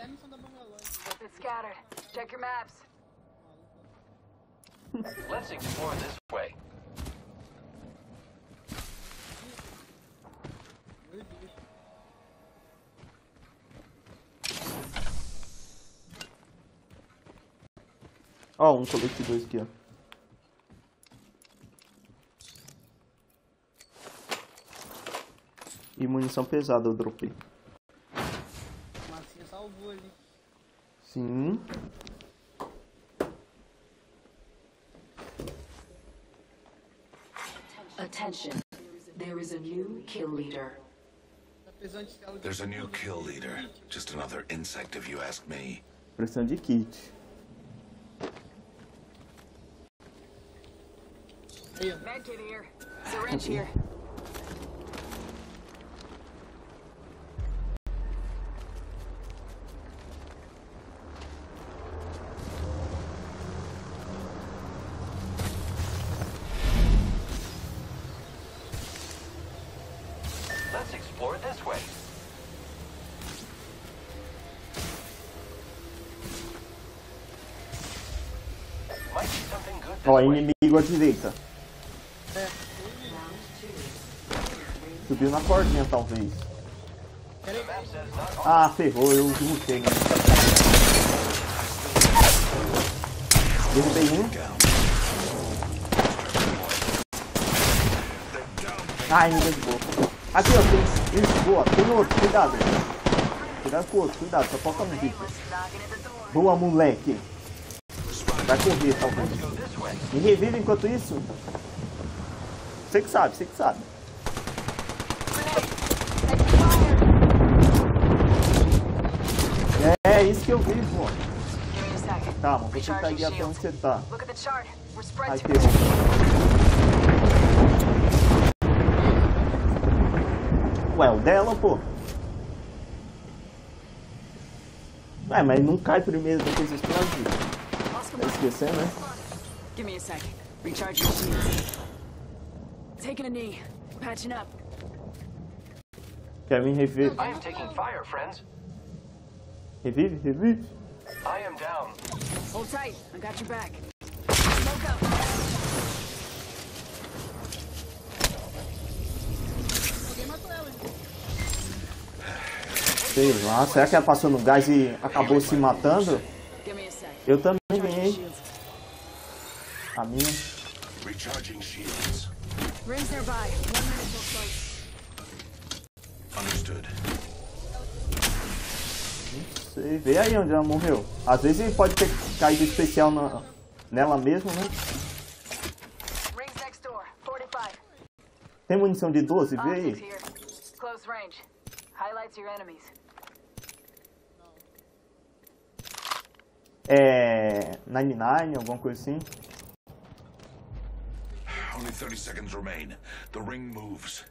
missão da Bangalore. It's scattered. Check your maps. Let's explore this way. Meu Deus. Ó, um colete 2 aqui, ó. E munição pesada eu dropei. Massinha salvou ali. Sim. Attention. There is a new kill leader. Tá precisando de tela de There's a new tudo. kill leader. Just another insect if you ask me. Pressão de kit. Aí, ó. Medkit here. Syringe here. Let's explore this way. Might be something good Ó, this way. inimigo à direita. Subiu na portinha, talvez. The map says not all. Ah, ferrou, eu lutei, né? Derrubei um. Ai, me derrubou. Aqui, ó, tem. Isso, boa. Tem outro, cuidado. Cuidado com o outro, cuidado, só foca no bicho. Boa, moleque. Vai correr, talvez. Go this way. Me revive enquanto isso. Você que sabe, você que sabe. É isso que eu vi, pô. Give me a second. Calma, vou tentar Recharge ir your até onde shields. você tá. Look at the chart. We're spread Ai, too ferrou. Ué, o dela, pô. Ué, mas não cai primeiro depois explodir. Tá esquecendo, né? Give me a second. Recharge your shields. Taking a knee. Patching up. Quer me reviver? I am taking fire, friends. Revive, revive. I am down. Hold tight. I got your back. Smoke up. Alguém matou ela, gente. Sei lá, será que ela passou no gás e acabou se matando? Give me a second. Eu também Recharge your ganhei. shields. A minha. Recharging shields. Rings nearby. 1 minute till close. Understood. Sei, vê aí onde ela morreu. Às vezes ele pode ter caído especial nela mesmo, né? Rings next door. 45. Tem munição de 12? Vê Optics aí. here. Close range. Highlights your enemies. É. 99, alguma coisa assim. Only 30 seconds remain. The ring moves.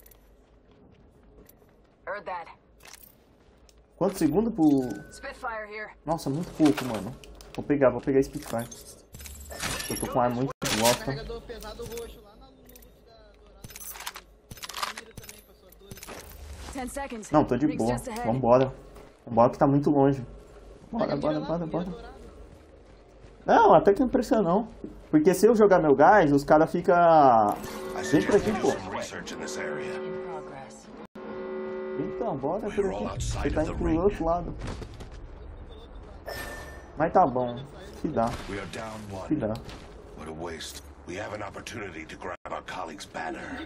Heard that. Quantos segundos pro. Spitfire here. Nossa, muito pouco, mano. Vou pegar Spitfire. Eu tô com ar muito bosta. Carregador pesado roxo lá na Lulu, vou te dar dourado. A mira também passou 12. 10 seconds. Não, tô de Rings boa. just ahead. Vambora. Vambora que tá muito longe. Bora, Pega a bora, mira lá, bora, mira bora. dourada. Não, até que não precisa não. Porque se eu jogar meu gás, os caras ficam. I Vem pra suggest aqui, we do pô. some research in this area. In progress. Então, bora por We're all aqui. outside Você tá of indo the pro ring. outro lado. Mas tá bom. Se dá, We are down se one. dá. What a waste. We have an opportunity to grab our colleague's banner.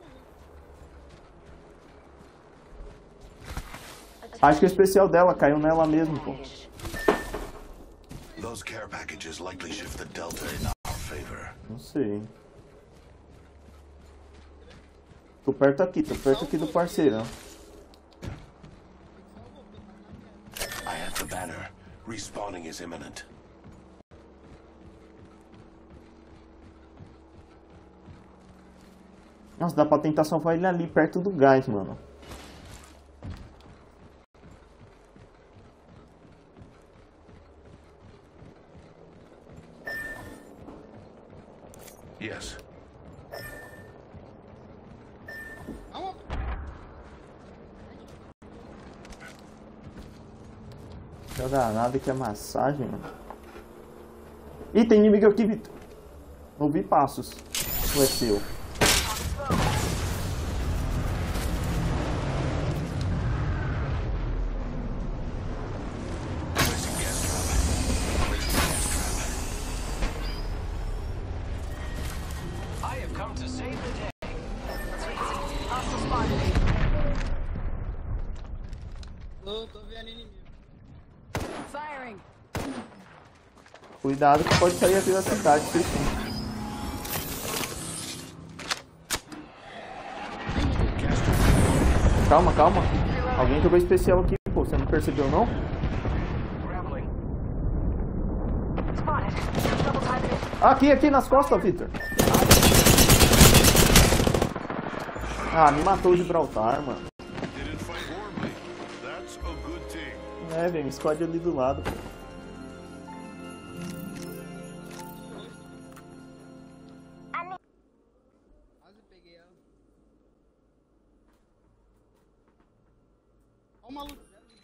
Acho que o especial dela caiu nela mesmo, pô. Those care packages likely shift the delta in our favor. Não sei. Tô perto aqui do parceirão. I have the banner. Respawning is imminent. Nossa, dá pra tentar salvar ele ali, perto do gás, mano. Yes. Não dá nada que é massagem, mano. Ih, tem inimigo aqui, Vitor. Ouvi passos. Ou é seu? I have come to save the day. Tô vendo inimigo. Firing. Cuidado que pode sair aqui da cidade, sim. Calma, calma. Alguém jogou especial aqui, pô. Você não percebeu, não? Aqui nas costas, Victor. Ah, me matou o Gibraltar, mano. É, velho, me esconde ali do lado. Quase peguei ela. Ó o maluco.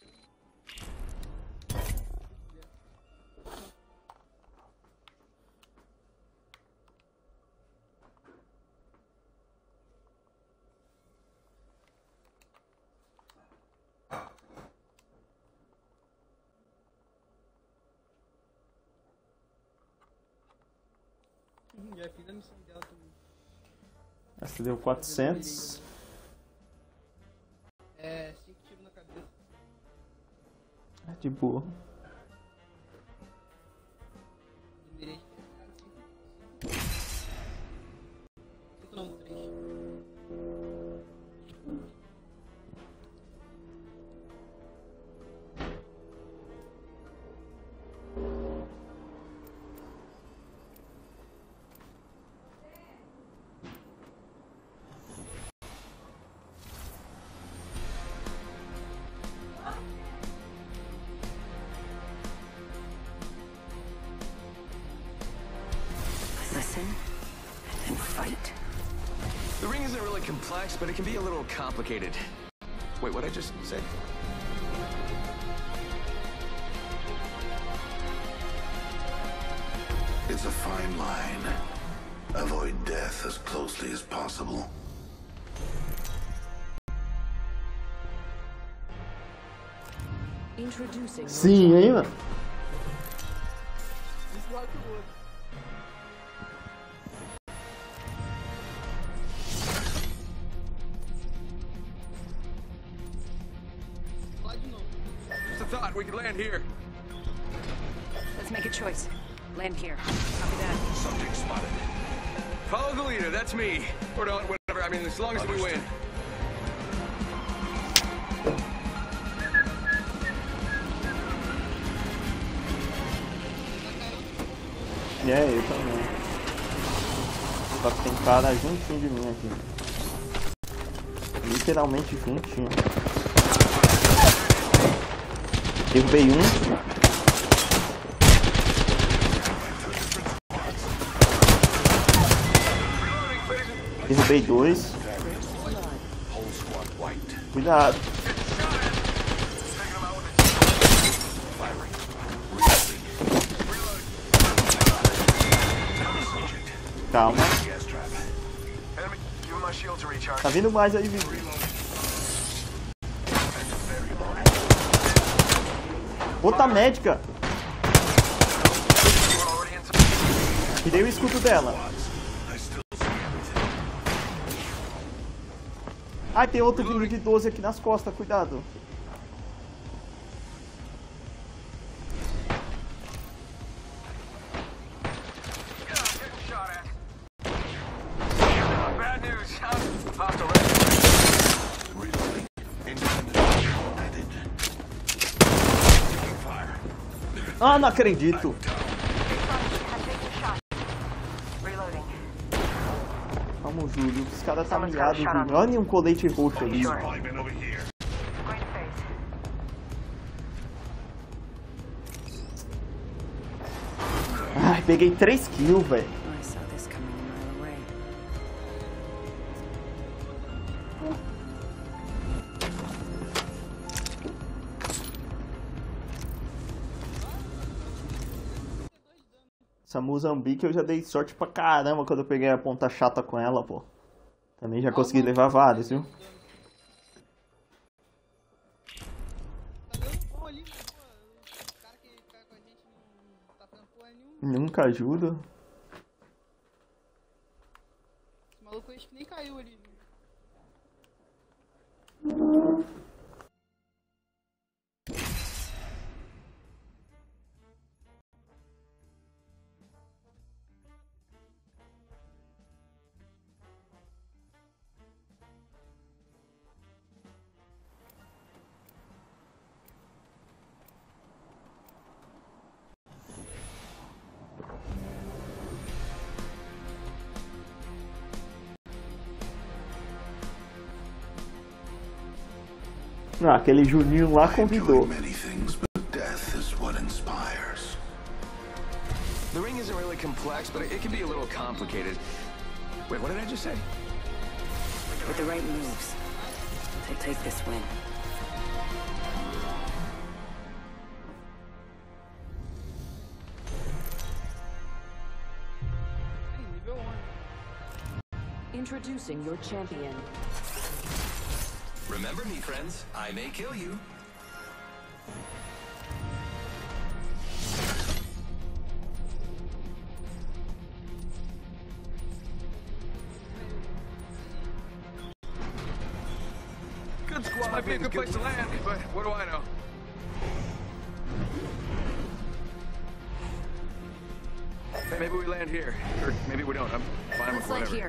Já fiz a missão dela também. Essa deu 400. É, 5 tiros na cabeça. É de boa. Mirei. 5 não, 3. Listen and fight. The ring isn't really complex, but it can be a little complicated. Wait, what'd I just say? It's a fine line. Avoid death as closely as possible. Introducing. Sim, hein, mano? Lá de novo. Just a thought, we could land here. Let's make a choice. Land here. Copy that. Subject spotted. Follow the leader, that's me. Or don't, whatever, I mean, as long as we win. É, eu também. Só que tem cara juntinho de mim aqui. Literalmente juntinho. Derrubei um. Derrubei dois. Whole squad wiped. Cuidado. Calma. Gas trap. Enemy, give my shield to recharge. Tá vindo mais aí, Vitor. Outra médica. We're already inside. Tirei o escudo dela. I still see everything. Ai, tem outro vindo de 12 aqui nas costas, cuidado. Getting shot at. Bad news. Hostile red. Reloading. Independent added. Taking fire. Ah, não acredito. Vamos, Júlio. Os caras tá mirado, Júlio. Olha um colete roxo ali. Spyman over here. Ai, peguei 3 kills, velho. I saw this coming a mile away. Essa Mozambique eu já dei sorte pra caramba quando eu peguei a ponta chata com ela, pô. Também já consegui levar vários, viu? Tá dando bom ali, mas, pô, o cara que cai com a gente não tá fazendo porra nenhuma. Nunca ajuda. Esse maluco acho que nem caiu ali. Ah, aquele Juninho lá I enjoy convidou. many things, but death is what inspires. The ring isn't really complex, but it can be a little complicated. Wait, what did I just say? With the right moves, they take this win. Ih, nível 1. Introducing your champion. Remember me, friends. I may kill you. Good squad. Might be a good place to land, but what do I know? Hey, maybe we land here, or maybe we don't. I'm fine with Let's land whatever. here.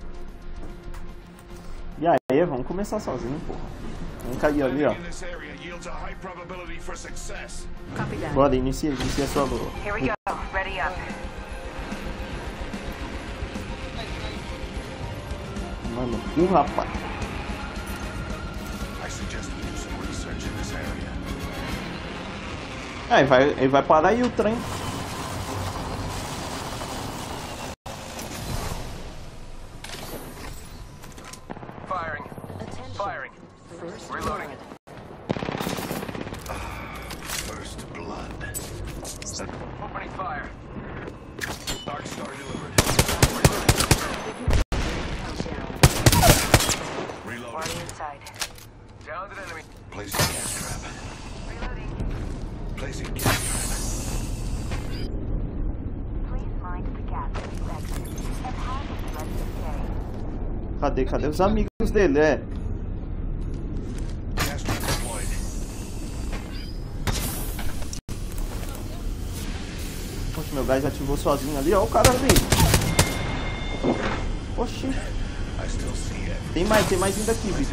E aí, vamos começar sozinho, pô. Vamos cair ali, ó. In this area yields a high probability for success. Copy that. Bora, inicia sua luta. Here we go. Ready up. Mano, rapaz. I suggest we do some research in this area. É, ele vai parar aí o trem. Firing. Firing. First Reloading. First blood. Opening fire. Dark Star delivered. Reloading. Already inside. Downed an enemy. Placing gas trap. Reloading. Placing gas trap. Please mind the gap as you exit. And have it let you stay. Cadê os amigos dele? É. Gas trap deployed. Oxe, meu gás ativou sozinho ali, ó o cara ali. Oxi, I still see it. tem mais vindo aqui, Vitor.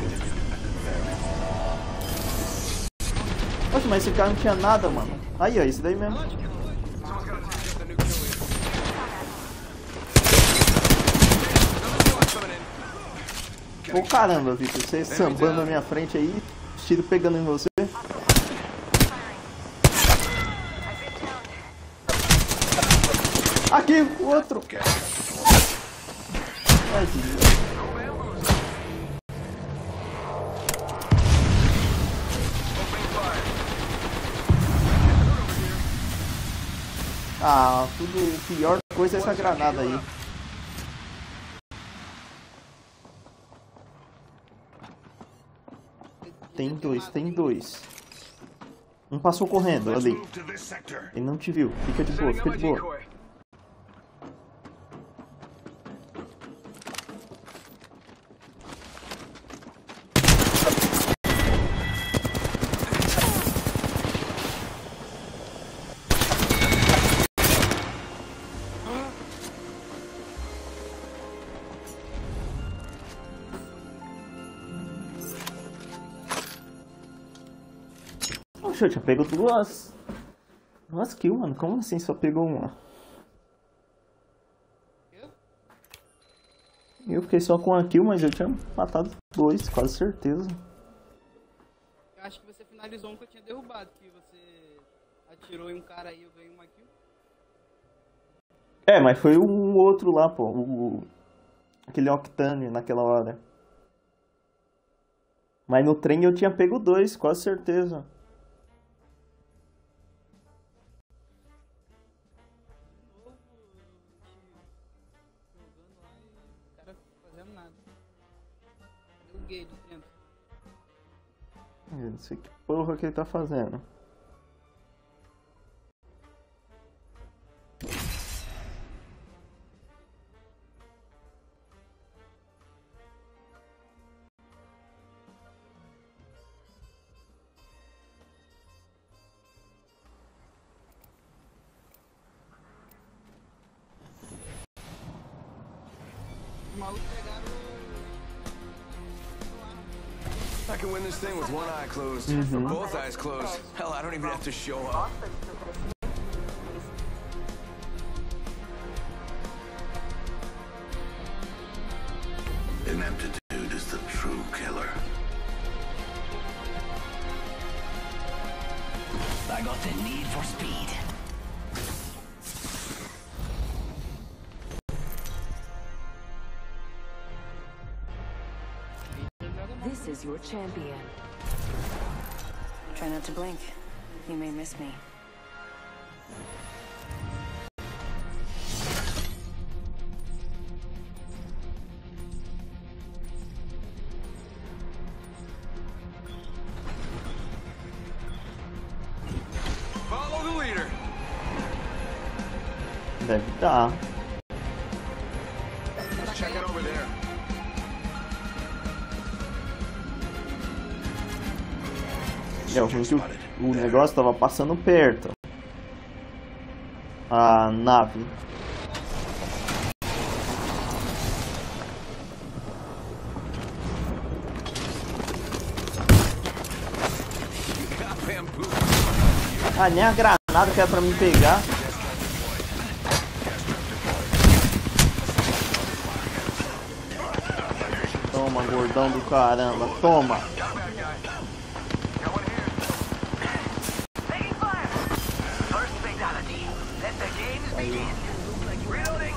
Oxe, mas esse cara não tinha nada, mano. Aí, ó, esse daí mesmo. Someone's got to take out the new kill leader. Another squad coming in. Ô caramba, Vitor, você sambando na minha frente aí, tiro pegando em você. Aqui, o outro. Ai, que Deus. Ah, tudo pior coisa é essa granada aí. Tem dois. Um passou correndo Let's ali. move to this sector. Ele não te viu. Fica de boa, Setting fica up de my boa. decoy. Poxa, eu tinha pego duas kills, mano. Como assim só pegou uma? Eu fiquei só com uma kill, mas eu tinha matado dois, quase certeza. Eu acho que você finalizou um que eu tinha derrubado, que você atirou em um cara aí e eu ganhei uma kill. É, mas foi um outro lá, pô. Aquele Octane naquela hora. Mas no trem eu tinha pego dois, quase certeza. vendo nada. Cadê o gay do tempo? Eu não sei que porra que ele tá fazendo. Os malucos pegaram I can win this thing with one eye closed. Or both eyes closed. Hell, I don't even have to show up. Ineptitude is the true killer. I got the need for speed. This is your champion. Try not to blink. You may miss me. Follow the leader. Deve estar. Check it over there. É, o ruim que o negócio tava passando perto. A nave. Ah, nem a granada que é pra me pegar. Toma, gordão do caramba, toma. Taking fire! First fatality. Let the games begin. Reloading!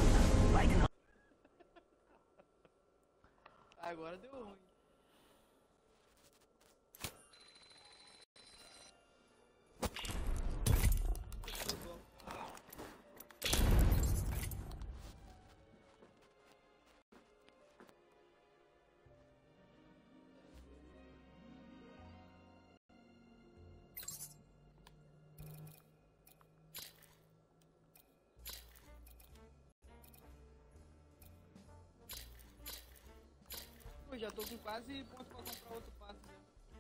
Agora deu ruim. Pô, já tô com quase ponto pra comprar outro passe. Né?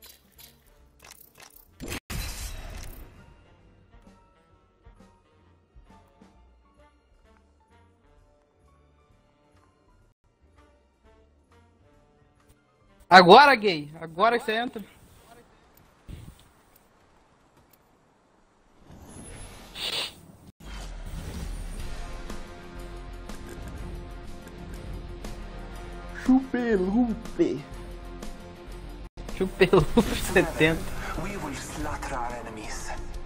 Agora, gay! Agora que você entra. Chupelupe. Chupelupe 70. We will slaughter our enemies.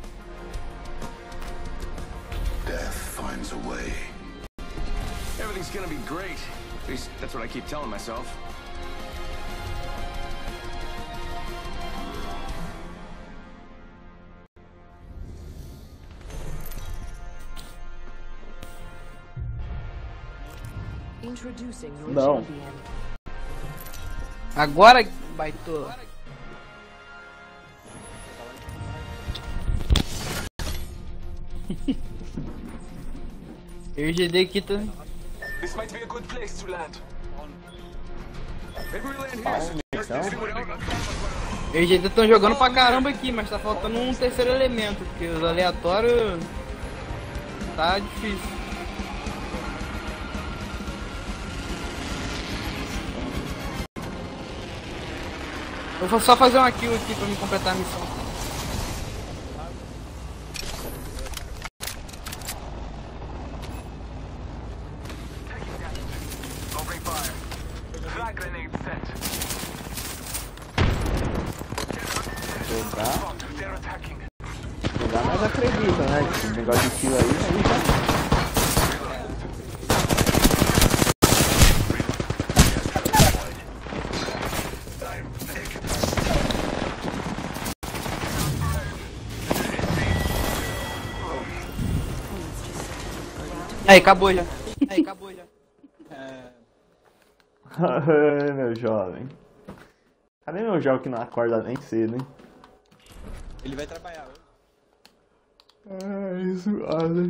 Death finds a way. Everything's gonna be great. At least that's what I keep telling myself. Introducing your Não. champion. Agora, baitola. RGD aqui tá. This might be a good place to land. Maybe we land here. RGD estão jogando pra caramba aqui, mas tá faltando um terceiro elemento, porque os aleatórios tá difícil. Eu vou só fazer uma kill aqui pra me completar a missão. Opening fire. Frag grenade set. Jogar. They're attacking. Jogar mais acredita, né? Esse negócio de tiro aí já. Aí, acabou já. Aí, acabou já. Ai, meu jovem. Cadê meu jovem que não acorda nem cedo, hein? Ele vai trabalhar hoje. Ai, suado.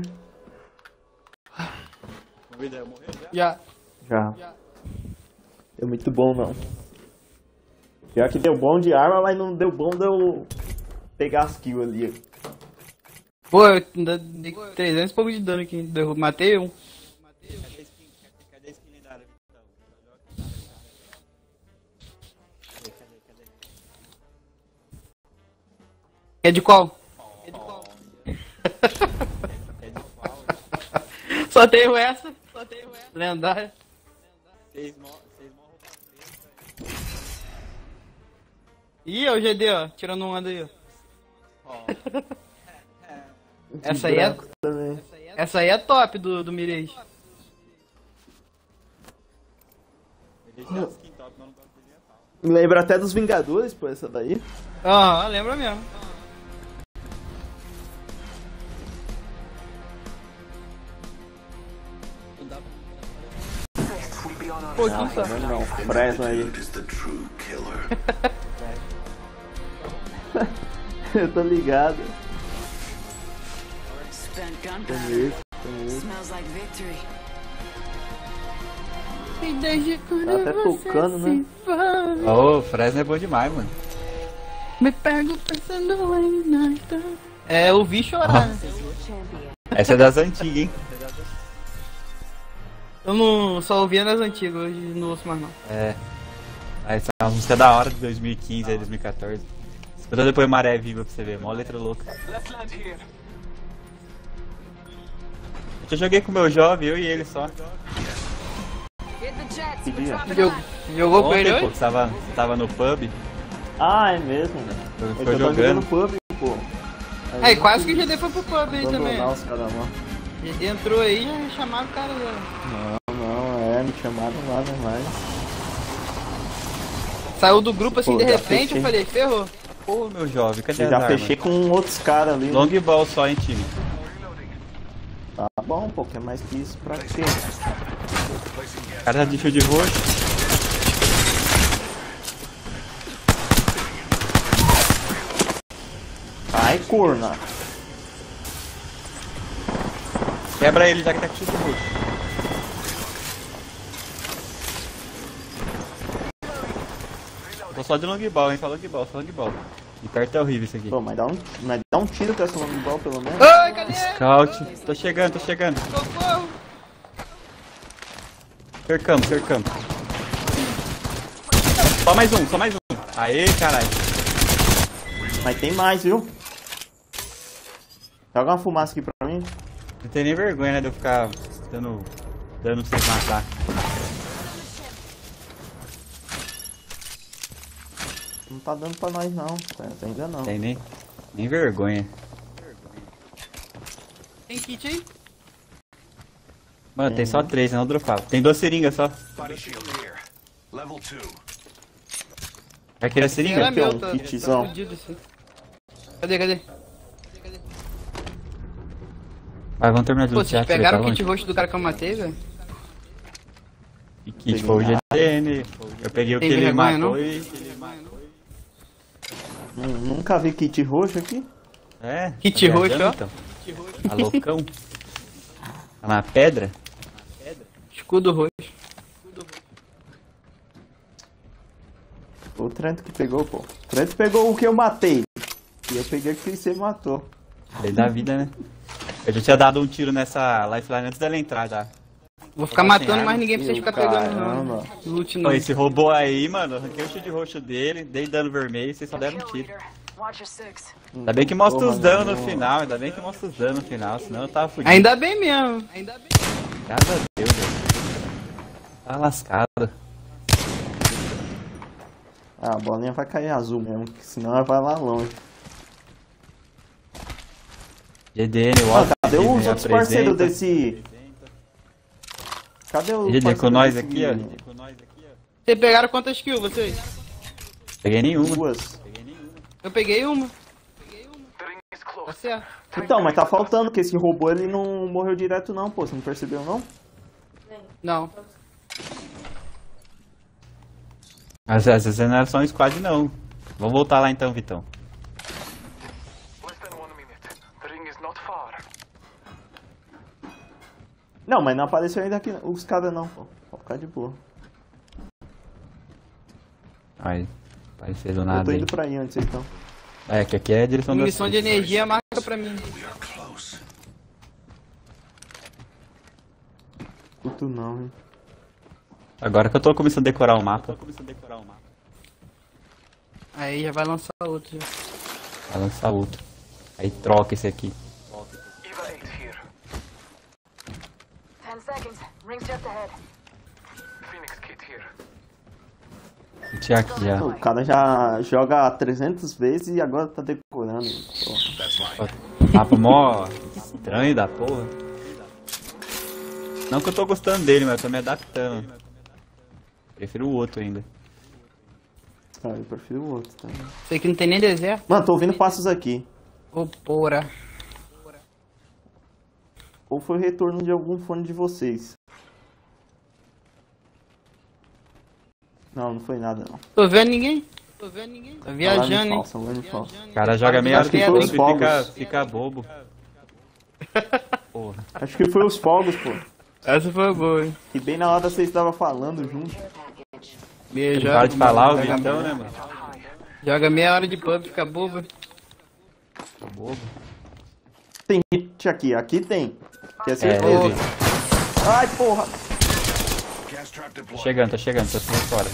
O vida morreu já? Já. Deu muito bom, não. Pior que deu bom de arma, mas não deu bom de eu pegar as kills ali. Pô, eu ainda dei 300 e pouco de dano aqui. Matei um. Cadê a skin lendária? É de qual? Só tenho essa. Lendária. Vocês morram Ih, é o GD, ó. Tirando um anda aí, ó. Essa aí é... também. Essa aí é top do Mirage. Me lembra até dos Vingadores, pô, essa daí. Aham, lembra mesmo. Pô, Não, quem tá? também não. Fresno aí. Dude is the true killer. Eu tô ligado. Spent Tô gunpowder. meio. Smells like victory. Tá até tocando, né? Ô, Fresno é bom demais, mano. Me pego pensando em nada. É, eu vi chorar, né? Essa é das antigas, hein? Eu não só ouvia nas antigas, hoje não ouço mais não. É. Essa é uma música da hora de 2015 aí, 2014. Escuta depois Maré Viva pra você ver, mó letra louca. Eu já joguei com o meu jovem, eu e ele só. Hit the jets. Que dia? Jogou com ele Ontem, pô, hoje? você tava no pub. Ah, é mesmo? Foi Eu já tô jogando. jogando pub, pô. Aí, quase que o GD foi pro pub aí também. Abandonar os caras lá. GD entrou aí e já chamaram o cara já. Não, me chamaram lá, não mais. Saiu do grupo assim Pô, de já repente, fechei. eu falei, ferrou. Pô, meu jovem, cadê Eu as já armas? fechei com outros caras ali. né? Long ball só, hein, time. Tá bom, pô, quer mais que isso pra quê? O cara tá de fio de roxo. Ai, corna. Quebra ele já que tá com fio de roxo. Tô só de long ball, hein, só long ball, só long ball. E perto é horrível isso aqui. Pô, mas dá um tiro com essa long ball pelo menos. Ai, cadê? Scout, tô chegando. Socorro! Cercamos. Só mais um. Aê, caralho. Mas tem mais, viu? Joga uma fumaça aqui pra mim. Não tem nem vergonha, né, de eu ficar dando dano sem matar. Não tá dando pra nós não, ainda não. Tem nem vergonha. Tem kit aí? Mano, tem só 3, não dropava. Tem 2 seringas só. Body shield here. Level 2. Vai querer seringa? Era Aqui, ó, meu, um tá kitzão. fudido assim. Cadê? Vai, vamos terminar de Pô, lutear. vocês pegaram o kit roxo do cara que eu matei, velho? E kit foi o GDN. Eu peguei o que Tem ele vergonha, matou não? e... Nunca vi kit roxo aqui. É. Kit tá roxo, viajando, ó. Então. Tá loucão. Tá na pedra? Escudo roxo. O Trento que pegou, pô. O Trento pegou o que eu matei. E eu peguei o que você matou. Lei da vida, né? Eu já tinha dado um tiro nessa lifeline antes dela entrar já. Vou ficar Sem matando arma. mais ninguém pra vocês ficarem pegando Caramba. não. Loot não. Pô, esse robô aí, mano, arranquei o shield roxo dele, dei dano vermelho e vocês só deram um tiro. Watch your six. Ainda bem que mostra Porra, os danos no não. final, senão eu tava fudido. Ainda bem mesmo. Graças a Deus, velho. Tá lascado. Ah, a bolinha vai cair azul mesmo, que senão ela vai lá longe. GDN, o Ah, cadê os outros parceiros desse... Cadê o GD com parceiro nós desse- aqui, ó. Vocês pegaram quantas kills, vocês? Peguei nenhuma. Duas. Eu peguei uma. Tá certo. Então, mas tá faltando, que esse robô ele não morreu direto não, pô. Você não percebeu não? Não. Mas às vezes não era só um squad, não. Vamos voltar lá então, Vitão. Less than 1 minute. The ring is not far. Não, mas não apareceu ainda aqui os caras não, pô. Pode ficar de boa. Aí, apareceu do Eu nada tô aí. indo pra aí antes então. É, que aqui é a direção da... Munição de energia marca pra mim. We are close. Puto não, hein. Agora que eu tô começando a decorar o mapa. Aí já vai lançar outro. Já. Vai lançar outro. Aí troca esse aqui. Eva 8 here. 10 seconds. Ring's just ahead. Phoenix kit here. Tinha aqui já. O cara já joga 300 vezes e agora tá decorando. Pô. That's right. Mapa mó estranho da porra. Não que eu tô gostando dele, mas eu tô me adaptando. Prefiro o outro ainda. Ah, eu prefiro o outro também. Sei que não tem nem deserto. Mano, tô ouvindo passos aqui. Ô, porra. Ou foi o retorno de algum fone de vocês. Não, não foi nada não. Tô vendo ninguém. Tá Alarme viajando, hein? falso, alarme falso. O cara joga meia hora Acho que de foi tempo os e fogos. fica bobo. Porra. Acho que foi os fogos, pô. Essa foi boa, hein? E bem na hora vocês estavam falando junto. Meia Não para de falar o Vitão, né, mano? Joga meia hora de pub, fica bobo. Fica bobo. Tem hit aqui, aqui tem. Que é É, certeza. eu vi. Ai, porra. Gas trap Tô deployed. chegando, tô saindo fora.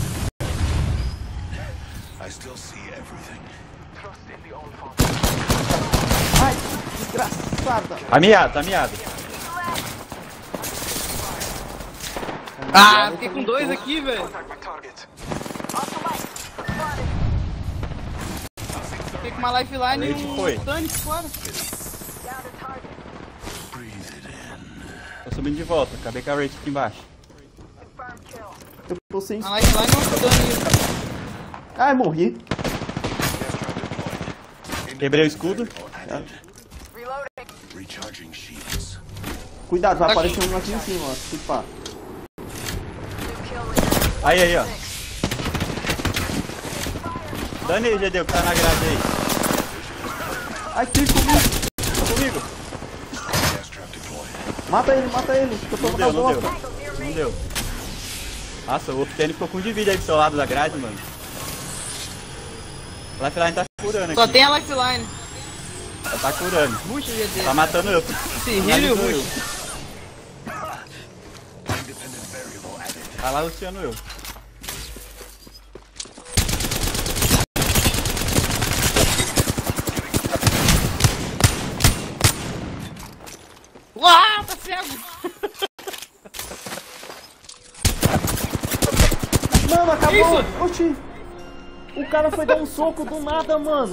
I still see everything. Trust in the old farm. Ai, desgraçada. Tá miado, tá miado. Ah, fiquei com dois aqui, velho. Attack my target. Fiquei com uma lifeline e Aí, foi. um tanque fora. Breathe it in. Tô subindo de volta, acabei com a rate aqui embaixo. Eu tô sem... A lifeline não tá dando Ai, morri. Gas trap deployed. Quebrei o escudo. Recharging shields. Cuidado, vai Tá aparecer um aqui em cima, ó. Se pá. Aí, ó. Dane aí, GD, que tá na grade aí. Ai, tira comigo. Gas trap deployed. Mata ele, que eu tô Não na deu, não boca. deu. Não deu. Nossa, o Octane ficou com um de vida aí do seu lado da grade, mano. A Lifeline tá curando Só aqui. tem a lifeline. Ela tá curando. Puxa, GD. Tá matando eu. Se heal e o Finalizou eu. rush. Independent variable added. Tá lá luciano eu. Uau, tá cego. Mano, acabou. Isso? Oxi. O cara foi dar um soco do nada, mano.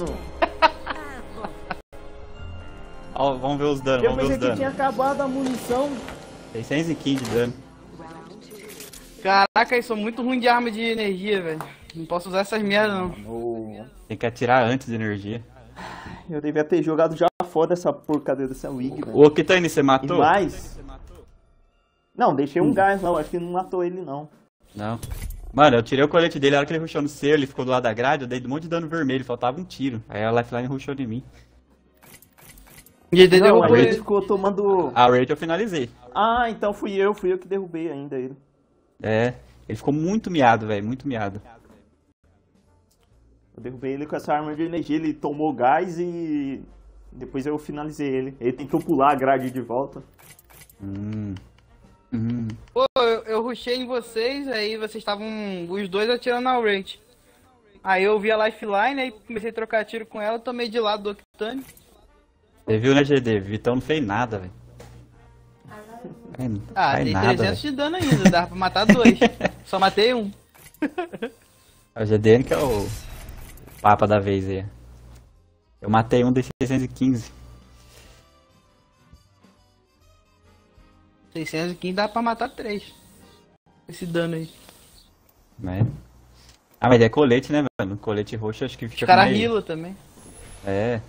Ó, vamos ver os danos, Eu vamos ver pensei os que danos. tinha acabado a munição. 615 de dano. Caraca, eu sou muito ruim de arma de energia, velho. Não posso usar essas merdas, não. Tem que atirar antes de energia. Eu devia ter jogado já fora essa porcaria dessa wig, velho. O Octane, você E matou? mais... Não, deixei um gás lá, acho que não matou ele não. Não. Mano, eu tirei o colete dele, a hora que ele rushou no seu, ele ficou do lado da grade, eu dei um monte de dano vermelho, faltava um tiro. Aí a Lifeline rushou em mim. GD Não, derrubou aí ele ele. ficou tomando... A raid eu finalizei. Ah, então fui eu que derrubei ainda ele. É, ele ficou muito miado, velho, muito miado. Eu derrubei ele com essa arma de energia, ele tomou gás e... Depois eu finalizei ele. Ele tentou pular a grade de volta. Pô, eu rushei em vocês, aí vocês estavam os dois atirando na rate. Aí eu vi a lifeline, aí comecei a trocar tiro com ela, tomei de lado do Octane. Você viu, né, GD? Vitão não fez nada, velho. Ah, Faz dei nada, 300 velho. de dano ainda, dava pra matar dois. Só matei um. É o GDN que é o papa da vez aí. Eu matei um desses 615. 615 dá pra matar 3. Esse dano aí. Né? Ah, mas é colete, né, mano? Colete roxo acho que Os fica caras mais... healam também. É.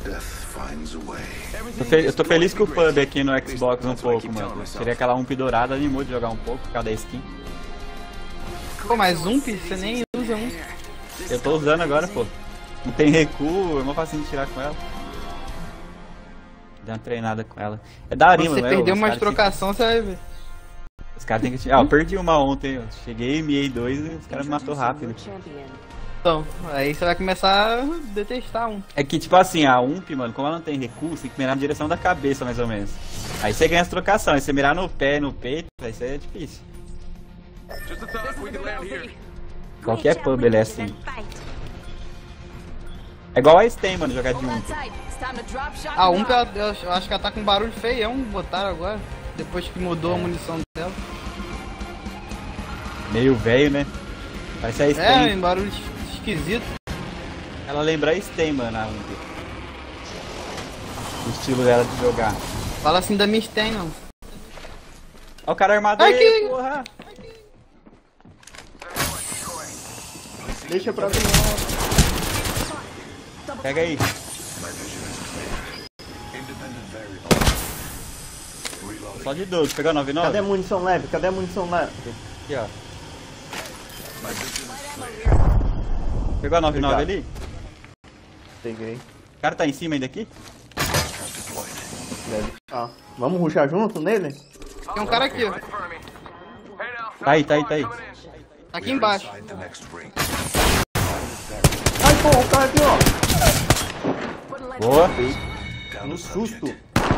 Death finds a way. Eu tô feliz com o pub aqui no Xbox um pouco, mano. Tirei aquela ump dourada, animou de jogar um pouco por causa da skin. Pô, mas ump? Você nem usa ump. Eu tô usando agora, pô. Não tem recuo, é mó facinho de tirar com ela. Dei uma treinada com ela. É da hora, mano. Você perdeu umas trocação, você vai ver. Os caras tem que... Ah, eu perdi uma ontem, eu cheguei, miei 2 e os caras me matou rápido. Então, aí você vai começar a detestar um. É que, tipo assim, a ump, mano, como ela não tem recuo, você tem que mirar na direção da cabeça, mais ou menos. Aí você ganha as trocações, aí você mirar no pé, no peito, aí isso é difícil. Qualquer pub ele é assim. É igual a Stem, mano, jogar de ump. A ump, eu acho que ela tá com barulho feião, botaram agora. Depois que mudou a munição dela. Meio velho, né? Parece a Stem. É, um barulho esquisito. Ela lembra a Stem, mano, a ump. O estilo dela de jogar. Fala assim da minha Stem, não. Ó o cara armado Ai, aí, que... porra! Deixa pra mim. Pega aí. Só de 12, pegou 99? Cadê a munição leve? Cadê a munição leve? Aqui, ó. Pegou a 99 ali? Peguei. O cara tá em cima ainda aqui? Deve. Ah, vamos rushar junto nele? Tem um cara aqui, ó. Tá aí, tá aí, tá aí. Aqui embaixo. Ai, pô, o cara aqui, ó. Boa. No susto.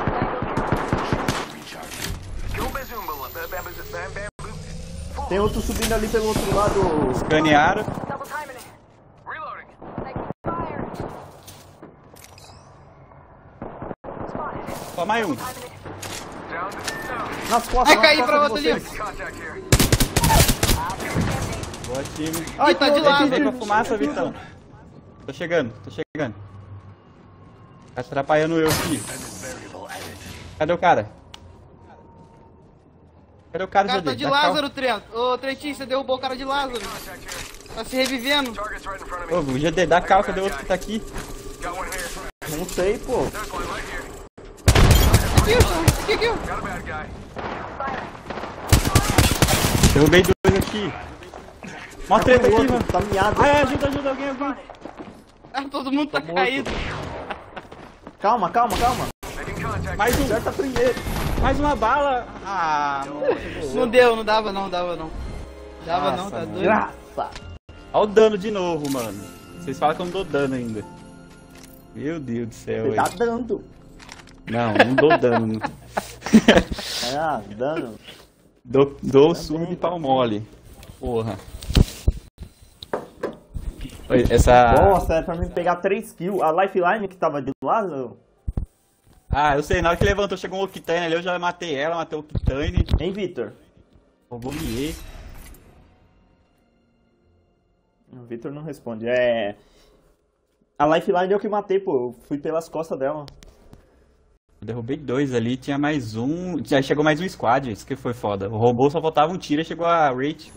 Tem outro subindo ali pelo outro lado. Escanearam. Só mais um. Nas costas, Vai nas cair costas pra de outro ali. vocês. Boa, time. Ai, tá de outro, lado. Vem com a fumaça, Vitão. Tô chegando, tô chegando. Tá atrapalhando eu aqui. Cadê o cara? Cadê o cara, O cara tá Jadê? de Dá calma. Lázaro, Trento. Ô, Trentinho, você derrubou o cara de Lázaro. Tá se revivendo. Ô, o GD, dá calma, cadê o outro que tá aqui? Não sei, pô. Aqui, ó. Derrubei 2 aqui. Mó treta Tem aqui, outro, mano. tá miado. Ai, ajuda, ajuda, alguém. Ah, todo mundo tá morto. caído. Calma, calma, calma. Mais um, Acerta primeiro. mais uma bala. Ah, Não deu, não dava não, dava não. Dava não, Nossa, tá mano. doido. Graça. Olha o dano de novo, mano. Vocês falam que eu não dou dano ainda. Meu Deus do céu, Você tá hein. dando. Não dou dano. Ah, dando. Dou sumo de pau mole. Porra. Oi, essa... Nossa, é pra mim pegar 3 kills. A lifeline que tava de lado. Ah, eu sei, na hora que levantou chegou um Octane ali, eu já matei ela, matei o Octane. Hein, Victor? Roubou Miei. O Victor não responde. É. A lifeline eu que matei, pô. Eu fui pelas costas dela. Eu derrubei 2 ali, tinha mais um. Já chegou mais um squad, isso que foi foda. O robô só faltava um tiro e chegou a Rate.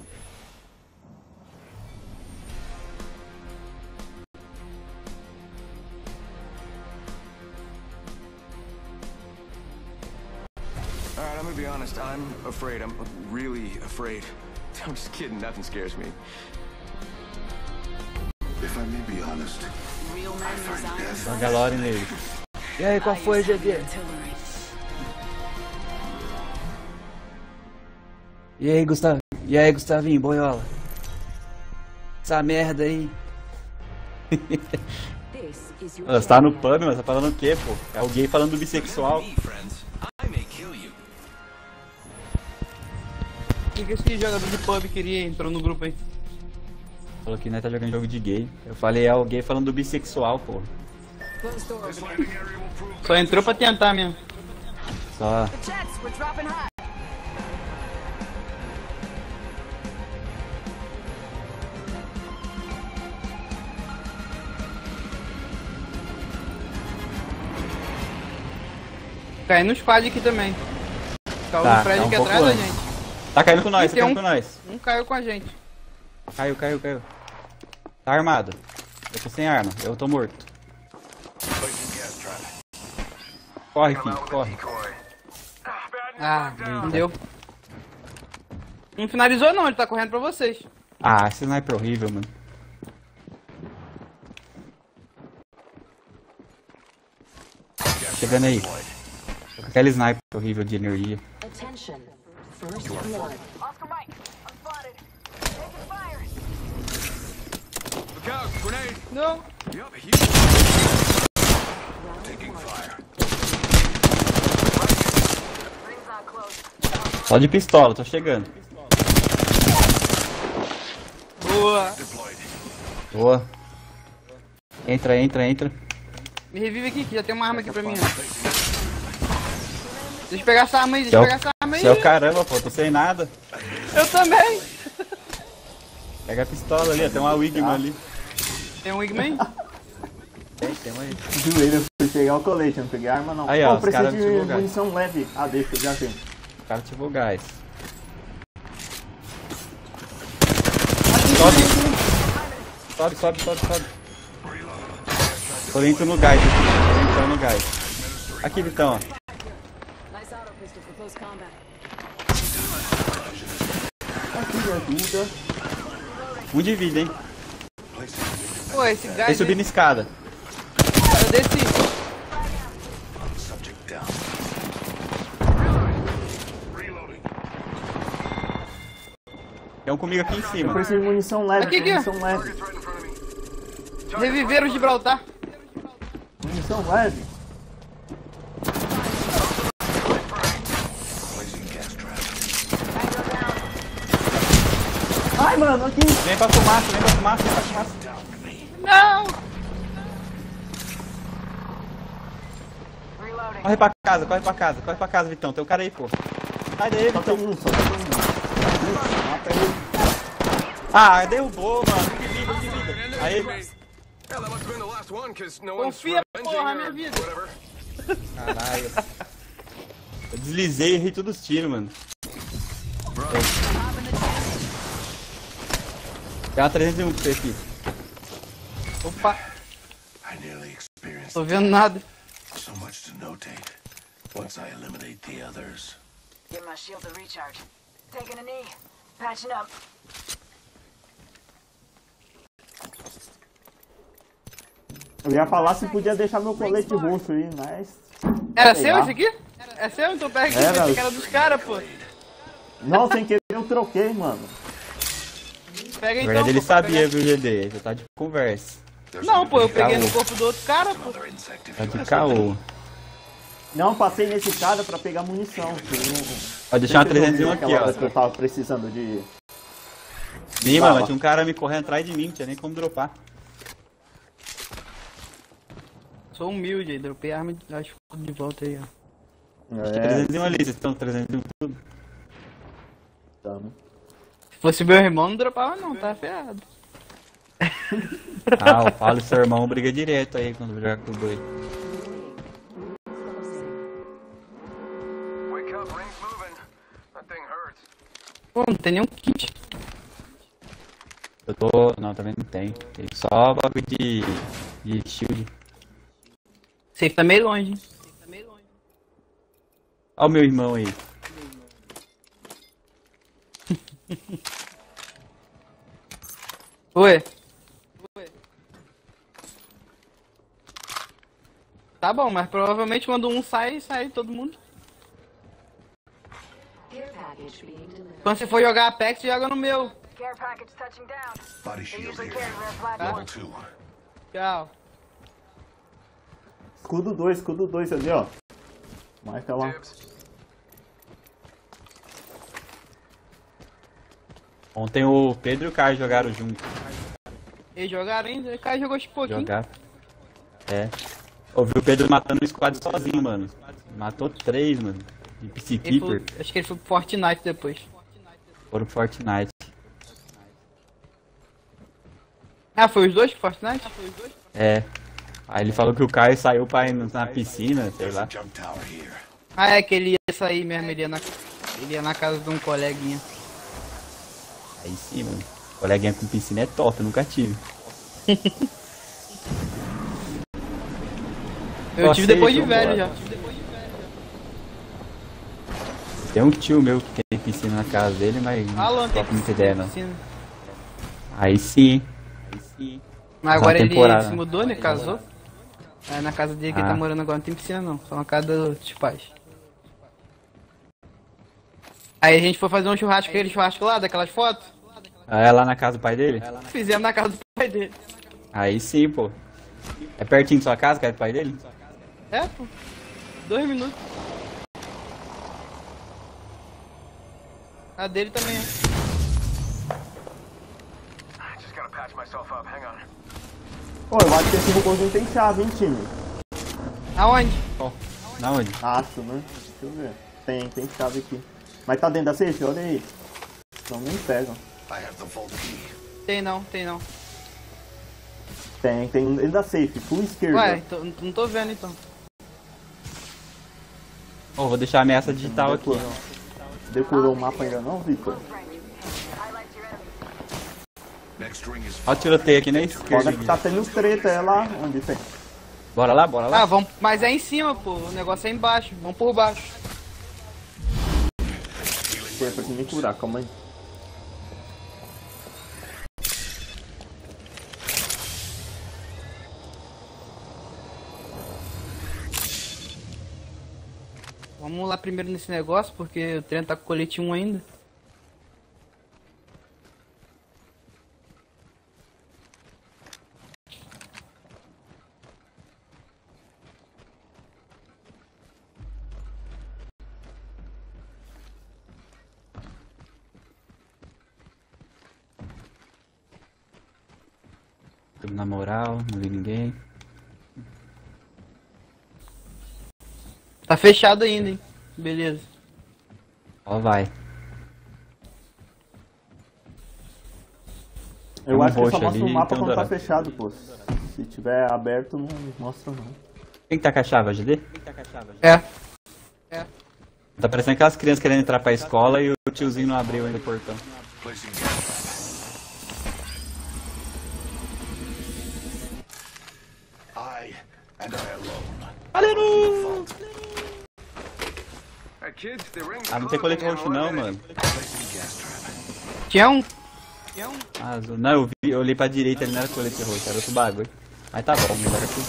Alright, I'm gonna be honest. I'm afraid. I'm really afraid. I'm just kidding. Nothing scares me. If I may be honest, Real men resign Joga Lore nele. E aí, qual foi, GD? artillery. E aí, Gustavinho, boiola? Essa merda aí. This is your Você tá no pub, mas tá falando o quê, pô? É alguém falando do bissexual. O que esse jogador de pub queria? Entrou no grupo aí. Falou que nós tá jogando jogo de gay. Eu falei, é alguém falando do bissexual, pô. closed doors. Só entrou pra tentar mesmo. Só. Jets, we're dropping high. Caiu no squad aqui também. Caiu Tá, no prédio tá um aqui pouco atrás da antes. gente. Tá caindo com nós, E tá tem caindo um- com nós. Um caiu com a gente. Caiu. Tá armado. Eu tô sem arma, eu tô morto. Corre, filho, corre. Ah, não deu. Não finalizou não, ele tá correndo pra vocês. Ah, esse sniper é horrível, mano. Chegando aí. Tô com aquele sniper horrível de energia. Attention. First blood. Oscar Mike, I'm spotted. Taking fire. Look out, grenade! Não. Yup, he... Taking fire. Ring's not close. Só de pistola, tô chegando. Boa. Deployed. Boa. Entra, entra, entra. Me revive aqui, que já tem uma arma aqui pra mim. Ó. Deixa eu pegar essa arma aí, deixa eu pegar essa arma aí. Seu caramba, pô, tô sem nada. Eu também. Pega a pistola ali, ó, tem uma Wigman ali. Tem um Wigman? Tem uma aí. Joelho, eu fui pegar o colete, eu não peguei a arma não. Aí, ó, Pô, os precisa caras de ativou o gás. munição leve. Ah, deixa, eu já tenho. O cara ativou o gás. Sobe, sobe, sobe, sobe. Tô dentro no gás aqui, tô entrando no gás. Aqui, Vitão, ó. Nice auto pistol for close combat. Aqui me ajuda. Um de vida, hein. Pô, esse gás Tem subindo aí, escada. eu desci. Subject down. Reloading. Tem um comigo aqui em Eu cima. preciso de munição leve, Aqui, aqui, ó. munição leve. Reviveram o Gibraltar. Munição leve. Placing gas trap. Ai, mano, aqui. Vem pra fumaça, vem pra fumaça, vem pra fumaça. Não! Reloading. Corre pra casa, corre pra casa, corre pra casa, Vitão. Tem um cara aí, pô. Sai daí, Só tem Vitão. um, só tem um. Mata ele. Ah, derrubou, mano. Que vida, que vida. Aí, Hell, that must have been the last one, because no one's Confia, revenging porra, or minha vida. whatever. caralho. Eu deslizei e errei todos os tiros, mano. Tem uma 301 pra você aqui. Opa, I nearly experienced tô vendo nada. so much to notate. Once I eliminate the others. Give my shield a recharge. Taking a knee. Patching up. Eu ia falar se podia deixar meu colete roxo aí, mas... Era Sei seu lá. esse aqui? É seu? Então pega aqui, Era. esse cara dos caras, pô. Não, sem querer eu troquei, mano. Pega Na então, verdade, ele pô, sabia, pega. viu, GD? Já tá de conversa. Não, pô, eu peguei Caô. no corpo do outro cara, pô. Another insect if Tá you de ask. caô. Não, passei nesse cara pra pegar munição. que eu- Pode deixar uma Sempre 301 aquela aqui, hora que eu ó. tava precisando de... Sim, Fala. mano, tinha um cara me correndo atrás de mim, não tinha nem como dropar. Sou humilde, dropei a arma de volta aí, ó. Tinha 301 ali, vocês estão 301 tudo. Tamo. Se fosse meu irmão, não dropava não, tá ferrado. Ah, o Paulo e seu irmão briga direto aí quando joga com os dois. Wake up, ring's moving. That thing hurts. Pô, não tem nenhum kit. Eu tô. Não, também não tem. Tem só bagulho de shield. Safe tá meio longe, hein? Olha o meu irmão aí. Oi. Tá bom, mas provavelmente quando um sai todo mundo. Care package being delivered. Quando você for jogar Apex, joga no meu. Care package touching down. Body They shield usually here. carry red flag Level ones. 2. Tchau. Escudo 2 ali, ó. Marca lá. Dibs. Ontem o Pedro e o Caio jogaram junto. Eles jogaram ainda, o cara jogou esse pouquinho. Jogar. É. Ouvi o Pedro matando o squad sozinho, mano. Matou 3, mano. De Ele Peacekeeper. foi, acho que ele foi pro Fortnite depois. Foram pro Fortnite. Ah, foi os dois pro Fortnite? É. Aí ele falou que o Caio saiu pra ir na piscina, sei There's a lá. jump tower here. Ah, é que ele ia sair mesmo, ele ia na casa de um coleguinha. Aí sim, mano. Coleguinha com piscina é top, eu nunca tive. Eu tive depois de Vambora. velho já. Tem um tio meu que tem piscina na casa dele, mas Alan não tem troca muita ideia não. piscina. Aí sim. Mas agora ele temporada. se mudou, né? Casou. Aí na casa dele que ele tá morando agora não tem piscina não. Só na casa dos pais. Aí a gente foi fazer um churrasco, aquele churrasco lá, daquelas fotos. Ah, é lá na casa do pai dele? Fizemos na casa do pai dele. Aí sim, pô. É pertinho de sua casa, que é do pai dele? É, pô. 2 minutos. A dele também é. Just gotta patch myself up. Hang on. Pô, eu acho que esse robôzinho tem chave, hein, time? Aonde? Na onde? Acho, né? Deixa eu ver. Tem chave aqui. Mas tá dentro da safe? Olha aí. Então nem pegam. I have the vault key. Tem não, tem não. Tem dentro da safe, full esquerda. Ué, não tô vendo então. Ó, vou deixar a ameaça digital aqui. Decorou o mapa ainda não, Victor? Next ring is Ó o tiroteio aqui na Olha esquerda. que tá tendo treta, é lá onde tem. Bora lá, bora lá. Ah, vamos. Mas é em cima, pô. O negócio é embaixo. Vamos por baixo. Foi pra me curar, calma aí. Vamos lá primeiro nesse negócio, porque o trem tá com colete 1 ainda. Tudo na moral, não vi ninguém. Tá fechado ainda, hein? Beleza. Ó, vai. Eu um acho que só roxo mostra ali, o mapa tem um quando tá dourado. fechado, pô. Se tiver aberto, não mostra não. Quem que tá com a chave, GD? É. Tá parecendo aquelas crianças querendo entrar pra escola e o tiozinho não abriu ainda o portão. placing gas. I and I alone. Hey, kids, the ring's Ah, não tem colete roxo não, mano. Placing gas trap. Tinha um. Ah, azul. Não, eu olhei pra direita, ele não era colete roxo, era outro bagulho. Mas tá bom, melhor aqui.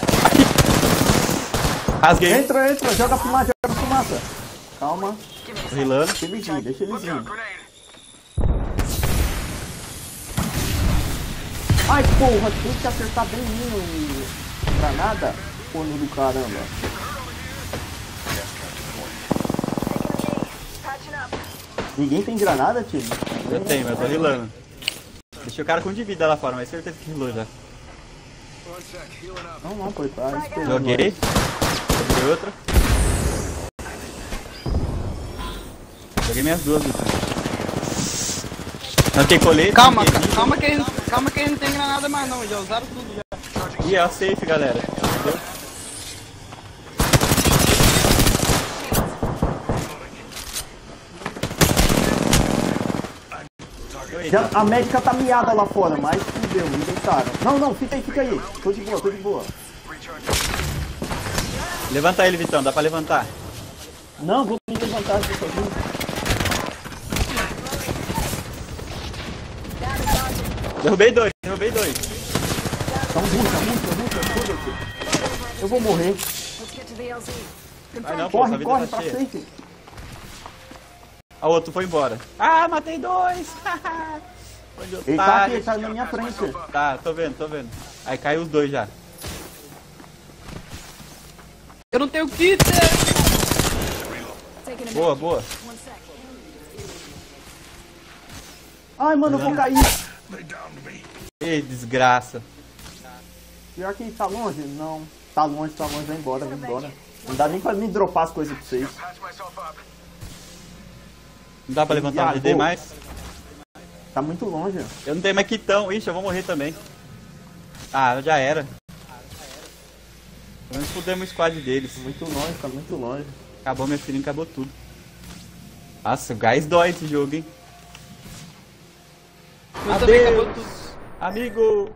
Rasguei. Entra, joga fumaça, Calma, Tô rilando. deixa ele vir, deixa ele vir. Ai, porra, tem que acertar bem no granada, corno do caramba. Ninguém tem granada, time? Eu tenho, mas eu tô rilando. Deixei o cara com de vida lá fora, mas certeza que rilou já. Não, pô, tá esperando. Joguei. Joguei outra. Joguei minhas duas, Vitor. Não tem colete. Calma, não tem- calma que eles não tem granada mais não. Já usaram tudo já. Ih, é a safe, galera. Entendeu? Já, a médica tá miada lá fora, mas fudeu, me deitaram. Não, fica aí. Tô de boa. Levanta ele, Vitão, dá pra levantar. Não, vou me levantar aqui sozinho. Derrubei dois. Tá ruxa, foda-se. Eu vou morrer. Let's get to the LZ. Vai não, pô, essa vida Corre tá pra cheia. frente. A outro foi embora. Ah, matei dois! Onde eu Ele tá aqui, ele tá na minha frente. Tá, tô vendo. Aí caiu os dois já. Eu não tenho kit! Taking a Boa. One sec. Ai, mano, eu vou cair. They downed me. Ei, desgraça. Pior que tá longe? Não. Tá longe, vai embora. Não dá nem pra me dropar as coisas pra vocês. Patch myself up. Não dá pra levantar o DD Gol. mais? Tá muito longe. Eu não tenho mais quitão. Ixi, eu vou morrer também. Ah, já era. Pelo menos fudemos o squad deles. Tá muito longe. Acabou minha filhinha, acabou tudo. Nossa, o gás dói esse jogo, hein? Eu também acabou tudo. Amigo!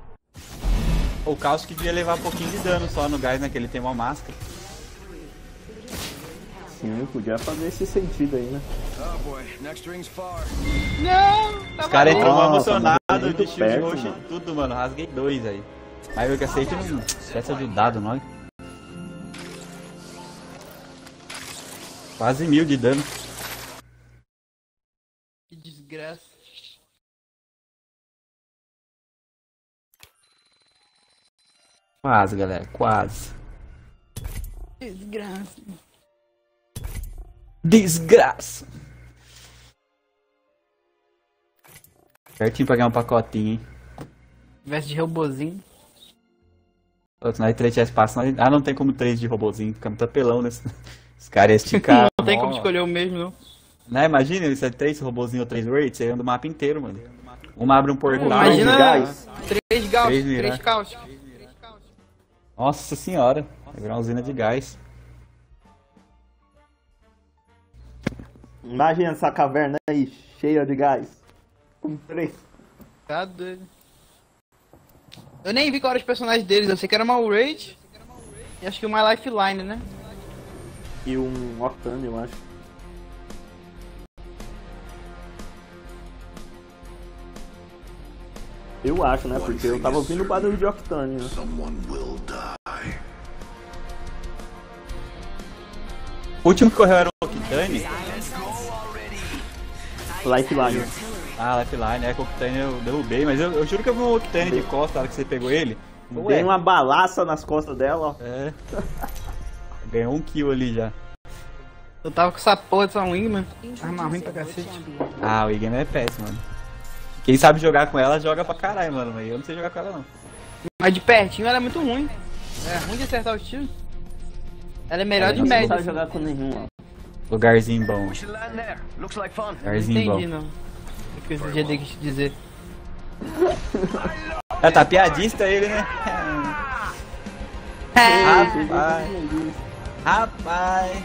O Caos que devia levar um pouquinho de dano só no gás, né? Que ele tem uma máscara. Sim, podia fazer esse sentido aí, né? Oh boy, next ring's far. Não! Os caras entrou Nossa, emocionado, mas foi de muito shield perto, roxo mano. e tudo, mano. Rasguei 2 aí. Aí o cacete não tivesse ajudado nós. Quase 1000 de dano. Que desgraça. Quase, galera, quase. Desgraça. Desgraça! Certinho pra ganhar um pacotinho, hein? Veste de robozinho. Se nós 3 tivesse espaço, nós... Ah, não tem como 3 de robozinho, fica muito apelão nesse... Os caras iam esticar. Não tem como escolher o mesmo, não. Né, imagina, isso é 3 robozinhos ou 3 raids, você anda o mapa inteiro, mano. Um abre um portal. Imagina de gás. 3 gauss, Três 3 mirar. caos. Nossa senhora, vai virar uma usina de gás. Imagina essa caverna aí, cheia de gás. Com 3. Tá doido. Eu nem vi qual era os personagens deles, eu sei que era uma Raid. E acho que uma Lifeline, né? E um Octane, eu acho. Eu acho, né? Porque eu tava ouvindo o barulho de Octane, né? Someone will die. O último que correu era o Octane. Lifeline. Ah, Lifeline, é que o Octane eu derrubei, mas eu juro que eu vi um Octane de costa na hora que você pegou ele. Dei uma balaça nas costas dela, ó. É. Ganhou 1 kill ali já. Eu tava com essa porra dessa Wingman. Arma ruim pra cacete. Ah, o Igame é péssimo, mano. Quem sabe jogar com ela, joga pra caralho, mano. Mas eu não sei jogar com ela, não. Mas de pertinho ela é muito ruim. É ruim de acertar os tiros. Ela é melhor de Não média. sabe jogar com nenhum, ó. Lugarzinho bom. We should land there. Looks like fun. Não Lugarzinho entendi, bom. não. O que esse GD quis dizer. É, tá piadista ele, né? Rapaz. Rapaz.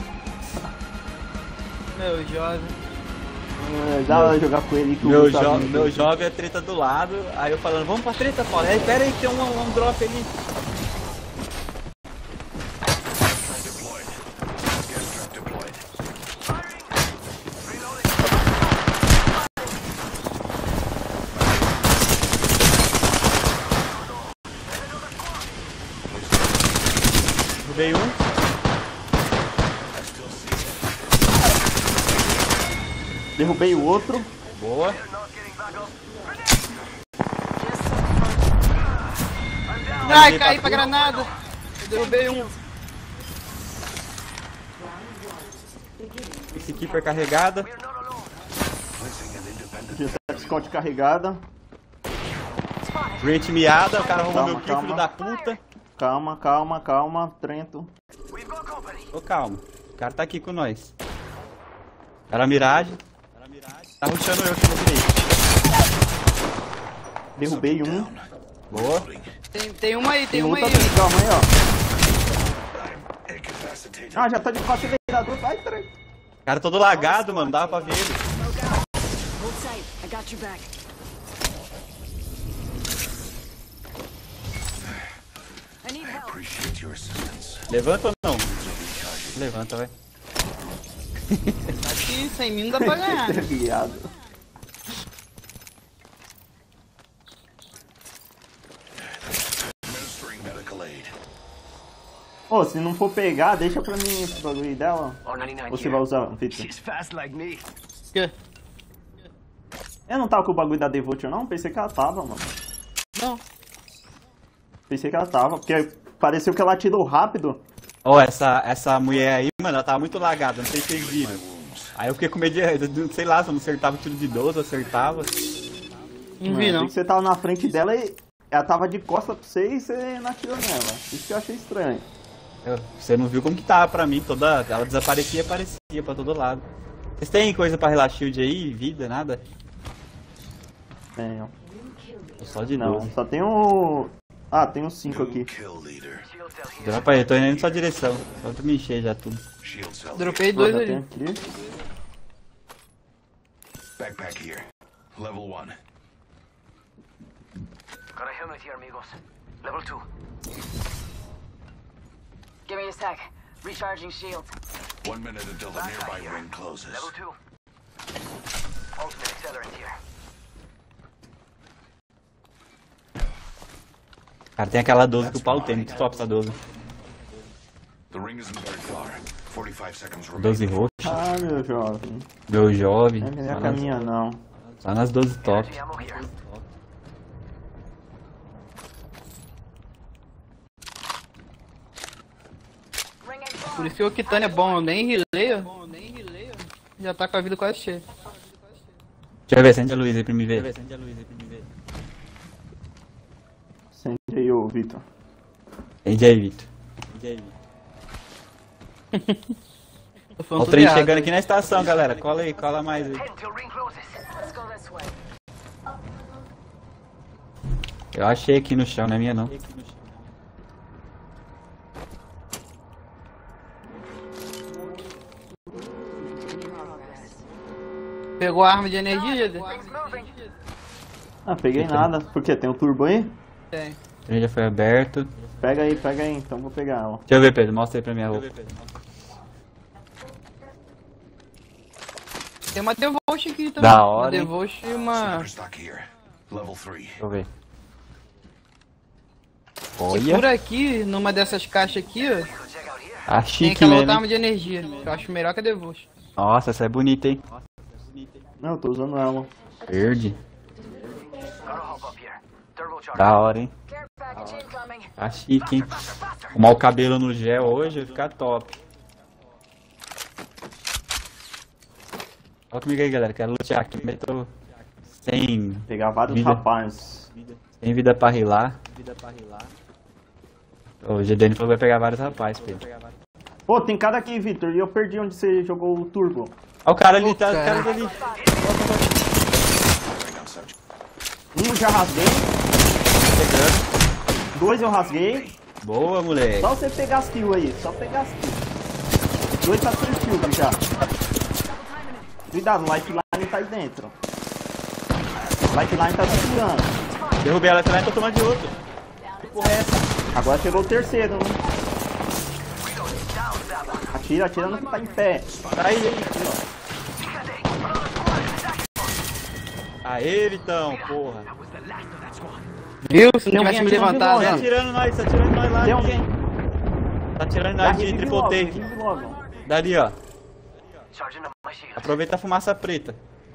Meu jovem. Dá pra jogar com ele que o Meu, Gustavo não tem. jovem é treta do lado. Aí eu falando, vamos pra treta, Paulo. Aí, pera aí que tem um drop ali. Deployed. Gas trap deployed. Derrubei um. Derrubei o outro. Boa. Ai, caí pra granada. Eu derrubei um. Esse keeper carregada. G7 Scott carregada. Great miada. O cara roubou Calma, meu kill, filho calma. da puta. Calma, calma, calma, Trento. Ô, calma. O cara tá aqui com nós. Era a miragem. Tá rushando eu aqui no direito. Derrubei um. Boa. Tem uma aí, tem uma aí. Outra, calma aí, ó. Incapacitated. Ah, já tá de faixa acelerador. Vai, Trento. O cara todo lagado, mano. Dava pra ver ele. Hold tight. I got your back. I need help. Appreciate your assistance. Levanta ou não? Levanta, vai. Aqui, sem mim não dá pra ganhar. Viado. Administering medical aid. Ô, se não for pegar, deixa pra mim esse bagulho dela. R99 Ou você here. vai usar, Victor? She's fast like me. Que? Eu não tava com o bagulho da Devotion, não? Pensei que ela tava, mano. Não. Pensei que ela tava, porque pareceu que ela atirou rápido. Ó, essa mulher aí, mano, ela tava muito lagada, não sei se vocês viram. Aí eu fiquei com medo de, sei lá, se eu não acertava o tiro de 12, eu acertava. Não vi, Achei não. que você tava na frente dela e ela tava de costa pra você e você não atirou nela. Isso que eu achei estranho. Você não viu como que tava pra mim, toda. Ela desaparecia e aparecia pra todo lado. Vocês têm coisa pra relar shield aí? Vida, nada? Tenho. Só de Não, 12. só tem o... Ah, tem uns 5 aqui. Kill leader. Dropa aí, eu tô indo na sua direção. Só pra me encher já tudo. Shield cell. Dropei Pô, 2 já tem ali. aqui. Backpack here. Level 1. Got a helmet here, amigos. Level 2. Give me a sec. Recharging shields. 1 minute until the nearby ring closes. Level 2. Ultimate accelerant here. Cara, tem aquela 12 que o Paulo tem, muito top essa 12. The ring isn't very far. 45 seconds 12 remaining. roxa, Ah, meu jovem. meu jovem. Não é caminha não. Só nas 12 top. Energy ammo here. Por isso que o Octane é bom, eu nem rileio. Já tá com a vida quase cheia. Deixa eu ver, acende a luz aí pra me ver. Acende aí, ô Vitor. Acende aí, Vitor. Tô falando Ó o tudo trem errado. chegando aqui na estação, galera. Cola aí, cola mais aí. Head until ring closes. Let's go this way. Eu achei aqui no chão, não é minha não. Pegou a arma de energia, Jeder? Ah, peguei nada. Por quê? Tem um turbo aí? Tem. O trem já foi aberto. Pega aí, então vou pegar ela. Deixa eu ver, Pedro, mostra aí pra minha roupa. Tem uma Devotion aqui também. Da hora, Uma hein? Devotion e uma... Superstock here. Level 3. Deixa eu ver. E por Olha, aqui, numa dessas caixas aqui, ó, tá tem chique aquela outra mesmo, arma hein? de energia, que eu acho melhor que a Devotion. Nossa, essa é bonita, hein? Não, eu tô usando ela. Verde. Gotta hop up here. Turbocharger. Da hora, hein? Care package incoming. Tá chique, hein? Arrumar o cabelo no gel hoje vai ficar top. Olha comigo aí, galera. Quero lutear aqui, mas tô sem Pegar vários Vida. rapazes. vida pra rilar. O GDN falou que vai pegar vários rapazes, Pedro. Pô, tem cara aqui, Vitor, e eu perdi onde você jogou o turbo. Olha o cara ali, Ô, tá o cara. cara ali. Um já rasguei. Dois eu rasguei. Boa, moleque. Só você pegar as kills aí, só pegar as kills. Dois tá sem kills já. Cuidado, o lifeline tá aí dentro. O lifeline tá segurando. Derrubei ela, ela tô tomando de outro. Agora chegou o terceiro, né? Atira no que tá em pé. Aí, Aê, Vitão, porra. Viu? Se Tem não tivesse alguém me aqui no levantado, vilão, Tá atirando nós lá. Tem alguém? Tá atirando Dá nós de revive triple logo, take. revive logo. Dali, ó. Charging up my shield. Aproveita a fumaça preta.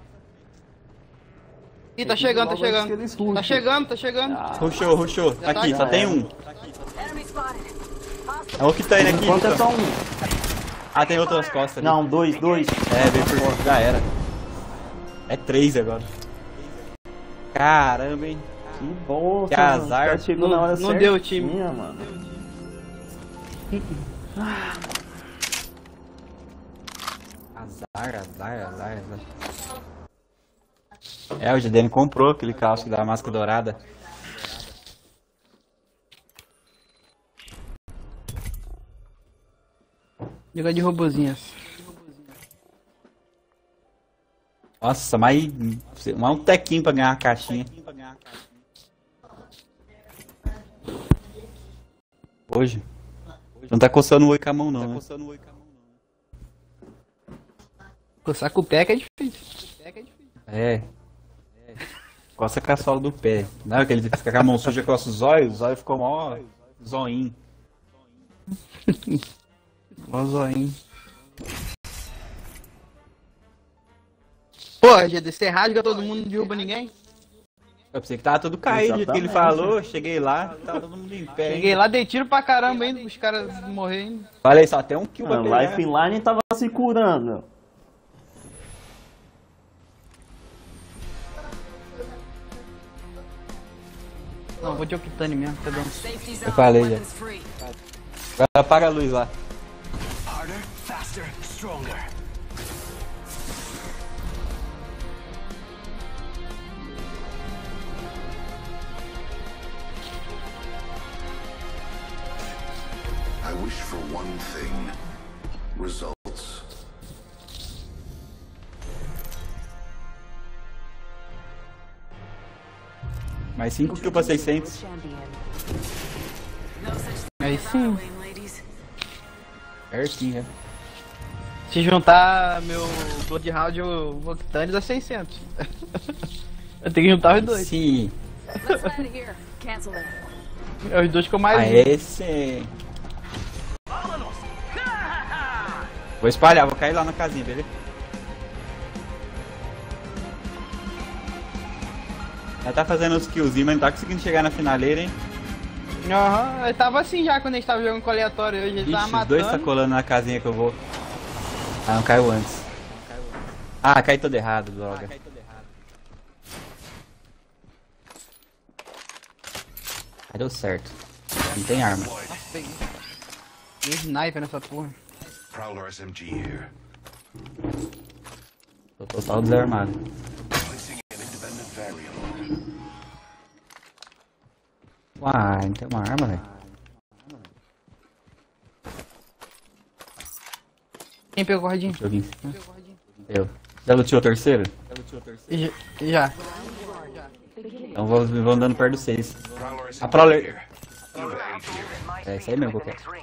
Ih, tá chegando, tá Logo antes que chegando. eles rusham. Tá chegando. Rushou. Tá aqui, tá só já tem era. um. Enemy spotted. É o que tá indo aqui, Enquanto é Vitão. só um. Ah, tem outras costas ali. Não, dois. É, veio por fora. Já era. É 3 agora. Caramba, hein. Que bom, Que mano. azar. O cara chegou Não- na hora não deu o time. certinha, mano. Azar. É, o GDN comprou aquele calço da máscara dourada. Jogar de robozinhas. Nossa, mais um tequinho pra ganhar uma caixinha. Hoje. Não tá coçando o oi com a mão não, né? Coçar com o pé que é difícil. É. Coça com a sola do pé. Não é que ele fica com a mão suja, coça os olhos ficou mó zoinho. Ó, zoinho. Pô, GD, você rasga todo mundo, não derruba ninguém? Eu pensei que tava tudo caído, do jeito que ele falou, cheguei lá, tava todo mundo em pé. Cheguei hein? lá, dei tiro pra caramba ainda, os caras morrendo. Falei, só tem um kill pra Mano, pegar. lifeline tava se curando. Não, vou de Octane mesmo, tá dando. Safety Eu zone. falei já. Weapons free. Agora apaga a luz lá. Harder, faster, stronger. I wish for one thing. Results. Mais 5 kills pra 600. Champion. No such thing Aí as sim. Halloween, ladies. Pertinho, já. Se juntar meu Bloodhound e o Voltane dá 600. Eu tenho que juntar os dois. Sim. Let's land here. Cancel it. É os dois que eu mais Aê, sim. Vou espalhar, vou cair lá na casinha, beleza? Já tá fazendo os killzinhos, mas não tá conseguindo chegar na finaleira, hein? Aham, eu tava assim já quando a gente tava jogando com aleatório hoje, ele tava Ixi, os dois tá matando. colando na casinha que eu vou. Ah, não caiu antes. Ah, cai todo errado, droga. Aí deu certo. Não tem arma. Tem sniper nessa porra. Prowler SMG here. Tô total desarmado. Placing an independent variable. Uai, não tem uma arma, velho. Quem pegou o cordinho? Joguinho. Eu. Já luteou o terceiro? Já. Então vou andando perto do 6. Prowler SMG A Prowler. here. Move to 8 here. É isso aí mesmo que eu quero.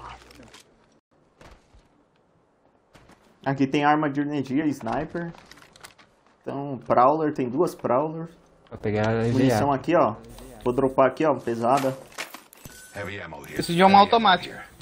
Aqui tem arma de energia, sniper. Então, Prowler, tem duas Prowlers. Vou pegar a Munição EVA. aqui, ó. Vou dropar aqui, ó, pesada. Heavy ammo here. Preciso de uma Heavy ammo automática. here.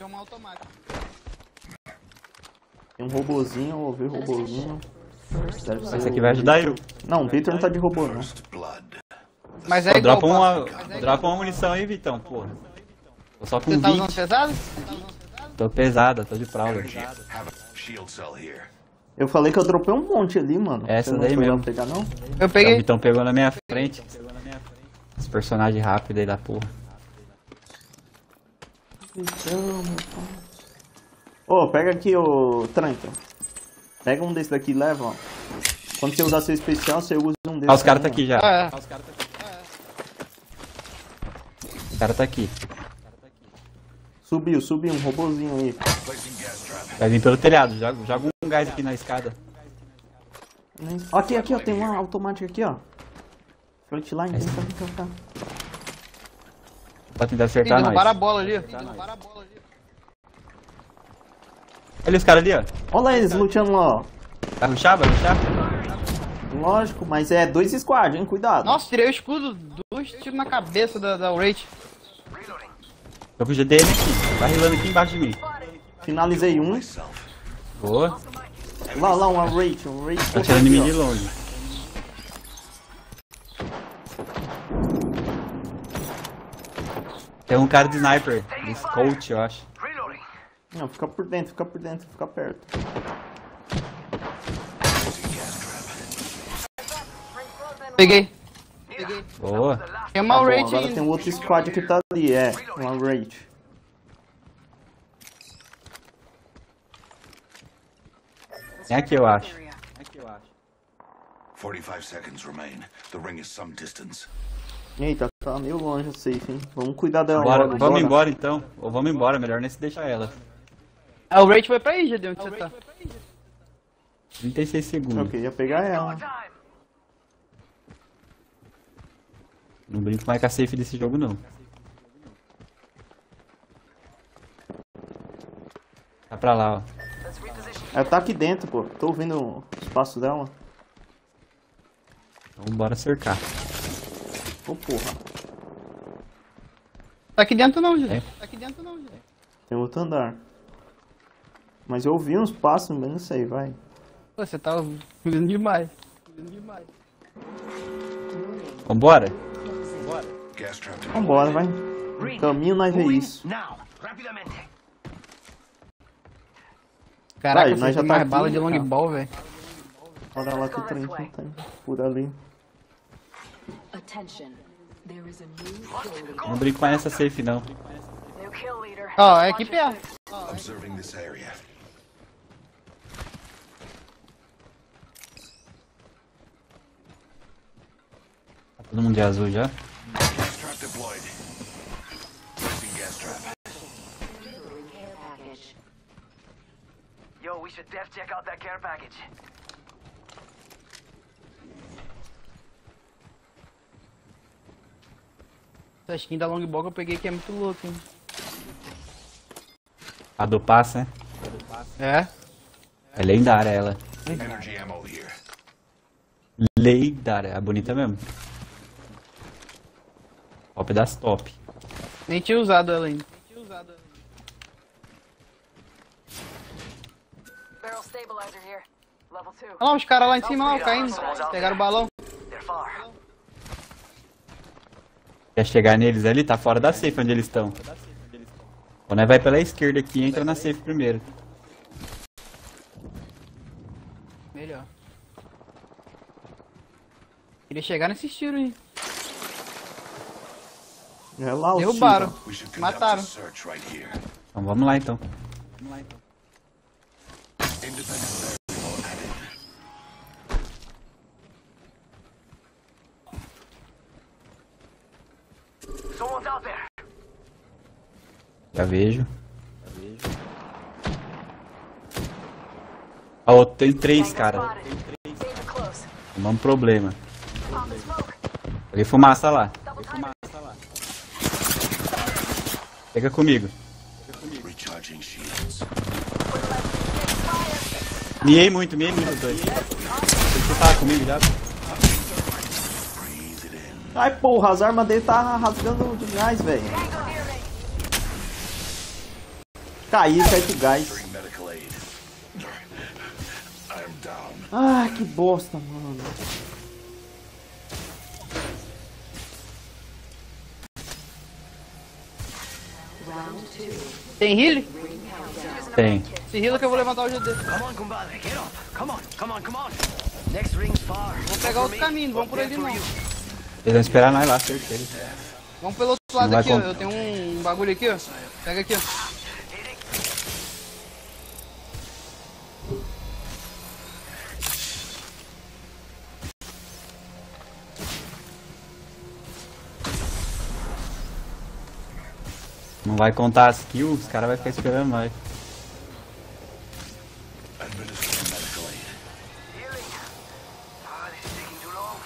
Tem um robozinho, vou ver o robozinho. Deve ser Esse aqui o vai ajudar eu. Victor. Não, o Victor não tá de robô, não. First blood. Mas é Pô, igual. dropa uma munição aí, Vitão, porra. Tô só com Você tá usando 20. pesado? Tô pesada, tô de Prowler. Have a shield cell here. Eu falei que eu dropei um monte ali, mano. Essa Você não daí foi lá mesmo. pegar, não? Eu O peguei. Vitão pegou na minha frente. Esse personagem rápido aí da porra. Ô, pega aqui, ô Tranca. Pega um desse daqui e leva, ó. Quando você usar seu especial, você usa um desses. Ah, os caras tá aí, aqui já. É. O cara tá aqui. Subiu, um robozinho aí. Placing gas trap. Vai vir pelo telhado. Joga um gás aqui na escada. Aqui, ó, tem uma automática aqui, ó. Frontline, vem cá. Pra tentar Tem acertar nós. derrubar a bola ali. Olha os caras ali, ó. Olha lá eles lutando lá, ó. Vai rushar, vai rushar? Lógico, mas é 2 squad, hein? Cuidado. Nossa, tirei o escudo, 2 tiros na cabeça da Wraith. Tô com o GDM aqui. Tá rilando aqui embaixo de mim. Finalizei um. Myself. Boa. Lá, um Wraith. Tá tirando em mim de longe. Tem um cara de sniper. De scout, eu acho. Reloading. Não, fica por dentro, fica perto. Placing gas trap. Peguei. Boa. Tem uma Tá bom, Wraith agora ainda. tem um outro squad que tá ali, uma Wraith. Tem aqui, eu acho. 45 seconds remain. The ring is some distance. Eita, tá meio longe o safe, hein? Vamos cuidar dela Bora, logo, vamos bora. embora então. Ou vamos embora, melhor nem se deixar ela. Ah, o Wraith foi pra aí, Jadeu, onde você tá? 36 segundos. Eu queria pegar ela. Não brinco mais com a safe desse jogo, não. Tá pra lá, ó. Ela tá aqui dentro, pô. Tô ouvindo o espaço dela. Então bora cercar. Ô, porra. Tá aqui dentro não, Jadeu. É. Tá aqui dentro não, Jadeu. Tem outro andar. Mas eu ouvi uns passos, mas não sei, vai. Pô, você tá ouvindo demais. Vambora? Gas trap deployed. Vambora, vai. Caminho nós vê isso. Now, rapidamente. Caraca, Vai, nós você já tem tá mais aqui, bala de cara. long ball, velho. Olha lá que o trem não tem. Por ali. Attention. There is a new kill leader. Não brinco mais nessa safe, não. New kill leader. Ó, é aqui perto. Observing this area. Tá todo mundo de azul já. Gas trap deployed. Placing gas trap. Yo, we should def check out that care package. Essa skin da long ball que eu peguei que é muito louco, hein. A do passe, né? É. É lendária ela. Energy ammo here. Lendária. É bonita mesmo. Top das top. Nem tinha usado ela ainda. Barrel stabilizer here. Level 2. Olha lá os caras lá em cima, ó, caindo. Pegaram o balão. They're far. Quer chegar neles ali? Tá fora da safe onde eles estão. Quando vai pela esquerda aqui, entra na safe primeiro. Melhor. Queria chegar nesses tiros aí. É lá o Derrubaram. We should conduct Mataram. a search right here. Então vamos lá então. Independent variable added. Someone's out there. Já vejo. Ó, tem 3, cara. Danger close. Não é um problema. Pop the smoke. Joguei fumaça lá. Double time. Pega comigo. Recharging shields. Miei muito os dois. Você tá comigo já? Breathe it in. Ai, porra, as armas dele tá rasgando demais, velho. Cai com gás. Bring medical aid. I'm down. Ai, que bosta, mano. Tem healer? Tem. Se healer que eu vou levantar o GD. Come on, compadre, get up. Come on, come on, come on. Next ring's far. Vamos pegar outro caminho, vamos por ali não. Eles vão esperar nós lá, certeza. Vamos pelo outro lado vai aqui, ó. com- Eu tenho um bagulho aqui, ó. Pega aqui, ó. Não vai contar as kills, os caras vão ficar esperando nós. Administering medical aid. Healing. Ah, this is taking too long.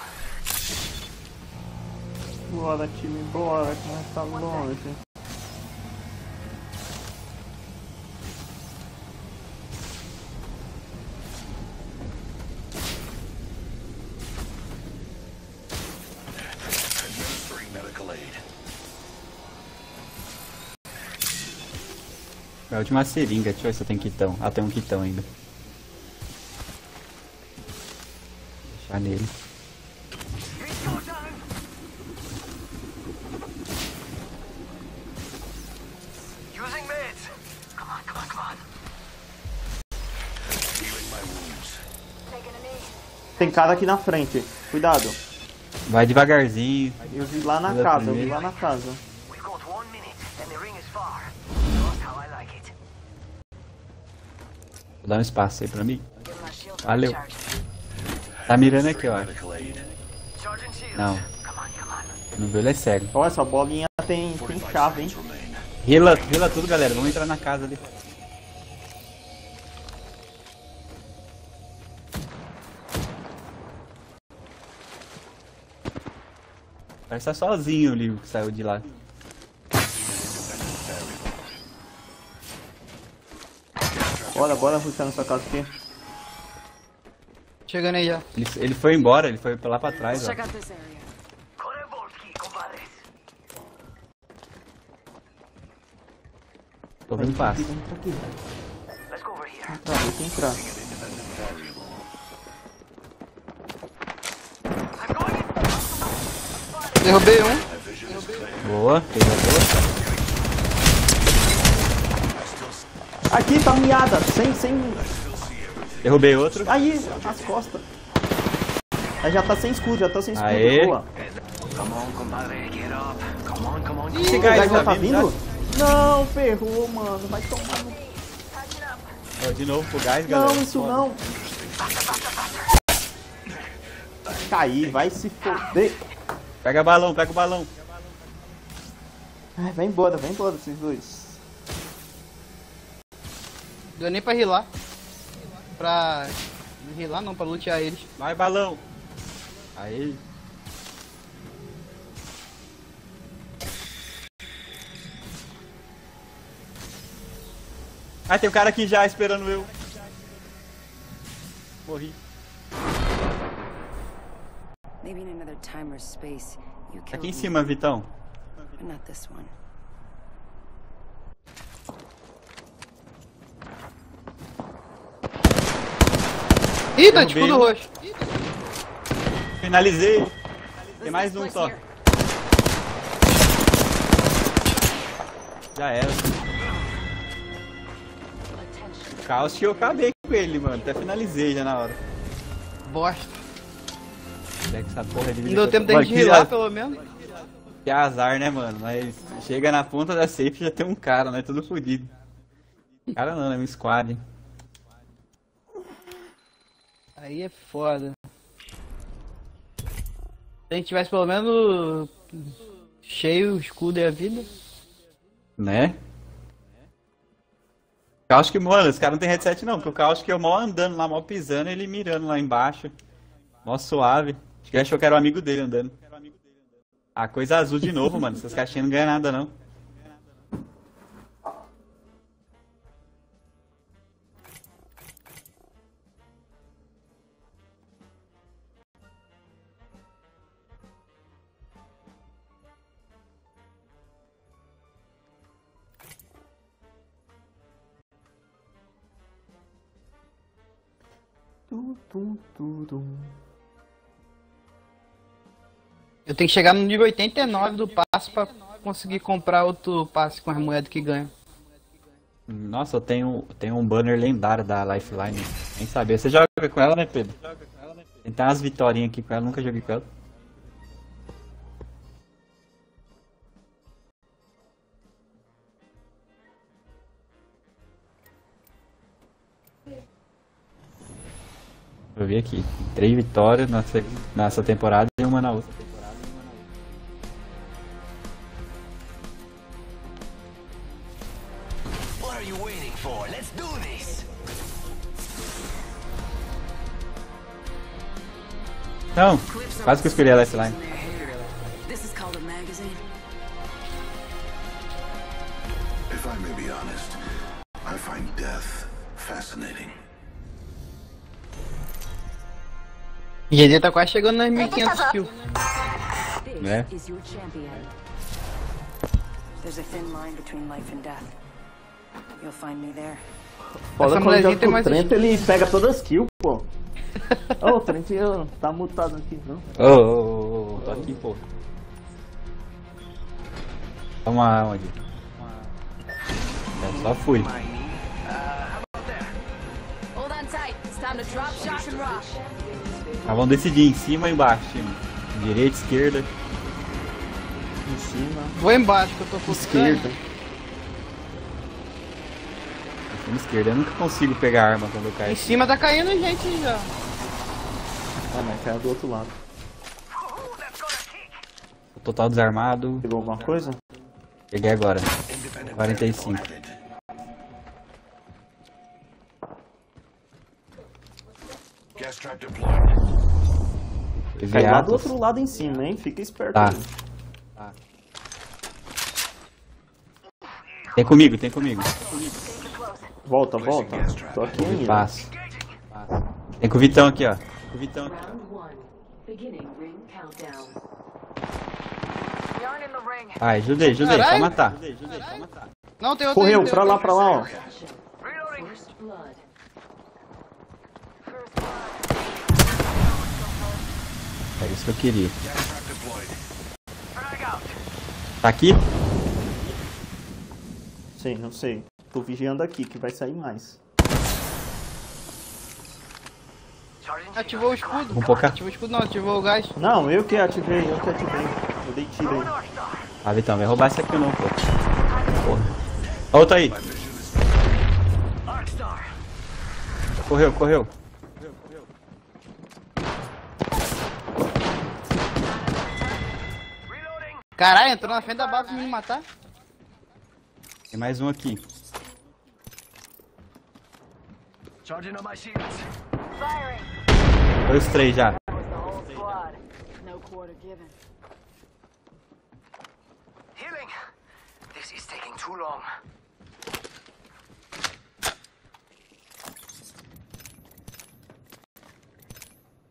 Bora, time, bora, que nós tá longe. Administering medical aid. É a última seringa, deixa eu ver se eu tenho quitão. Ah, tem um quitão ainda. Deixar nele. It's your time. Using meds. Come on, come on, come on. Healing my wounds. Taking a knee. Tem cara aqui na frente, cuidado. Vai devagarzinho. Eu vi lá na Cuidado casa, eu vi primeiro. lá na casa. We've got 1 minute, and the ring is far. Just how I like it. Vou dar um espaço aí pra mim. Give my shield to Valeu. recharge. Tá mirando aqui, ó. Medical aid. Charging shields. Não, Come on, come on. no ele é cego. Ó, essa bolinha tem chave, hein? Remain. Heala tudo, galera. Vamos entrar na casa ali. Parece que tá sozinho ali o que saiu de lá. Bora ruxar nessa casa aqui. Chegando aí já. Ele foi embora, ele foi lá pra trás, Let's ó. check out this area. Korevolski, compadres. Tô vendo passo. Entra aqui, Let's go over here. entra, deixa eu entrar. I'm going in. Derrubei um. My vision is clear. Boa, pegou boa. Aqui, tá miada, sem... Derrubei outro. Aí, as costas. Aí já tá sem escudo, de Aê. boa. Come on, compadre, get up. Come on, come on, come Esse O gás gás não tá tá vindo, vindo? Não, ferrou, mano. Vai tomar no... Ó, de novo pro gás, galera. Não, isso não. Cair, vai se foder. Pega balão, pega o balão. Ai, vai embora esses dois. Deu nem pra healar. Pra... Não healar não, pra lutear eles. Vai, balão. Aí. Ah, tem um cara aqui já esperando eu. Morri. Maybe in another time or space, you Aqui killed em me, cima, Vitão. but not this one. Ih, tá Derrubei escudo um. roxo. Finalizei. Tem mais um só. Já era. O Caos que eu acabei com ele, mano. Até finalizei já na hora. Bosta. Pega essa porra de Não deu tempo de rilar, pelo menos. Que azar, né, mano? Mas chega na ponta da safe e já tem um cara, né? Tudo fodido. Cara não, é um squad. Aí é foda. Se a gente tivesse pelo menos cheio o escudo e a vida. Né? Caos que, mano, esse cara não tem headset não, porque o Caos que eu mal andando lá, mal pisando, ele mirando lá embaixo. Mó suave. Acho que ele achou que era o amigo dele andando. Ah, coisa azul de novo, mano. Essas caixinhas não ganham nada, não. Eu tenho que chegar no nível 89 do passe pra conseguir comprar outro passe com as moedas que ganha. Nossa, eu tenho um banner lendário da Lifeline. Nem sabia. Você joga com ela, né, Pedro? Tem umas vitórias aqui com ela, nunca joguei com ela. Eu vi aqui. 3 vitórias nessa temporada e uma na outra. What are you waiting for? Let's do this. Não, quase que eu escolhi a Lifeline. This is called a magazine. If I may be honest, I find death fascinating. GD tá quase chegando nas 1500 kills. Né? Is your champion. There's a thin line between life and death. You'll find me there. Foda Essa quando mulherzinha joga tem com o mais Trent, ele pega todas as kills, pô. Ô, o Trent tá mutado aqui, não? Ô, tô aqui, pô. Toma onde? Eu só fui. Hold on tight. It's time to drop, shock and rock. Ah, vamos decidir em cima ou embaixo, time. Direita, esquerda. Em cima, Vou embaixo que eu tô focando. esquerda. Esquerda, eu nunca consigo pegar a arma quando eu Em caio. cima tá caindo gente já. Ah, mas caiu do outro lado. Total desarmado. Pegou alguma coisa? Peguei agora. Independent 45. vehicle added. Gas trap deployed. Caiu lá do Atos. outro lado em cima, hein? Fica esperto Tá. aí. Tem comigo, tem comigo. Volta, volta. Tô aqui ainda. Passo. Tem com o Vitão aqui, ó. Com o Vitão aqui. Beginning ring countdown. We aren't in the ring. Ai, ajudei, só Caralho. matar. Não, tem outro Correu, aí, tem pra outro lá, aí. ó. Reloading. First blood. É isso que eu queria. Gas trap deployed. Frag out. Tá aqui? Sei, não sei. Tô vigiando aqui, que vai sair mais. Charging Ativou o escudo. Vamos focar. Ativou o escudo não, ativou o gás. Não, eu que ativei. Eu dei tiro aí. North Star. Ah, Vitão, vai roubar esse aqui não, pô. Porra. Outro aí. Arcstar. Correu, correu. Reloading. Caralho, entrou na frente da base pra me matar. Tem mais um aqui. Charging on my shields. Firing. 2, 3 já. That was the whole squad. No quarter given. Healing. This is taking too long.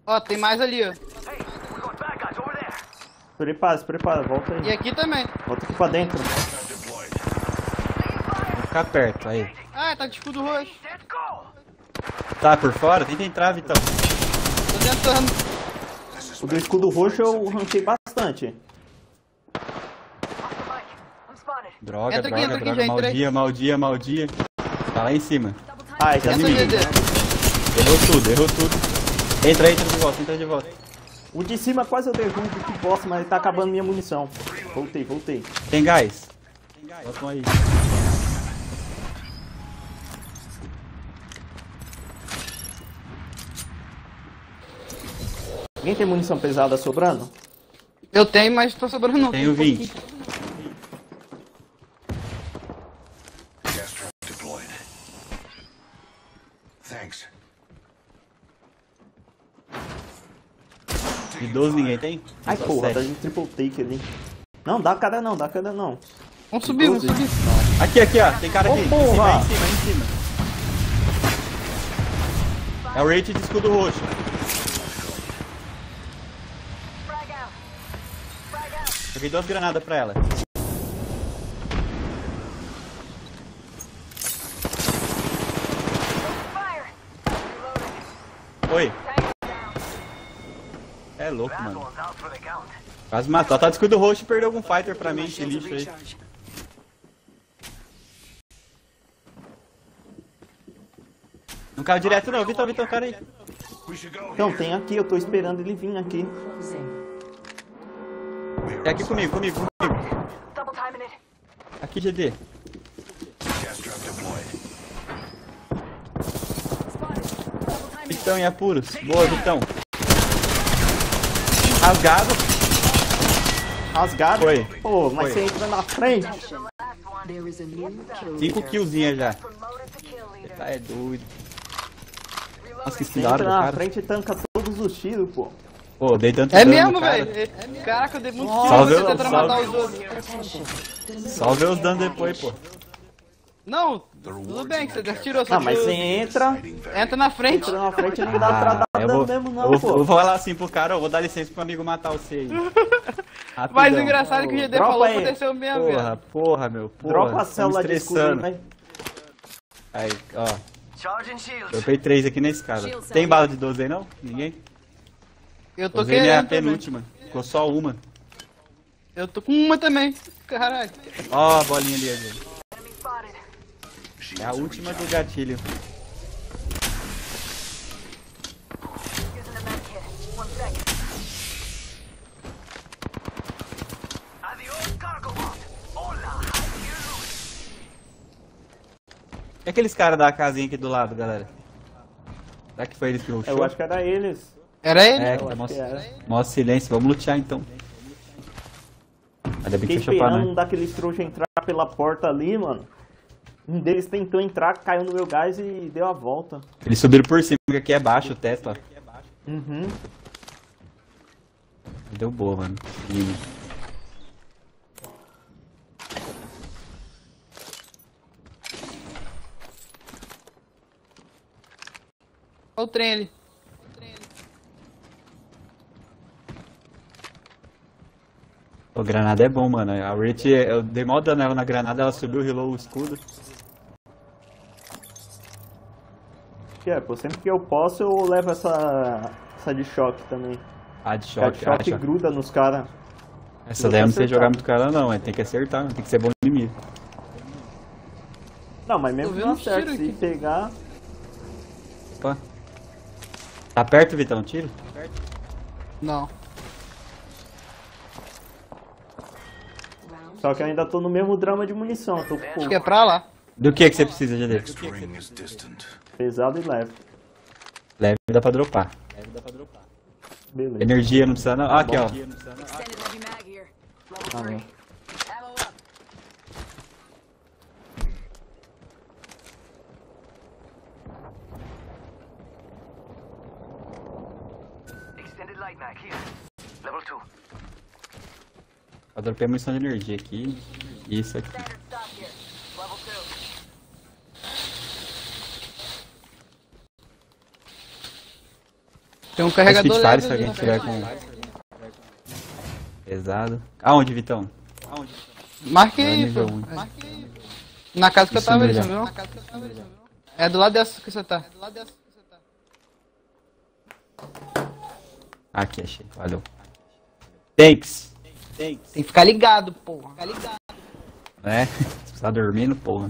Ó, tem mais ali, ó. Hey, we got bad guys over there. Se prepara, volta E aí. aqui também. Volta aqui pra dentro. Vou ficar perto, aí. Ah, tá de escudo roxo. Let's go. Tá por fora? Tenta entrar, Vitão. Tô tentando. O do escudo roxo eu ranquei bastante. Off the mic. I'm spotted. Droga, Entra aqui, droga, entra aqui, droga. já entrei. Maldia. Tá lá em cima. Ah, esse é Entra, inimigo. GD. Errou tudo. Entra de volta. O de cima quase eu derrubo que bosta, mas ele tá acabando minha munição. Voltei. Tem gás. Botam aí. Alguém tem munição pesada sobrando? Eu tenho, mas tô sobrando não. Tenho 20. Gas trap deployed. Thanks. De 12 ninguém tem? Ai Só porra, 7. tá de triple take ali. Não, dá cara não. Vamos subir. Aqui, ó. Tem cara aqui. Ô, porra! Em cima. É o rate de escudo roxo. Frag out. Frag out. Joguei 2 granadas pra ela. Fire. Oi. Tango down. É louco, That mano. one's out for the count. Quase matou. Tá de escudo roxo e perdeu algum fighter pra mim, esse lixo aí. Recharge. Não caiu direto não. Vitão, cara aí. We should go Então, here. tem aqui, eu tô esperando ele vir aqui. Closing. É aqui comigo. Double timing it. Aqui, GD. Gas trap deployed. Vitão em apuros. Boa, Vitão. Rasgado. Rasgado. Foi. Pô, mas Foi. você entra na frente. There is a new kill 5 leader. killzinhas já. Promoted to kill leader. Tá, é doido. Nossa, que Você da hora entra do na cara. frente e tanca todos os tiros, pô. Pô, dei tanto É dano mesmo, no cara. velho. Caraca, eu dei muito Salve, tiro, você tentando salve. matar os outros. Attention. Só ver os danos depois, pô. Não, tudo bem que você tirou, só Ah, mas que você entra entra na frente. na frente e não dá pra dar eu dano vou, mesmo eu não, vou, pô. eu vou falar assim pro cara, eu vou dar licença pro amigo matar você aí. Rapidão. Mas o engraçado é que o GD Dropa falou aí. aconteceu mesmo, velho. Porra, meu. Porra, Dropa a tá me célula de escudo aí, estressando. vai. Aí, ó. Charging shields. Dropei 3 aqui nesse cara. Shield Tem cell. bala de 12 aí não? Ninguém? Eu tô Usei minha querendo também. penúltima. Ficou só uma. Eu tô com uma também. Caralho. Ó a bolinha ali, gente. Enemy spotted. É a última do gatilho. Using the med kit. 1 second. Adios, cargo bot. Hola, how do you look? E aqueles caras da casinha aqui do lado, galera? Será que foi eles que rushou? Eu acho que era eles. Era ele? É, Eu tá acho mó que era. mó silêncio. Vamos lutear então. Ainda bem Fiquei que fechou pra esperando um nós. daqueles trouxas entrar pela porta ali, mano. Um deles tentou entrar, caiu no meu gás e deu a volta. Eles subiram por cima, porque aqui é baixo o teto, ó. Uhum. Deu boa, mano. Lindo. Olha o trem ali. O granada é bom, mano. A Rich, eu dei mó dano nela na granada, ela subiu, healou o escudo. Que é, pô, sempre que eu posso eu levo essa de choque também. Ah, de A de choque. choque gruda nos caras. Essa daí eu não sei jogar muito com ela não, mas tem que acertar, tem que ser bom inimigo. Não, mas mesmo Tô que vendo não uns acerta, tiros se aqui. pegar... Opa. Tá perto, Vitão? Tiro? Não. Só que eu ainda tô no mesmo drama de munição, eu tô com Acho pouco. que é pra lá. Do que você precisa, GD? Next ring is distant. Pesado e leve. Leve dá pra dropar. Beleza. Energia não precisa não. Ah, aqui, ó. Extended heavy mag here. Level Ah, 3. não. Ammo up. Extended light mag here. Level 2. Eu dropei munição de energia aqui. Isso aqui. Standard stock here. Level 2. Tem um carregador Spitfire, se leve alguém ali, tiver com... Pesado. Aonde, Vitão? Marque Não é aí, nível pô. 1. Na casa que eu Isso tava ali, mesmo. você viu? É do lado dessa que você tá. Aqui, achei. Valeu. Thanks. Tem que ficar ligado, porra. É, você tá dormindo, porra.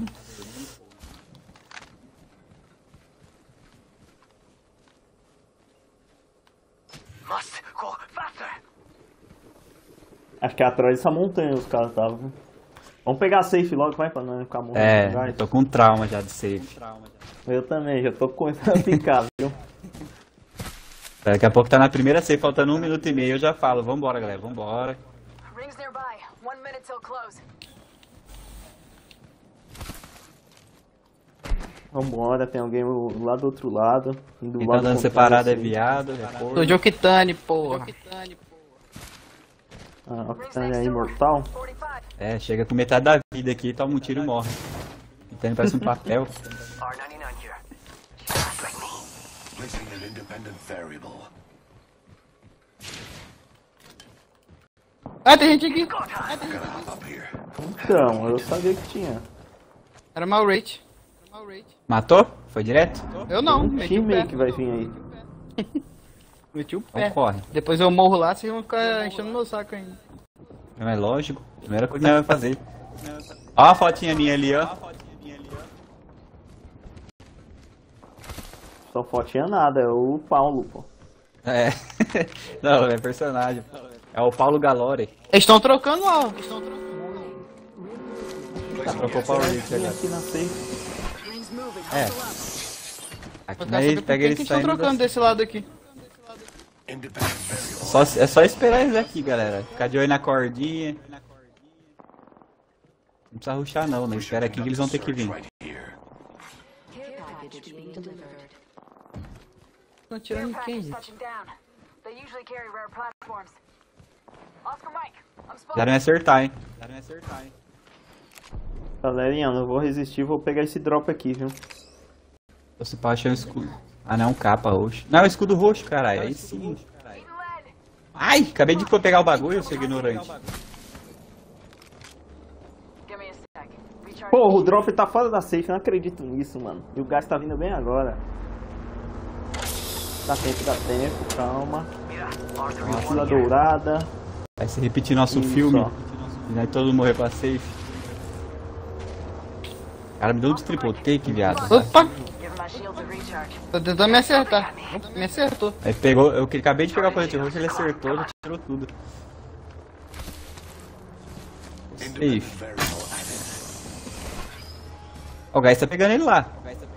Must go faster. Acho que é atrás dessa montanha os caras estavam. Viu? Vamos pegar a safe logo, vai, pra não ficar morrendo. É, Vai. eu tô com trauma já de save. Eu também, já tô começando a ficar, viu? Daqui a pouco tá na primeira save, faltando 1 minuto e meio, eu já falo. Vambora, galera, vambora. Rings nearby. 1 minute till close. Vambora, tem alguém lá do outro lado. Do Quem tá lado dando contrário separado é da safe. viado, Tô reforço. de Octane, porra. Ah, o que tá aí, imortal? 45. É, chega com metade da vida aqui, toma um tiro e morre. Então parece um papel. R99 here. Just like me. Placing an independent variable. Ah, tem gente aqui. Gotta hop up here. Então, eu sabia que tinha. Era mal rate. Matou? Foi direto? Eu não, Um meti o time pé. aí que vai vir aí. Meti o Então pé. corre. Depois eu morro lá, vocês vão ficar enchendo meu saco ainda. Não é lógico. Primeira coisa que nós vamos fazer. Ó a fotinha minha ali, ó. Só fotinha nada, é o Paulo, pô. É. Não, é personagem. É o Paulo Galore. Eles estão trocando lá, ó. Trocou o Paulo Rich Tem agora. aqui na safe. Rings moving. É. Hustle up. Aqui Eu quero nós saber por que pega que eles eles estão saindo. trocando desse lado aqui. Independent variable. É só esperar eles aqui, galera. Ficar de olho na cordinha. Não precisa rushar não, né? Espera aqui que eles vão ter que vir. Right here. Care package being delivered. Estão tirando Care quem, package gente? touching down. They usually carry rare platforms. Oscar Mike, I'm Já spotted. não acertar, hein? Galerinha, eu não vou resistir, vou pegar esse drop aqui, viu? Você pode achar um escudo. Ah não, capa roxo. Não, é um escudo roxo, caralho. Aí sim. Need lead. Ai, acabei de pegar o bagulho, seu ignorante. Give me a sec. Recharge. Porra, o drop tá fora da safe, eu não acredito nisso, mano. E o gás tá vindo bem agora. Dá tempo, calma. Mochila dourada. Vai se repetir nosso Isso, filme. ó. E nós todo morrer pra safe. Cara, me deu um de triple take, viado. Opa! Give my shields a recharge. Tá tentando me acertar. Opa, me acertou. Aí pegou, eu acabei de pegar o colete roxo, ele acertou, já tirou tudo. Independent Safe. variable added. Ó, o gás tá pegando ele lá.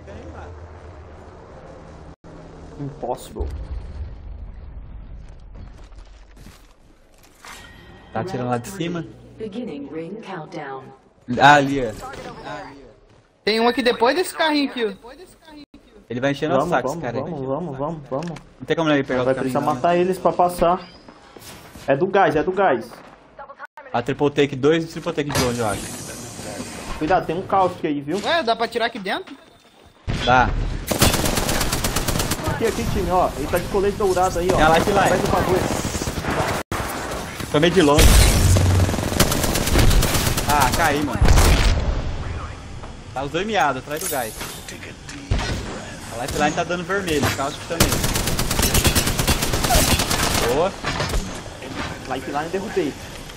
Impossible. Tá atirando lá de cima. Beginning ring countdown. Ah, ali, ó. Tem um aqui depois desse carrinho aqui, ó. Ele vai encher nosso Vamos, saco, esse vamos, cara aí. vamos. Não tem como ele pegar Vai o precisar caminho, matar eles pra passar. É do gás. A triple take, 2 triple take de longe, eu acho. Cuidado, tem um caustic aí, viu? Ué, dá pra tirar aqui dentro? Dá. Aqui, time, ó. Ele tá de colete dourado aí, ó. É a lifeline. Atrás do bagulho. Tomei de longe. Ah, caí, mano. Tá os dois miados atrás do gás. A lifeline tá dando vermelho, o caustic também. Boa. Lifeline derrubei.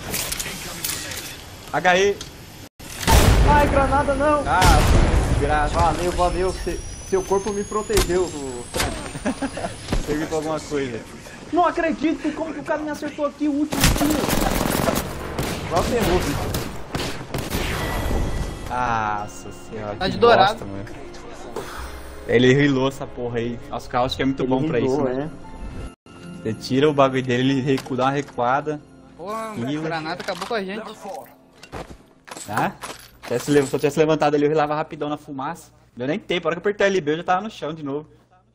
HE. Ai, granada não! Ah, graça. Valeu. Seu corpo me protegeu. Serviu pra alguma coisa. Não acredito como que o cara me acertou aqui o último tiro. Agora ferrou, bicho. Nossa senhora. Tá que de dourado. bosta, mano. Ele rilou essa porra aí. Nossa, o caustic é muito bom pra isso, Ele né? Você tira o bagulho dele, ele recua, dá uma recuada. Porra, Ih, a granada acabou com a gente. Tá? Se eu tivesse levantado ali, eu rilava rapidão na fumaça. Deu nem tempo, a hora que eu apertei LB eu já tava no chão de novo.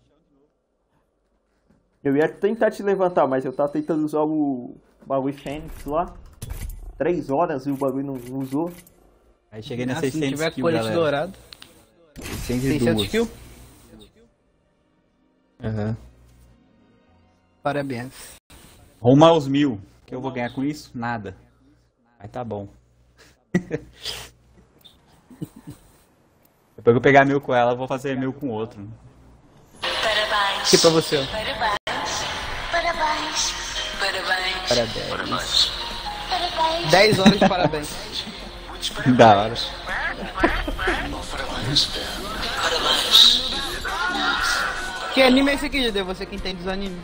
Eu ia tentar te levantar, mas eu tava tentando usar o bagulho Fênix lá. 3 horas e o bagulho não usou. Aí cheguei na Ah, se não 600 tiver kills, colete galera. dourado. 602. 600 kills? Aham. Parabéns. Rumo aos 1000. O que eu vou ganhar com isso? Nada. Aí tá bom. Depois que eu pegar 1000 com ela, eu vou fazer 1000 com outro. Parabéns. Que pra você, ó. Parabéns. Parabéns. Parabéns. Parabéns. Parabéns. 10 horas de parabéns. Da hora. Parabéns. Que anime é esse aqui, Judeu? Você que entende dos animes.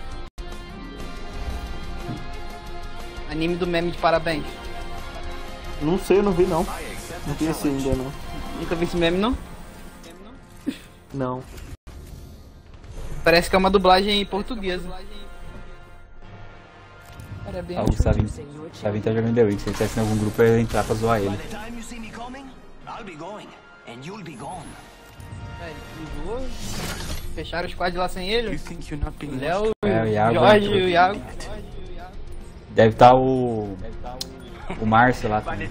Anime do meme de parabéns. Não sei, eu não vi não. Não vi esse ainda não. Nunca vi esse meme, não? Não. Parece que é uma dublagem portuguesa. Parabéns. Ah, o Savin tá jogando The Witch. Se ele tivesse em algum grupo, eu ia entrar pra zoar ele. Fecharam o squad lá sem ele. Léo, o Iago Jorge entrou. e o Iago. Deve estar o Márcio lá também.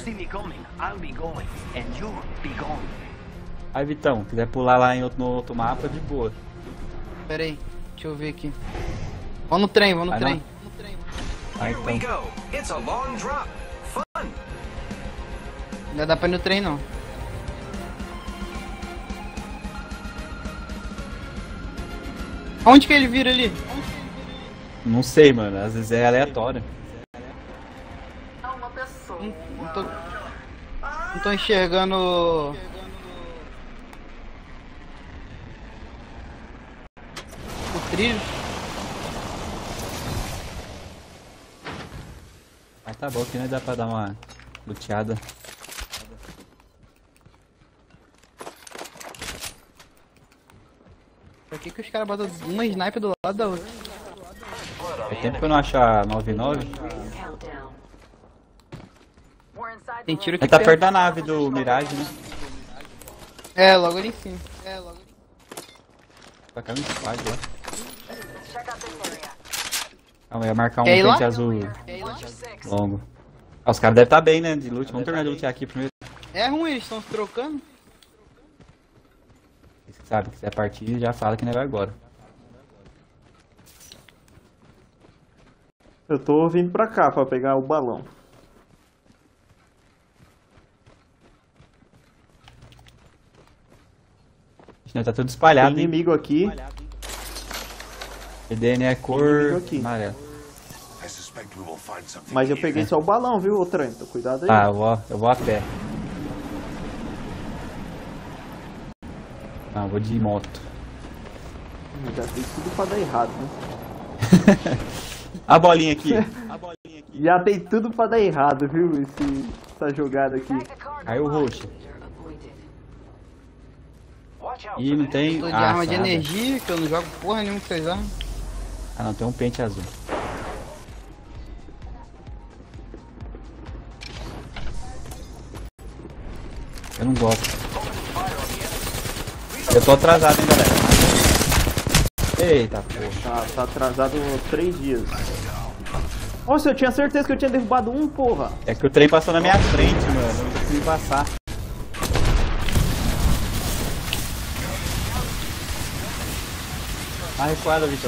Aí, Vitão, quiser pular lá no outro mapa, de boa. Pera aí, deixa eu ver aqui. Vamos no trem, vamos no Vai trem. Aí, então. Não dá pra ir no trem, não. Onde que ele vira ali? Não sei, mano. Às vezes é aleatório. Não tô enxergando... o trilho. Mas tá bom que não dá pra dar uma luteada. Por que os caras botam uma sniper do lado da outra? Faz tempo que eu não acho a 99. Tem tiro que Ele tá pega. perto da nave do Mirage, né? É, logo ali em cima. Vai cair um squad lá. Calma aí, ia marcar um Quer ir lá? pente azul longo. Ah, os caras devem estar bem, né? De loot. Vamos terminar de lutear aqui primeiro. É ruim, eles estão se trocando. Você sabe que se é partir, já fala que não vai agora. Eu tô vindo pra cá pra pegar o balão. Tá tudo espalhado, Tem hein? inimigo aqui. EDN é cor amarela. Mas eu peguei só o balão, viu, ô Trento? Cuidado aí. Ah, eu vou a pé. Não, eu vou de moto. Já tem tudo pra dar errado, né? A bolinha aqui. Já tem tudo pra dar errado, viu? Essa jogada aqui. Aí o roxo. Ih, não tem. Tô de arma de nada. energia, que eu não jogo porra nenhuma com vocês armas. Ah, não, tem um pente azul. Eu não gosto. Eu tô atrasado, hein, galera. Eita, porra. Tá atrasado 3 dias. Nossa, eu tinha certeza que eu tinha derrubado um, porra. É que o trem passou na minha frente, mano. Eu não consegui passar. Tá recuada, Vitão.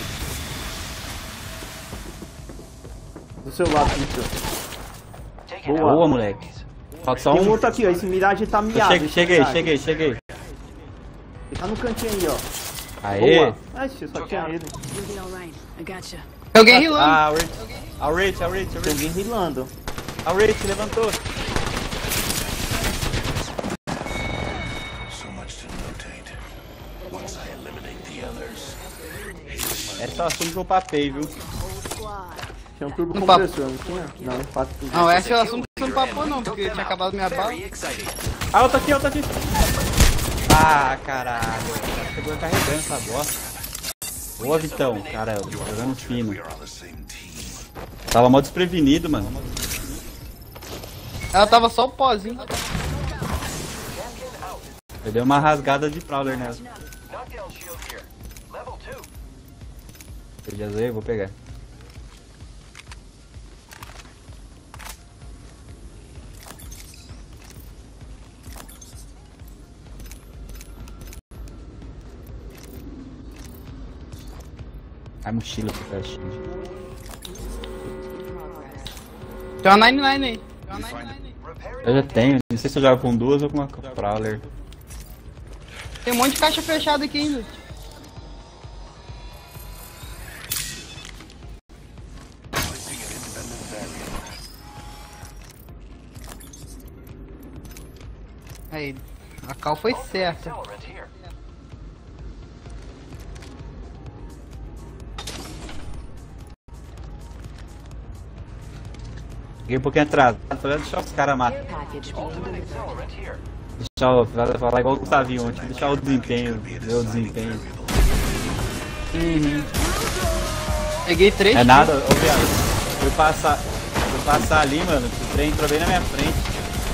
Do seu lado, Victor. Boa, moleque. Falta só Tem um um. outro aqui, ó. Esse Mirage tá miado. esse Cheguei. Mirage. Ele tá no cantinho aí, ó. Aê. Boa. Ai, só tinha ele. You'll be alright. I gotcha. Tem alguém rilando. Ah, o Rich. Tem alguém rilando. A Rich levantou. Essa é o assunto que eu papei, viu? Tinha um turbo No compressor, não tinha? Não, empate tudo. Não, esse é o assunto que você não papou não, porque tinha acabado minha bala. Ah, outra aqui. Ah, caralho. Pegou carregando essa bosta. Boa, Vitão. Cara, jogando fino. Tava mó desprevenido, mano. Ela tava só o pozinho. Eu dei uma rasgada de Prowler nela. Eu já usei, vou pegar. A mochila pro teste. Tem uma 99 aí. Eu já tenho, não sei se eu jogo com duas ou com uma Prowler. Tem um monte de caixa fechada aqui ainda. Aí, a cal foi certa. Fiquei um pouquinho atrás, só deixar os caras matar. Deixar eu falar igual o Gustavinho ontem, deixar o desempenho, ver o desempenho. Peguei 3. É nada, ô viado. Fui passar ali, mano, o trem entrou bem na minha frente.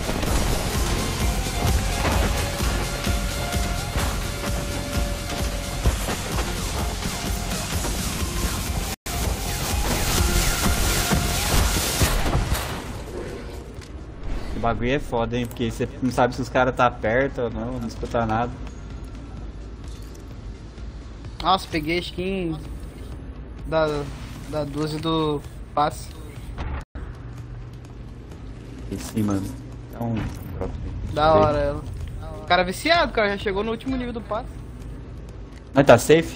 O bagulho é foda, hein, porque você não sabe se os caras tá perto ou não escuta nada. Nossa, peguei a skin da 12 do passe. Esse, mano. É um drop. Da hora ela. O cara é viciado, cara, já chegou no último nível do passe. Mas tá safe?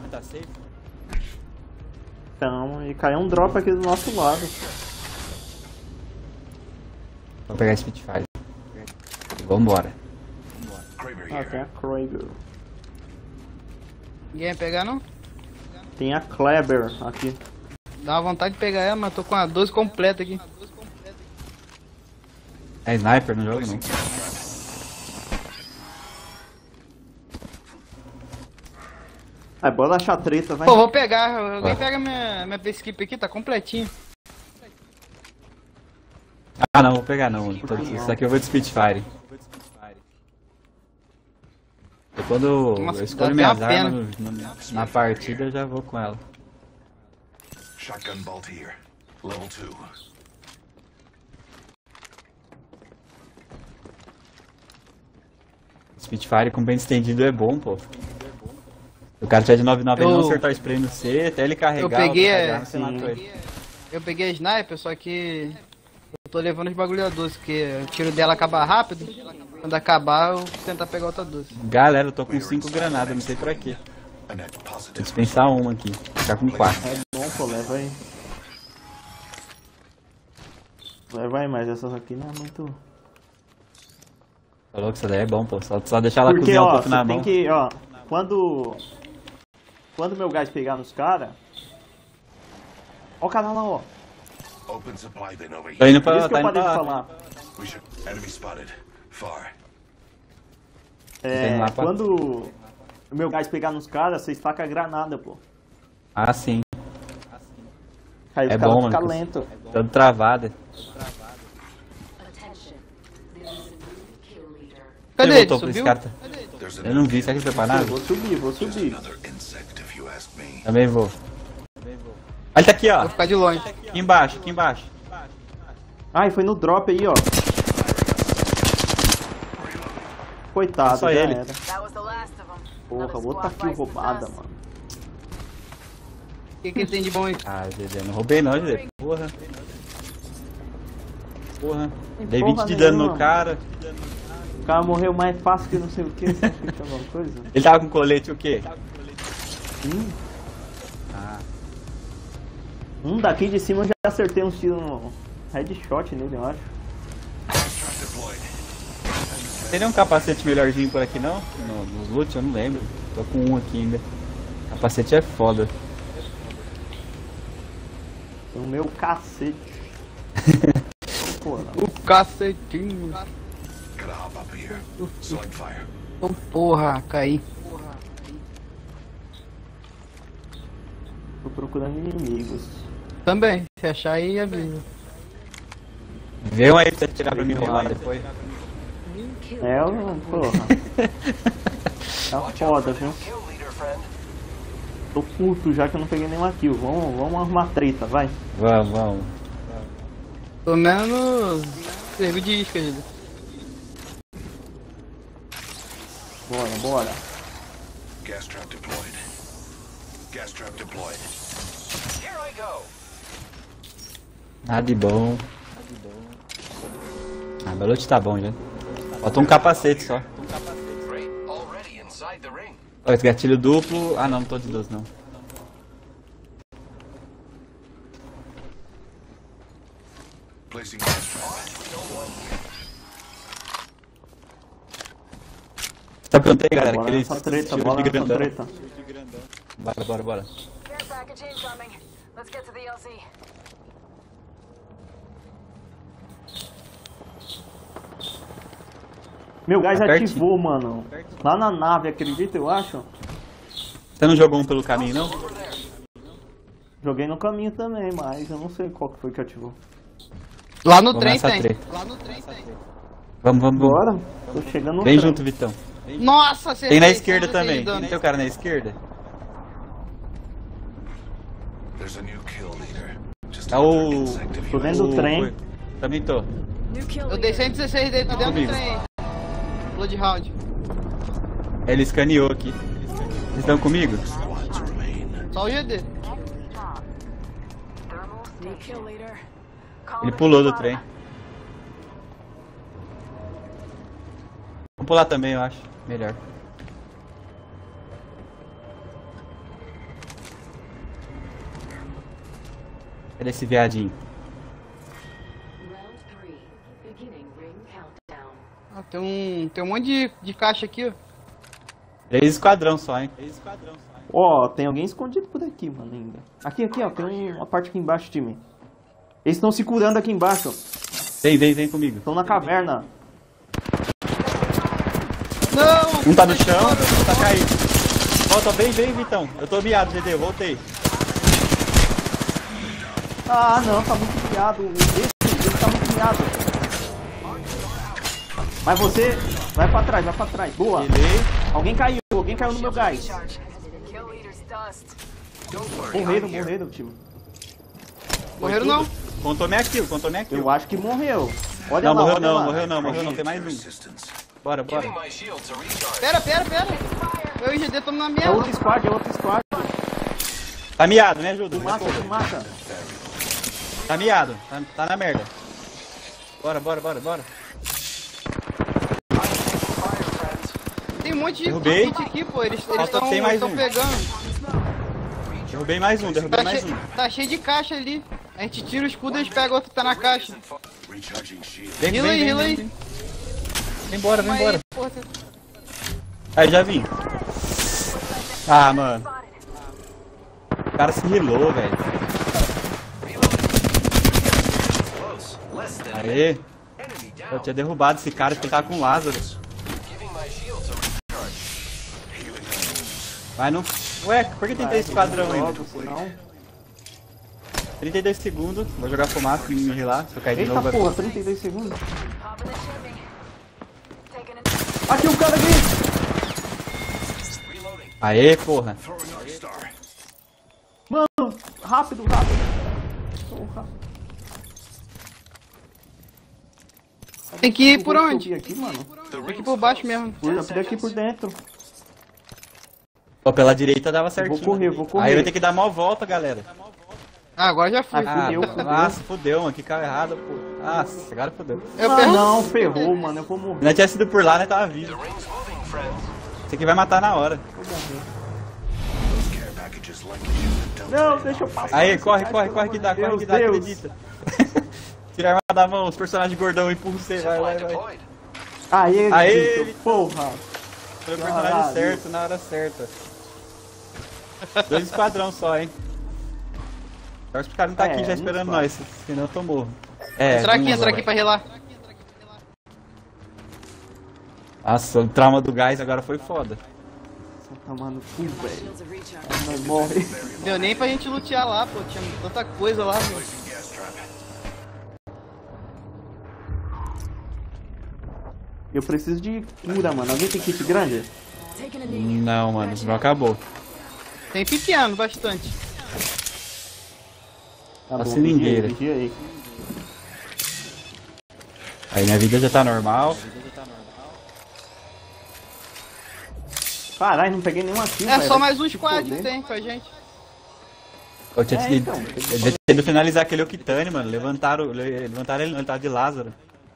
Então, e caiu um drop aqui do nosso lado. Vou pegar esse Spitfire. Vambora. Ah, tem a Kraber. Ninguém vai pegar não? Tem a Kleber aqui. Dá uma vontade de pegar ela, mas tô com a 12 completa aqui. É sniper no jogo, não? Bora achar treta, vai. Pô, vou pegar. Alguém pega minha peacekeeper aqui, tá completinho. Ah, não, vou pegar não. Isso aqui eu vou de Spitfire. E quando Nossa, eu escolho dá até minhas uma pena. armas na partida, eu já vou com ela. Shotgun bolt here. Level 2. Spitfire com bem estendido é bom, pô. O cara tiver de 99 ele não acertar o spray no C, até ele carregar. Eu peguei você matou ele. Eu peguei a sniper, só que eu tô levando os bagulho a 12, porque o tiro dela acaba rápido. Quando acabar, eu vou tentar pegar outra 12. Galera, eu tô com 5 granadas, não sei pra quê. Vou dispensar uma aqui, ficar com 4. É bom, pô, leva aí. Leva aí, mas essas aqui não é muito... Falou que essa daí é bom, pô. Só deixar ela Porque, cozinhar um ó, pouco na você tem mão. que, ó, quando meu gás pegar nos caras... Ó o canal lá, ó. Open supply bin over Tô here. indo Por pra... isso que eu Tá indo parei de pra... falar. We should. Enemy spotted. Far. É, lá pra- quando o meu gás pegar nos caras, você estaca a granada, pô. Ah, sim. Aí É os caras bom, ficam mano. lentos. Todo travada. Cadê Ele ele? voltou pra esse Subiu? cara. Tá- There's Eu não vi, será que ele foi pra nada? Vou subir. another insect, if you ask me. Também vou. Ah, ele tá aqui, ó. Vou ficar de longe. Aqui embaixo, aqui embaixo. Ai, foi no drop aí, ó. Coitado, Só já ele. era. That was the last of them. Porra, outra kill roubada, mano. O que ele tem de bom aí? Ah, Dedé, não roubei não, Dedé. Porra. Porra. Dei porra 20 de dano nenhuma, no cara. O cara morreu mais fácil que não sei o que. Você acha que tinha alguma coisa? Ele tava com colete o quê? Daqui de cima eu já acertei uns tiros no headshot nele, eu acho. Teria um capacete melhorzinho por aqui não? Nos loot, eu não lembro. Tô com um aqui ainda. Capacete é foda. O meu cacete. Porra. O cacetinho. Gotta hop up here. Select fire. Ô, porra, caí. Tô procurando inimigos. Também, se achar aí, avisa. Vê um aí pra você tirar pra mim rolar depois. É, porra. Tá foda, viu? Kill leader, friend. Tô puto já que eu não peguei nenhuma kill. Vamos arrumar treta, vai. Vamos. Pelo menos serviu de isca, gente. Bora. Gas trap deployed. Gas trap deployed. Here I go. Nada de bom. Ah, Belote tá bom já. Falta um capacete só. Great. Already inside the ring. Ó, esse gatilho duplo. Ah, não tô de 12 não. Placing gas trap. Tá pronto aí, galera? Bora Aqueles nessa treta, tiros bora de nessa grandão. treta. Bora, bora, bora. Care package incoming. Let's get to the LZ. Meu gás Tá pertinho. ativou, mano. Lá na nave, acredita, eu acho? Você não jogou um pelo caminho, não? Joguei no caminho também, mas eu não sei qual que foi que ativou. Lá no Vamos trem nessa tem. treta. Lá no trem tem. Vamos, vamos, vamos. Bora, tô chegando no Vem trem. junto, Vitão. Nossa, Tem na acertei, esquerda 116 também. de dano. Tem o cara na esquerda? There's a new kill leader. Just É o... Tô dentro do trem. Também tô. New kill Eu dei leader. 116 dentro do Comigo. trem. Bloodhound. Ele escaneou aqui. Vocês estão comigo? squads remain. Só o GD. New kill leader. Ele pulou do trem. Vou pular também, eu acho. Melhor. Cadê esse viadinho? Round 3. Beginning ring countdown. Ah, tem um monte de caixa aqui, ó. 3 esquadrão só, hein? Ó, tem alguém escondido por aqui, mano, ainda. Aqui, ó, tem uma parte aqui embaixo, time. Eles estão se curando aqui embaixo. Vem comigo. Estão na caverna. Não! Um tá no chão, outro tá caído. Volta, vem, Vitão. Eu tô miado, GD, eu voltei. Ah, não, tá muito miado. Esse tá muito miado. Mas você... Vai pra trás. Boa. Alguém caiu no meu gás. Kill leader's dust. Morreram, time. Morreram não? Contou minha kill. Eu acho que morreu. Olha Não, lá, morreu olha não, lá. morreu não, tem mais um. Assistance. Bora. Giving my shield to recharge. Pera. Eu e o GD estamos na É merda. outro squad. Tá miado, me ajuda. Mata. Tá miado, tá na merda. Bora. Tem um monte de Derrubei. kit aqui, pô. Eles Tem mais estão um. pegando. Derrubei mais um. Tá cheio de caixa ali. A gente tira o escudo e eles pegam outro que tá na caixa. Recharging shield. Vem, Rila aí. Vem embora. Aí, porra, Aí, já vim. Ah, mano. O cara se rilou, velho. Close. Less than Aê. enemy down. Eu tinha derrubado esse cara que tava com o Lázaro. Giving my shield to recharge. Vai no... Ué, por que tem 3 esquadrão ainda? Logo, senão... 32 segundos. Vou jogar fumaça e me rilar. Se eu cair de Eita novo... porra, 32 segundos. Popping the chimney. Taking it. Aqui o cara aqui. Aê, porra. Throwing Arc Star. Mano, rápido. Porra. Tem que ir por Eu vou onde? subir aqui, mano. Tem que ir por baixo mesmo. Por aqui por dentro. Ó, pela direita dava certinho. vou correr. Aí vai ter que dar mó volta, galera. Ah, agora já fui. Ah, fudeu. Nossa, fudeu, mano. Que carro errado, pô. Nossa, agora fudeu. Não, ferrou, mano. Eu vou morrer. Se não tivesse ido por lá, né? Tava vivo. Ring's moving, friends. Esse aqui vai matar na hora. Those care packages likely should have Não, deixa eu passar. Aí, corre que dá, Deus. acredita. Tira a arma da mão, os personagens gordão empurram você, vai. Deployed. Aê, Aê, Vitor, porra. Foi o personagem Caralho. certo, na hora certa. 2 esquadrão só, hein. Torce pro cara não tá aqui já esperando não nós, senão eu tô morro. É, Entra vamos aqui pra relar. Nossa, o trauma do gás agora foi foda. Tá tomando cu, velho. Shields of recharge. Nós morre. Deu nem pra gente lutear lá, pô. Tinha tanta coisa lá, meu. gas trap. Eu preciso de cura, mano. Alguém tem kit grande? Taking a knee. Não, mano, isso não acabou. Tem pequeno, bastante. Tá A bom, seringueira. vigia aí. Aí minha vida já tá normal. Caralho, não peguei nenhuma kill, É velho. só mais um Se squad que foder. tem com a gente. Eu tinha tentado finalizar aquele Octane, mano. Levantaram ele, não, ele tava de Lázaro.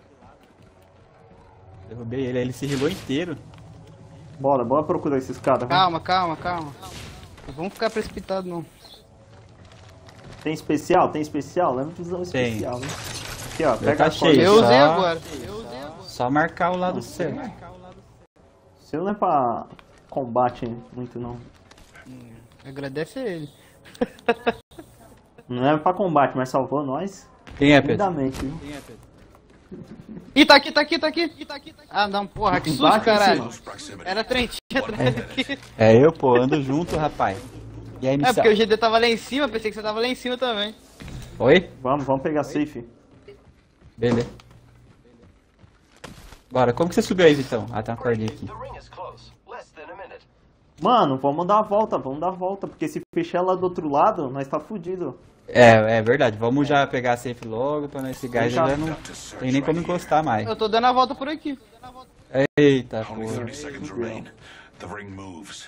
Derrubei ele, aí ele se rilou inteiro. Bora procurar esses caras. Calma. Não vamos ficar precipitados, não. Tem especial? Lembra de usar o especial, né? Aqui, ó, pega a cheio. Eu usei agora. Só marcar o lado certo. Seu não é pra combate muito, não. Agradece a ele. Não é pra combate, mas salvou nós. Quem é, Pedro? Lindamente, viu? Ih, tá aqui. Ah, não, porra, que susto, caralho. Era Trentinho atrás aqui. É eu, pô, ando junto, rapaz. E aí, É porque o GD tava lá em cima, pensei que você tava lá em cima também. Oi? Vamos pegar safe. Beleza. Bora, como que você subiu aí, Vitão? Ah, tem uma cordinha aqui. Mano, vamos dar a volta, porque se fechar lá do outro lado, nós tá fudido. É verdade, vamos já pegar a safe logo, pra esse gás já não tem nem como encostar mais. Eu tô dando a volta por aqui. Eita, Only porra. 30 seconds remain. The ring moves.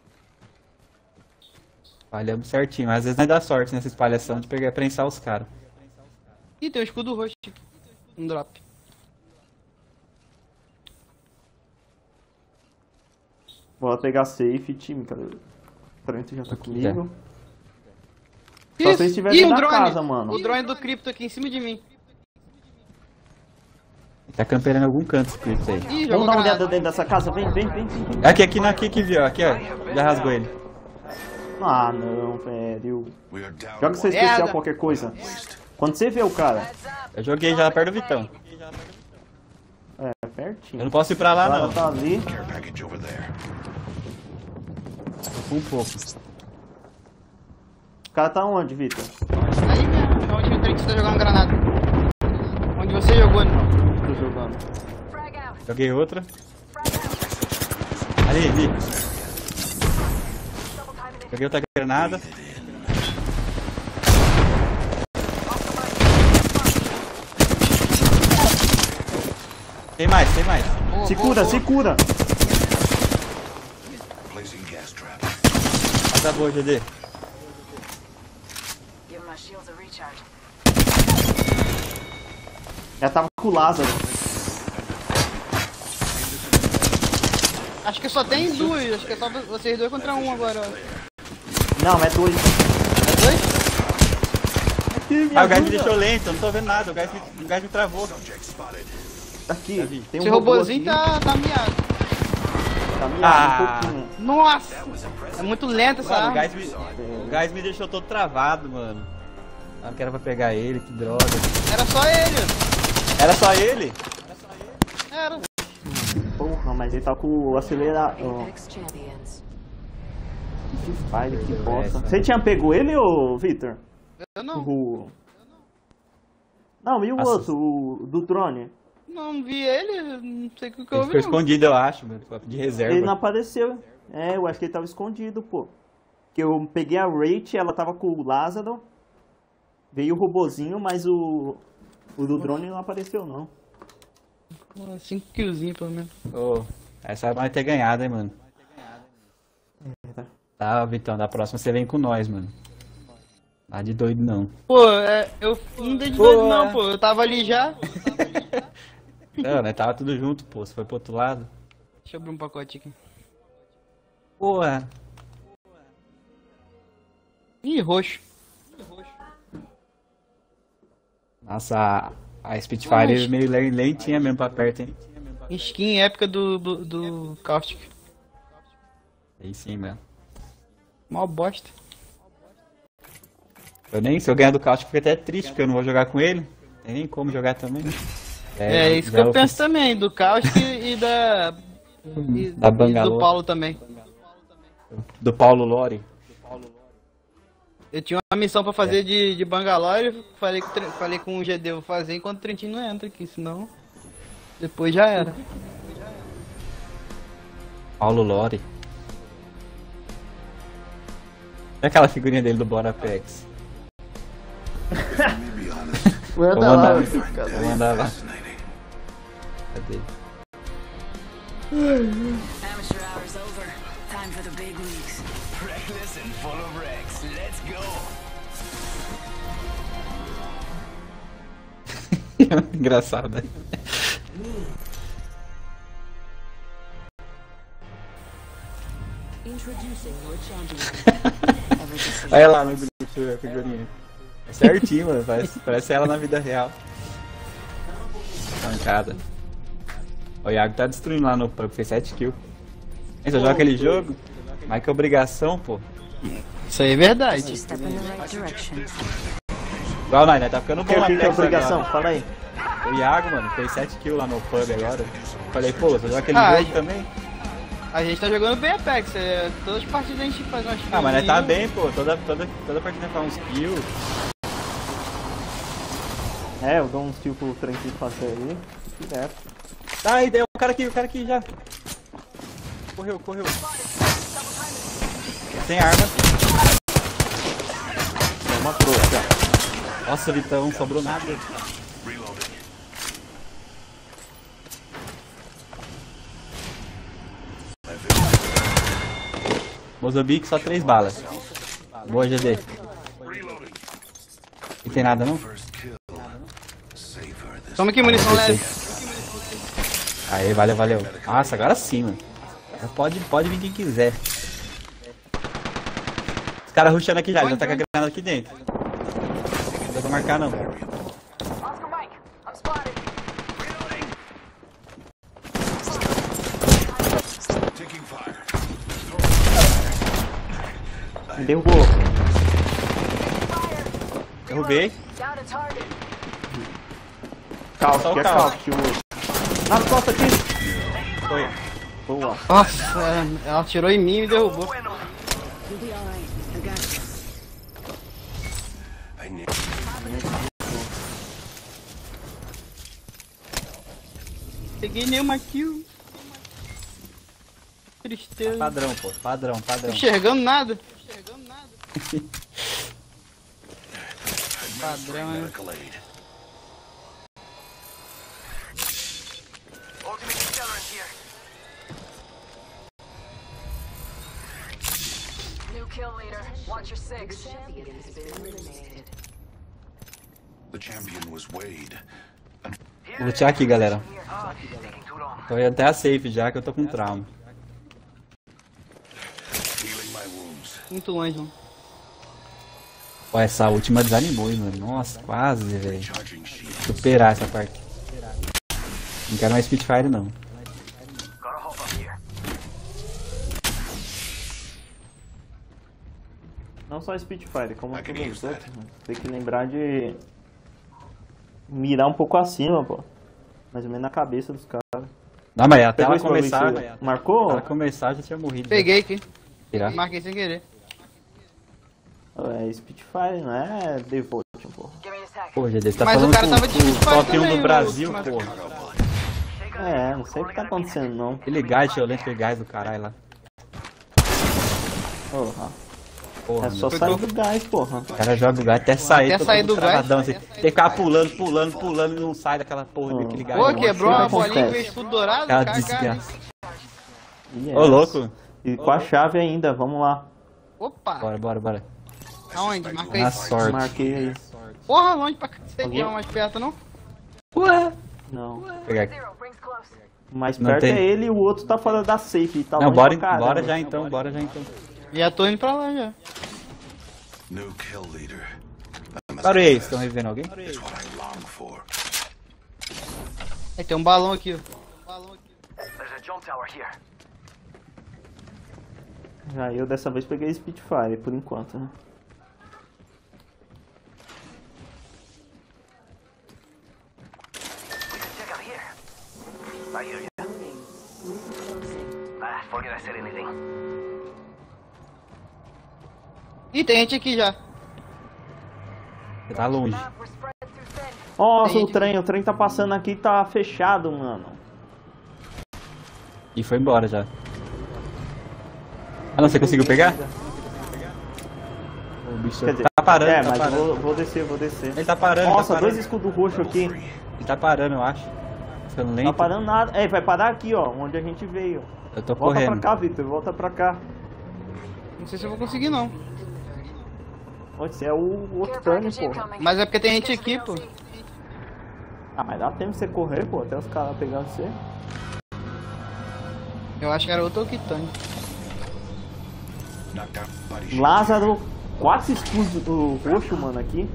Falhamos certinho, mas às vezes não dá sorte nessa espalhação de pegar prensar os caras. Ih, tem um escudo roxo aqui. Um drop. Bora pegar safe, time, cara. O Trent já tá comigo. Só se vocês estiverem dentro da casa, mano. O drone do Crypto aqui em cima de mim. Tá camperando em algum canto esse Crypto aí. Ih, Vamos dar uma olhada granada. dentro dessa casa, vem. Aqui que viu, aqui ó. Já rasgou ele. Ah, não, velho. We are down. Joga seu especial, Merda. qualquer coisa. Quando você vê o cara, Eu joguei já perto do Vitão. é pertinho. Eu não posso ir pra lá O cara não. tá ali. Care package over there. Um pouco. O cara tá onde, Vitor? Aí mesmo, onde o Trent tá jogando granada. Onde você jogou, né? Tô jogando. Joguei outra. Ali. Joguei outra granada. Tem mais. Se cura. Placing gas trap. Tá boa, GD. Give my shields a recharge. Já tava com o Lázaro. Acho que só tem duas, acho que é só vocês dois contra um agora. Ó. Não, é dois. É dois? Aqui, Ah, o gás me deixou lento, eu não tô vendo nada, o gás me travou. Aqui, tem um Esse robô robôzinho aqui. tá miado. Tá miado Ah. um pouquinho. Nossa! É muito lento essa Mano, arma. o gás me deixou todo travado, mano. Eu não quero pra pegar ele, que droga. Era só ele. Era só ele? Era. Porra, mas ele tá com o acelerador. Apex champions. Que file, que bosta. Você tinha pego ele, ô Victor? Eu não. Não, e o Nossa. outro, o do drone? Não vi ele, não sei o que eu Ele vi. ficou não. escondido, eu acho, mano, de reserva. Ele não apareceu. É, eu acho que ele tava escondido, pô. Que eu peguei a Rach, ela tava com o Lázaro. Veio o robozinho, mas o do drone não apareceu, não. 5 killzinhos pelo menos. Ô, essa vai ter ganhado, hein, mano. Tá, Vitão, da próxima você vem com nós, mano. Tá de doido, não. Pô, eu não dei de doido não, pô. Eu tava ali já. Não, né? Tava tudo junto, pô. Você foi pro outro lado. Deixa eu abrir um pacote aqui. Porra. Ih, roxo. Nossa, a Spitfire é meio lentinha mesmo pra perto, hein? Skin épica do Caustic. Aí sim, mano. Mó bosta. Se eu ganhar do Caustic, fico até triste, porque eu não vou jogar com ele. Tem nem como jogar também. É isso que eu penso também, do Caustic e da... E Da Bangalore. do Paulo também. Do Paulo Lore. Eu tinha uma missão pra fazer de Bangalore, falei com o GD, vou fazer enquanto o Trentinho não entra aqui, senão... Depois já era. Paulo Lore. É aquela figurinha dele do Borapex. Manda lá, Vou mandar lá. Cadê? Amateur hour's over. Time for the big leagues. Reckless and full of wrecks. Let's go. Engraçado, né? Olha lá no grupo a figurinha. É certinho, mano. Parece ela na vida real. Pancada. O Iago tá destruindo lá no pub, fez 7 kills. Você joga aquele jogo? Mas que obrigação, pô. Isso aí é verdade. Igual nós, né? Tá ficando bom O lá que é obrigação? Fala aí. O Iago, mano, fez 7 kills lá no pub agora. Falei, pô, você joga aquele jogo também? A gente tá jogando bem Apex, todas as partidas a gente faz umas kills. Ah, mas nós tá bem, pô. Toda partida faz uns kills. É, eu dou uns kills pro trem que fazer aí. Direto. Tá, aí, o cara aqui já. Correu. Sem arma. Toma trouxa. Nossa, Vitão, sobrou nada. Moçambique, só 3 balas. Boa, GD. Não tem nada, não? Toma aqui, munição leve. Aí, valeu. Nossa, agora sim, mano. Pode vir quem quiser. Os caras rushando aqui já tá com a granada aqui dentro. Não dá pra marcar, não. Me derrubou. Derrubei. Caos, que é caos. Nas costas aqui. Foi. Boa. Nossa, ela atirou em mim e me derrubou. Peguei nenhuma kill. Tristeza. Padrão, pô. Padrão. Enxergando nada. Padrão, né? New kill leader. Watch your six. The champion was Wade. Vou lutear aqui, galera. Tô indo até a safe já, que eu tô com trauma. Muito longe, mano. Pô, essa última desanimou, hein, mano. Nossa, quase, velho. Superar essa parte. Não quero mais Spitfire, não. Não só Spitfire, como todos os outros. Tem que lembrar de mirar um pouco acima, pô. Mais ou menos na cabeça dos caras. Não, mas até Pegou ela esse bagulho começar. seu? Marcou? Ela começar já tinha morrido. Peguei aqui. Tirar. Marquei sem querer. É Spitfire, não é Devotion, pô. Pô, GD, você tá Mas o falando cara tava de com o Spitfire top 1 também, do Brasil, mas- pô. É, não sei o que tá acontecendo, não. Aquele gás, eu lembro aquele gás do caralho lá. Porra. Porra, É só meu. sair do gás, porra. O cara joga o gás até sair, Até todo sair mundo do gás. travadão, assim. Tem que ficar pulando e não sai daquela porra daquele gás. Pô, não. quebrou uma acontece. bolinha e fez tudo dourado. Aquela Cagado. desgraça. Yes. Ô, louco. E com a chave ainda, vamos lá. Opa. Bora. Aonde? Marca aí. Na sorte. Marquei aí. Porra, longe pra cacete. Alguém? Não, mais perto não? Ué. Não. Vou pegar aqui. O mais Não perto tem. é ele e o outro tá fora da safe. Tá Não, longe bora pra caramba. já então. Já tô indo pra lá já. New kill leader. Parou aí, estão revivendo alguém? It's what I long for. Aí tem um balão aqui, ó. There's a jump tower here. Já eu dessa vez peguei Spitfire, por enquanto, né? We can check out here. I hear you. Forget I said anything. Ih, tem gente aqui já. Você tá longe. Nossa, Tem o trem tá passando aqui e tá fechado, mano. E foi embora já. Ah não, você conseguiu pegar? O bicho Quer dizer, tá parando, é, tá mas parando. vou descer. Ele tá parando, Nossa, tá parando. dois escudos roxos aqui. Ele tá parando, eu acho. Ficando Não lento. tá parando nada. É, vai parar aqui, ó, onde a gente veio. Eu tô Volta correndo. pra cá, Victor, volta pra cá. Não sei se eu vou conseguir não. Você é o outro Tânio, pô. Mas é porque tem gente aqui, pô. Ah, mas dá tempo de você correr, pô, até os caras pegarem você. Eu acho que era outro Okitani. Lázaro, 4 escudos do roxo, mano, aqui.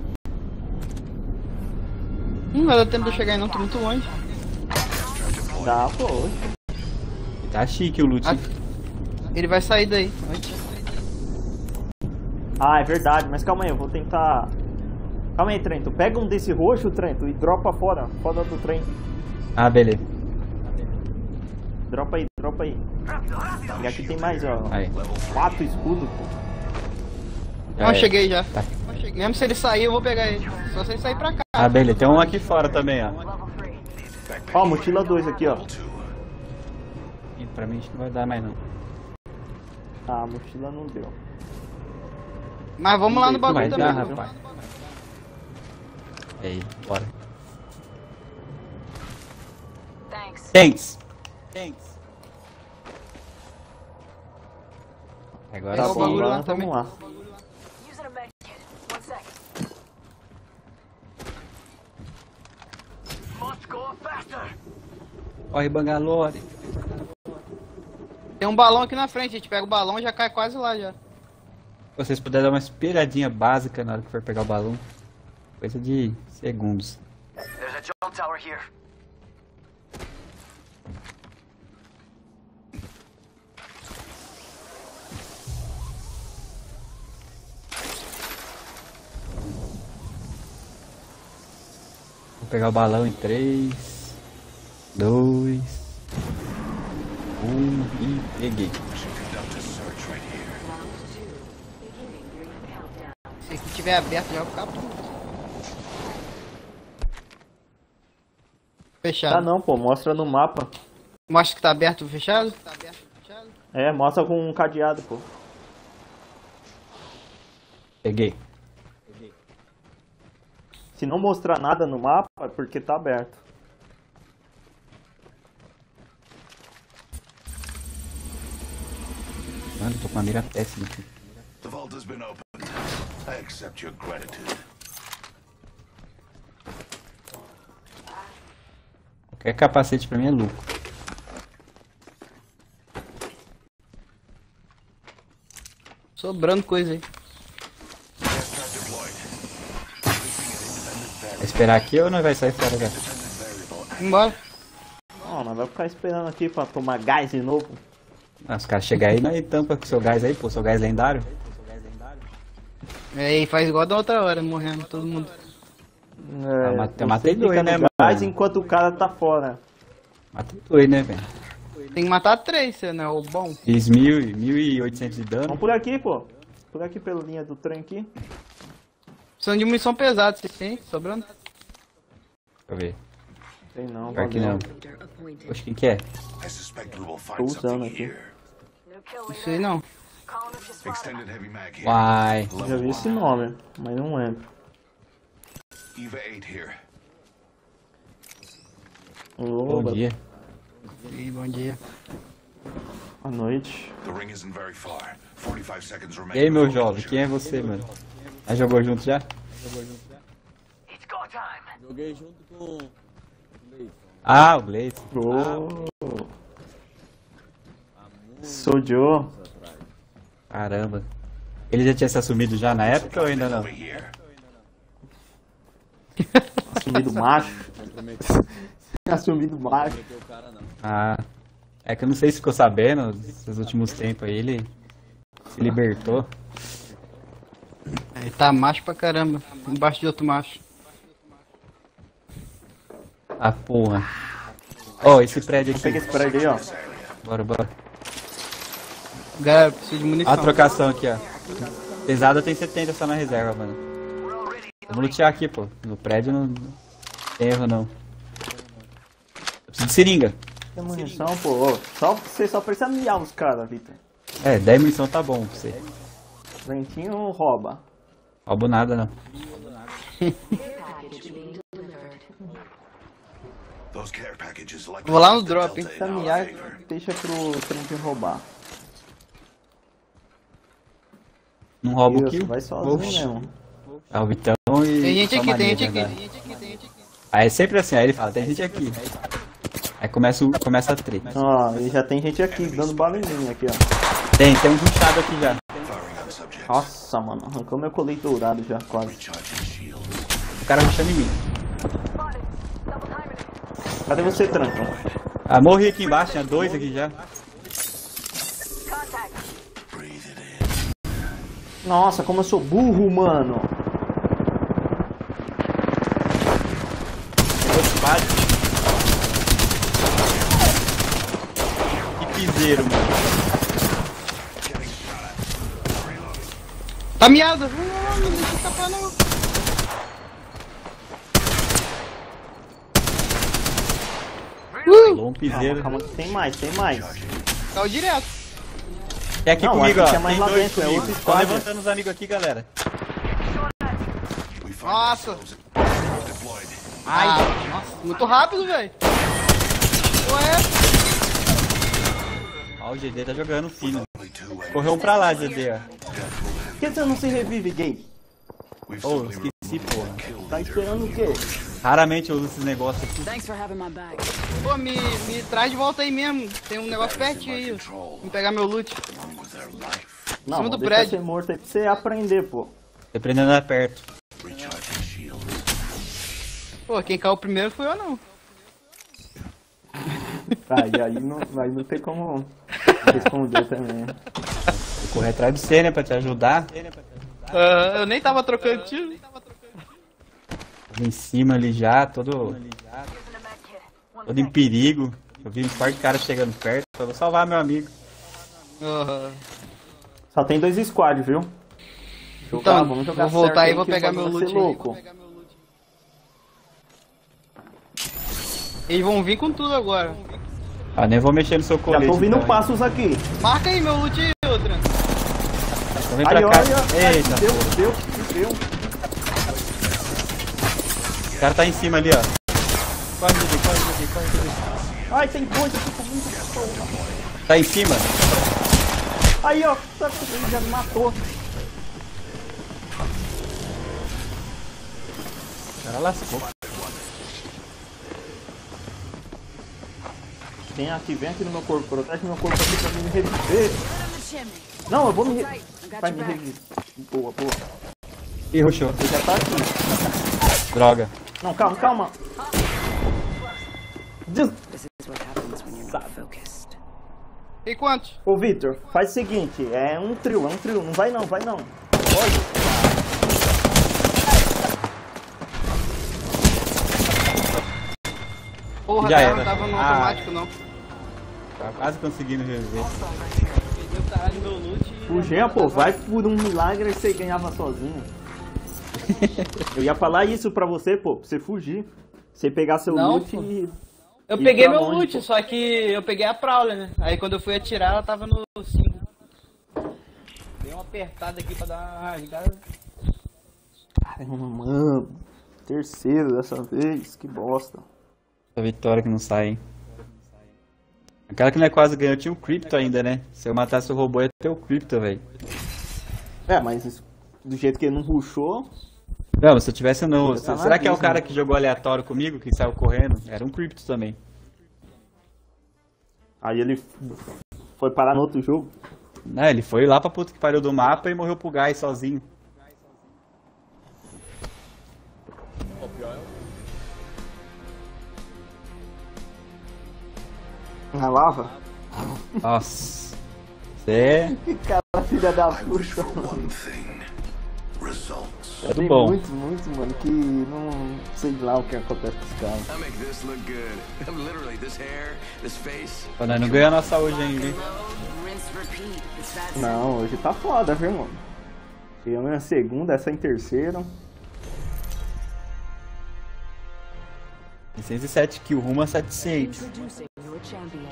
Não vai dar tempo de eu chegar aí não, tô muito longe. Dá, pô. Tá chique o loot. Ele vai sair daí. Ah, é verdade, mas calma aí, eu vou tentar... Calma aí, Trento, pega um desse roxo, Trento, e dropa fora do trem. Ah, beleza. Dropa aí. E aqui tem mais, ó. Aí. 4 escudos, pô. Não, cheguei já. Tá. Mesmo se ele sair, eu vou pegar ele. Só se ele sair pra cá. Ah, beleza. Tem um aqui fora também, ó. Ó, mochila 2 aqui, ó. Ih, pra mim acho que não vai dar mais não. Ah, a mochila não deu. Mas vamos lá no bagulho Vai também. dar, viu? rapaz. E aí, bora. Thanks. Agora Tá Pega o bom, bagulho lá agora também. vamos lá. Using a med kit. 1 second. Must go faster. Corre, Bangalore. Tem um balão aqui na frente, a gente pega o balão e já cai quase lá já. Se vocês puderem dar uma espiradinha básica na hora que for pegar o balão. Coisa de segundos. There's a jump tower here. Vou pegar o balão em 3, 2, 1 e peguei. Se aqui tiver aberto já vou ficar puto. Fechado. Tá não, pô, mostra no mapa. Mostra que tá aberto ou fechado? Tá aberto ou fechado? É, mostra com um cadeado, pô. Peguei. Se não mostrar nada no mapa, é porque tá aberto. Mano, tô com uma mira péssima aqui. The vault has been opened. I accept your gratitude. Qualquer capacete pra mim é lucro. Sobrando coisa aí. Vai esperar aqui ou não vai sair fora já? Embora. Ó, nós vamos ficar esperando aqui pra tomar gás de novo. Ah, os caras chegam aí, nós tampa com seu gás aí, pô, seu gás lendário. É, e faz igual da outra hora, morrendo todo mundo. É, eu matei você dois, fica né, no gás mano? enquanto o cara tá fora. Matei dois, né, velho? Tem que matar 3, você não é o bom. Fiz 1.800 de dano. Vamos por aqui, pô. Por aqui pela linha do trem aqui. São de munição pesada, vocês têm? Sobrando? Deixa eu ver. Tem não, Pior que valeu. não. Poxa, quem que é? I suspect we will Tô find usando something aqui. here. Não sei não. Extended heavy mag here. Uai. Já vi esse nome, mas não lembro. Eva 8 here. Bom dia. E bom dia. Boa noite. The ring isn't very far. 45 seconds E remaining. aí, meu before jovem, closure. quem é você, mano? Já jogou junto já? It's go time. Joguei junto com... Ah, o Gleison. Oh. Sou Joe. Caramba. Ele já tinha se assumido já na época ou ainda não? Over here. Assumido macho. Assumido macho. Ah. É que eu não sei se ficou sabendo, esses últimos tempos aí, ele se libertou. Ele tá macho pra caramba, embaixo de outro macho. Ah, porra. Ó, esse prédio aqui. Pega esse prédio aí, ó. Bora, bora. Galera, preciso de munição. A trocação aqui, ó. Pesada tem 70 só na reserva, mano. Vamos lutear aqui, pô. No prédio não tem erro, não. Eu preciso de seringa. Tem munição, pô. Ô, você só precisa miar os caras, Victor. É, 10 munição tá bom pra você. Ventinho rouba. Roubo nada, não. Those care packages likely Vou lá no have the drop, hein. Delta in Precisa our miar, favor. deixa pro trem roubar. Não rouba o Isso, kill. vai sozinho Oxi. mesmo. É o Vitão e... Tem gente só aqui, tem Maria, gente aqui, verdade. tem gente aqui, tem gente aqui. Aí é sempre assim, aí ele fala, tem gente aqui. Aí começa a treta. Ó, e já tem gente aqui, dando bala em mim aqui, ó. Tem um rushado aqui já. Nossa, mano, arrancou meu colete dourado já, quase. O cara rushando em mim. Cadê você, Tranca? Ah, morri aqui embaixo, tinha 2 aqui já. Nossa, como eu sou burro, mano. Que piseiro, mano. Tá miado! Não deixa escapar não. Falou um piseiro. Calma que tem mais, tem mais. Caiu direto. Tem aqui Não, comigo, acho ó. que é mais Tem lá 2 dentro, é comigo. outro Tô squad. levantando os amigos aqui, galera. Nossa. Ai, nossa, muito rápido, velho. Ué. Ó, o GD tá jogando fino. Correu um pra lá, GD, ó. Por que você não se revive, gay? Ô, esqueci, porra. Tá esperando o quê? Raramente eu uso esses negócios aqui. Thanks for having my bag. Pô, me traz de volta aí mesmo. Tem um negócio pertinho aí. Vou pegar meu loot. Não, Cima do deixa prédio. ser morto aí pra você aprender, pô. Dependendo da perto. Pô, quem caiu primeiro foi eu não. Aí não tem como responder também. Vou correr atrás de você, né, pra te ajudar. Eu nem tava trocando tiro. Em cima ali já, todo em perigo. Eu vi um par de caras chegando perto. Só vou salvar meu amigo. Só tem 2 squads, viu? Então, vamos jogar vou voltar certo aí e vou que pegar o meu bagulho vai loot ser aí. louco. Eles vão vir com tudo agora. Ah, nem vou mexer no seu Já colete. tô ouvindo então, passos aqui. Marca aí meu loot aí, outra. Então vem Aí, pra cá. olha. Eita, Deu. o cara tá em cima ali, ó. Corre, corre. Ai, tem 2 aqui comigo. Tá em cima? Aí, ó. Ele já me matou. O cara lascou. Vem aqui no meu corpo. Protege meu corpo aqui pra me reviver. Não, eu vou me reviver. Vai me reviver. Boa. Ih, rushou. Ele já tá aqui. Droga. Não, calma. This is what happens when you're not focused. E quantos? Ô, Victor, faz o seguinte. É um trio. Não vai não. Pode. Porra, Já cara, era. não tava no Ah. automático não. Tá quase conseguindo reviver. Perdeu o caralho meu loot e... Fugir, pô, vai por um milagre e você ganhava sozinho. Eu ia falar isso pra você, pô, pra você fugir. Você pegar seu Não, loot pô. e... Eu E peguei pra meu onde, loot, pô? só que eu peguei a Prowler, né? Aí quando eu fui atirar, ela tava no 5. Dei uma apertada aqui pra dar uma rasgada. Mano, terceiro dessa vez, que bosta. Essa vitória que não sai, hein? Aquela que não é quase ganhou, tinha o Crypto ainda, né? Se eu matasse o robô, ia ter o Crypto, velho. É, mas isso, do jeito que ele não rushou... Não, se eu tivesse não. Tá Será que é o na cara Disney. que jogou aleatório comigo, que saiu correndo? Era um Crypto também. Aí ele foi parar no outro jogo. Né, ele foi lá pra puta que pariu do mapa e morreu pro gás sozinho. Na lava? Nossa. Você Que cara, filha da puta. One thing. Results. é do Tem bom. muito, mano, que não sei lá o que acontece com os caras. I make this look good. Literally, this hair, this face. Pô, nós não ganhamos a nossa hoje ainda, hein? Rinse, repeat. It's that Não, hoje tá foda, viu, mano? Chegamos na segunda, essa em terceira. 607 kills, rumo a 700. introducing your champion.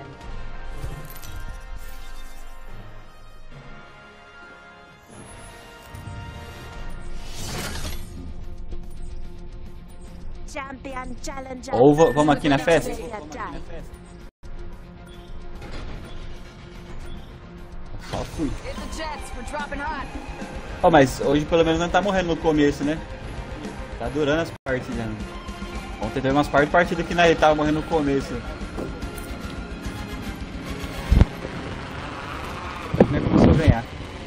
Champion challenger. Ou vamos aqui na festa? Só fui. Hit the jets, we're dropping hot. Ó, mas hoje pelo menos não tá morrendo no começo, né? Tá durando as partidas, né? Ontem teve umas partidas que ele tava morrendo no começo. Nem começou a ganhar.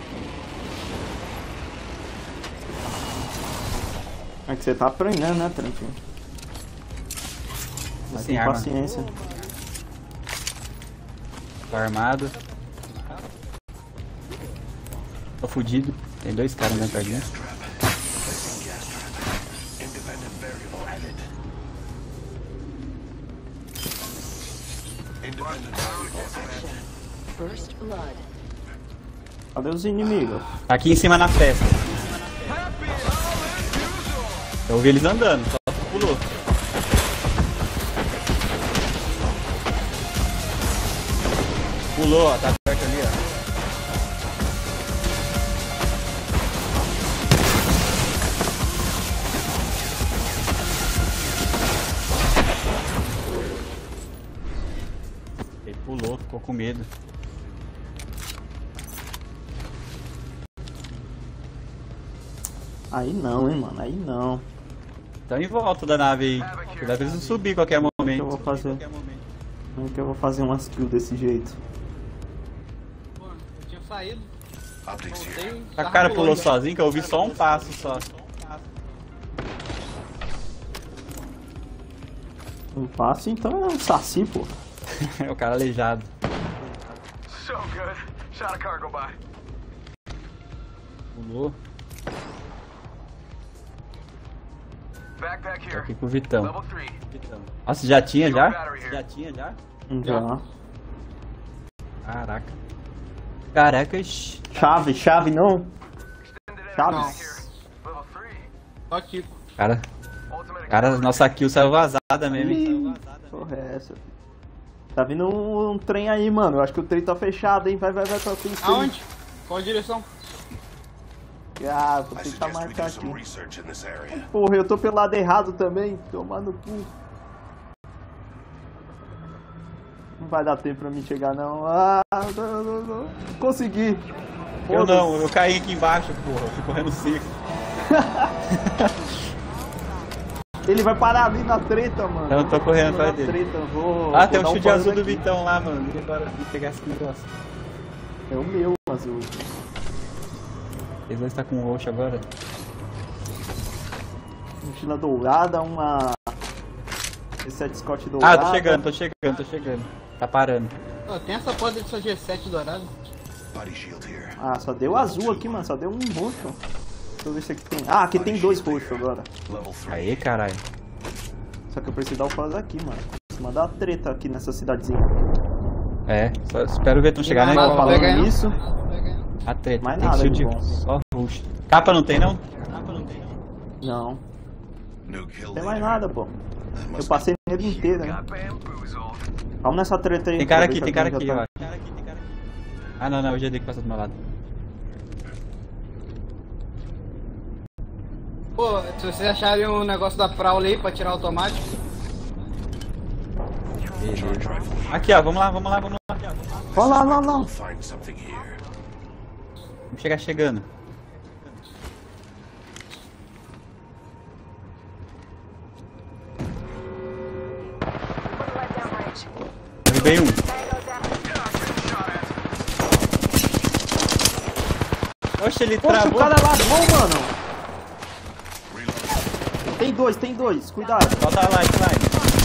É que você tá aprendendo, né, Tranquilo? Mas Sem tem arma. paciência. Tô armado. Tô fudido. Tem dois caras dentro da linha. Independent variable added. Independent variable added. First blood. Cadê os inimigos? Tá aqui em cima na festa. Eu ouvi eles andando, só pulou. Pulou, ó, tá perto ali, ó. Ele pulou, ficou com medo. Aí não, hein, mano. Aí não. Tá em volta da nave aí. Cuidado pra eles não subir a qualquer Como que momento. eu vou fazer? Como que eu vou fazer umas kills desse jeito? Pô, eu tinha saído. Optics here. Voltei. A tava cara pulando pulou já. sozinho que eu ouvi só um passo só. Um passo, então é um saci, pô. É o cara aleijado. So good. Shot a cargo by. Pulou. Backpack Tô here. aqui com o Vitão. Level 3. Nossa, já tinha já? Battery here. Já tinha já? Já. Caraca. Caracas. Chave não? Chave? Não. Level 3. Só Kiko. Cara, Ultimate. cara, nossa kill saiu vazada mesmo, hein? Porra, é essa? Tá vindo um trem aí, mano. Eu acho que o trem tá fechado, hein? Vai pra frente. Aonde? Qual direção? Ah, vou I tentar suggest we marcar do some aqui. research in this area. Porra, eu tô pelo lado errado também. Tomar no cu. Não vai dar tempo pra mim chegar, não. Ah, não. Consegui. Eu Foda-se. não, eu caí aqui embaixo, porra. Eu fui correndo seco. Ele vai parar ali na treta, mano. Eu tô correndo na atrás dele. treta, vou, Ah, vou tem um dar chute pause azul do aqui. Vitão lá, mano. Vem embora, vem pegar esse negócio. É o meu, azul. Eles dois tá com o roxo agora. Mochila dourada, uma... G7 Scott Ah, dourada. tô chegando. Tá parando. Pô, tem essa porra dessa G7 dourada. Body shield here. Ah, só deu azul aqui, mano. Só deu um roxo. Deixa eu ver se aqui tem... Ah, aqui tem dois roxos agora. Level 3. Aí, caralho. Só que eu preciso dar o pause aqui, mano. Preciso mandar treta aqui nessa cidadezinha. É, só espero o Vetão chegar, né? Mas Igual falando falando nisso. A treta. Mais Tem nada shield de bom. só roxo. Capa não tem, não? Não. New kill Não tem mais leader. nada, pô. That Eu must passei nele inteiro, né? Got bamboozled. Vamos nessa treta aí. Tem cara pra ver aqui, se tem cara alguém aqui, já ó. tá- Ah, não, o GD que passou do meu lado. Pô, se vocês acharem um negócio da Prowler aí pra tirar automático. Beleza. Aqui, ó, vamos lá. Ó lá. We'll find something here. Vamos chegar chegando. Derrubei um. Oxe, ele Poxa, o travou. cara lavou, mano. Tem dois. Cuidado. Solta a lifeline.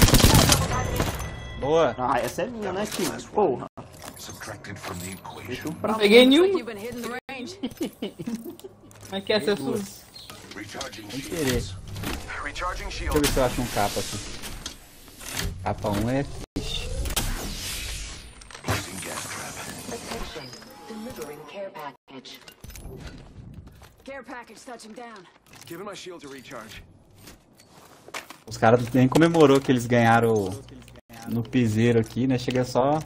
Boa. Ah, essa é minha, né, Kim? Porra. Subtracted from the equation. Deixa um pra Peguei Looks like nenhum. you've been hitting the range. Como é que é ser sua? Recharging Sem querer. shields. Recharging Deixa eu shield. ver se eu acho um capa aqui. Capa 1 é fixe. Placing gas trap. Attention. Delivering care package. Care package touching down. Giving my shield to recharge. Os caras nem comemorou que eles ganharam no piseiro aqui, né? Chega só.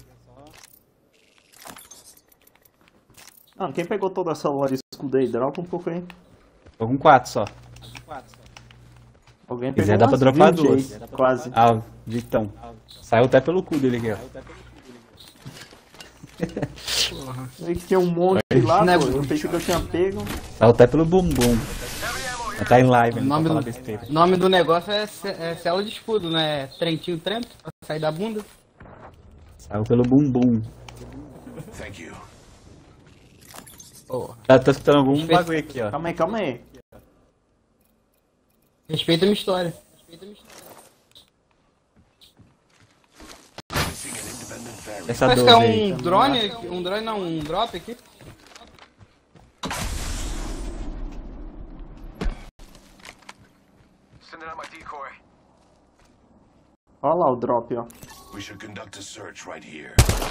Mano, quem pegou toda essa lore escudo aí? Dropa um pouco aí. Tô com 4 só. Alguém quiser, pegou dá pra umas dropar 20 aí, duas. quase. Ah, o Vitão. Saiu até pelo cu dele aqui, ó. Eu vi que tinha um monte lá, pô. Eu pensei que eu tinha pego. Saiu até pelo bumbum. Tá em live, não nome, falar besteira. nome do negócio é célula de escudo, né? Trentinho Trento, pra sair da bunda. Saiu pelo bumbum. Thank you. Oh. Tá escutando algum bagulho aqui, ó. Calma aí. Respeita a minha história. Essa Parece que é dor aí. um drone, um drop aqui. Sending out my decoy. Olha lá o drop, ó. We should conduct a search right here.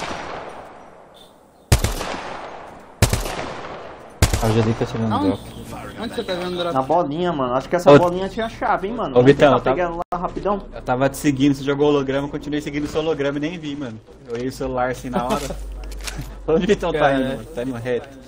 Ah, eu já dei que tá tirando Não. drop. Onde você tá vendo o drop? Na bolinha, mano. Acho que essa Ô, bolinha tinha chave, hein, mano. ô, Vamos Vitão, tentar tá- pegar lá rapidão. Eu tava te seguindo, você jogou holograma, eu continuei seguindo o seu holograma e nem vi, mano. Eu olhei o celular assim na hora. Onde o Vitão tá indo, mano? Tá indo reto.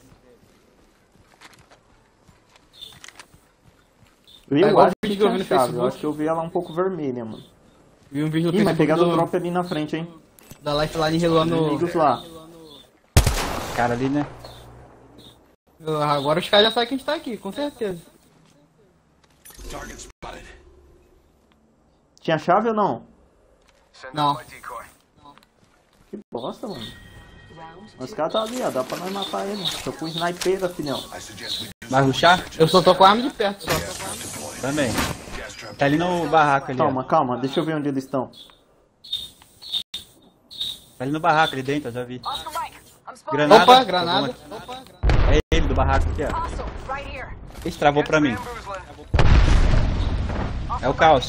Eu igual acho o que vídeo que eu vi tinha no chave. Eu Facebook. acho que eu vi ela um pouco vermelha, mano. Vi um vídeo no Ih, mas Facebook pegaram o do- drop ali na frente, hein. da Lifeline relando. Inimigos lá. Cara ali, né? Agora os caras já sabem que a gente tá aqui, com certeza. Target spotted. Tinha chave ou não? Send Não. out my decoy. Que bosta, mano. Os caras tá ali, ó. Dá pra nós matar ele. Tô com sniper, filhão. I suggest we do Vai rushar? Eu só tô com a arma de perto só. deploy. Também. Gas trap. Tá ali no barraco ali, ó. Calma. Deixa eu ver onde eles estão. Tá ali no barraco ali dentro, eu já vi. Oscar Mike, I'm spotted. Granada. Opa, granada. É ele do barraco aqui, ó. Hostile, right here. Esse travou pra mim. Bamboozling. É o caos.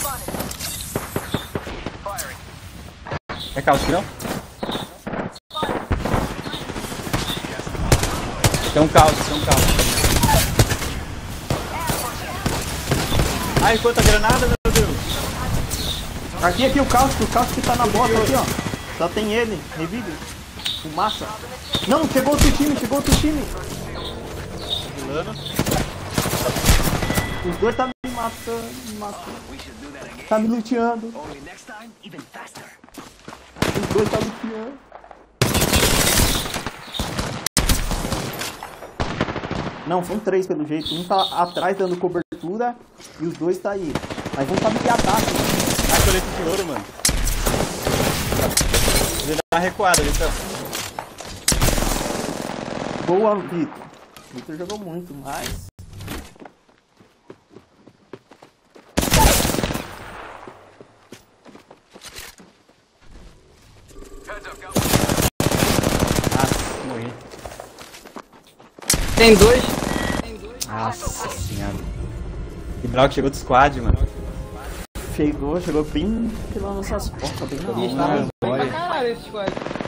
Firing. É caos aqui não? Tem um caos. Ai, quanta granada, meu Deus. Aqui, o caos que tá na bota aqui, ó. Só tem ele. Revive. Fumaça. Não, chegou outro time. Os dois tá me matando. Tá me luteando. Os dois tá luteando. Não, são três pelo jeito. Um tá atrás dando cobertura e os dois tá aí. Mas um tá milhadaço. Ai, colete de ouro, mano. Ele dá uma recuada, Vitão. Boa, Vitor. Vitor jogou muito, mas... Heads up, got Nossa, morri. Tem dois. Nossa senhora. Que droga, chegou do squad, mano. Chegou bem pelas nossas portas, bem na Ih, hora. tá pra caralho esse squad.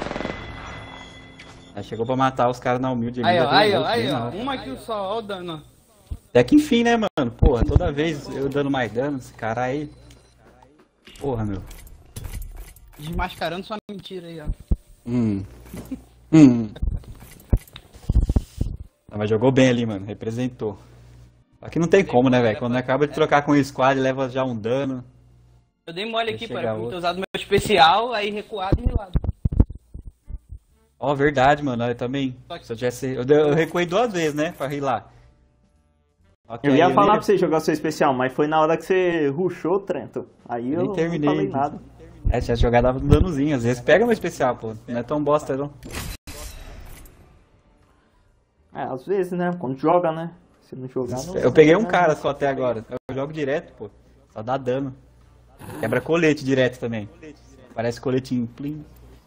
Aí chegou pra matar os caras na humilde. Aí, ó, ainda deu aí, outro, ó. né? Uma kill só, ó o dano. Até que enfim, né, mano? Porra, toda vez eu dando mais dano, esse cara aí. Porra, meu. Desmascarando sua mentira aí, ó. Não, mas jogou bem ali, mano. Representou. Aqui não tem como, né, velho? Quando acaba de trocar com o squad, leva já um dano. Eu dei mole aqui, chegar para ter outro. usado meu especial, aí recuado e rilado. Ó, verdade, mano. Eu também. Se eu tivesse. Eu recuei 2 vezes, né? Pra rilar. Ok, Eu ia falar nem- pra você jogar o seu especial, mas foi na hora que você rushou, Trento. Aí eu Nem terminei. não falei nada. É, se tivesse jogado dava um danozinho. Às vezes pega meu especial, pô. Não é tão bosta, não. É, às vezes, né? Quando joga, né? Se não jogar, não... Eu peguei um cara só até agora. Eu jogo direto, pô. Só dá dano. Quebra colete direto também. Parece coletinho. Plim.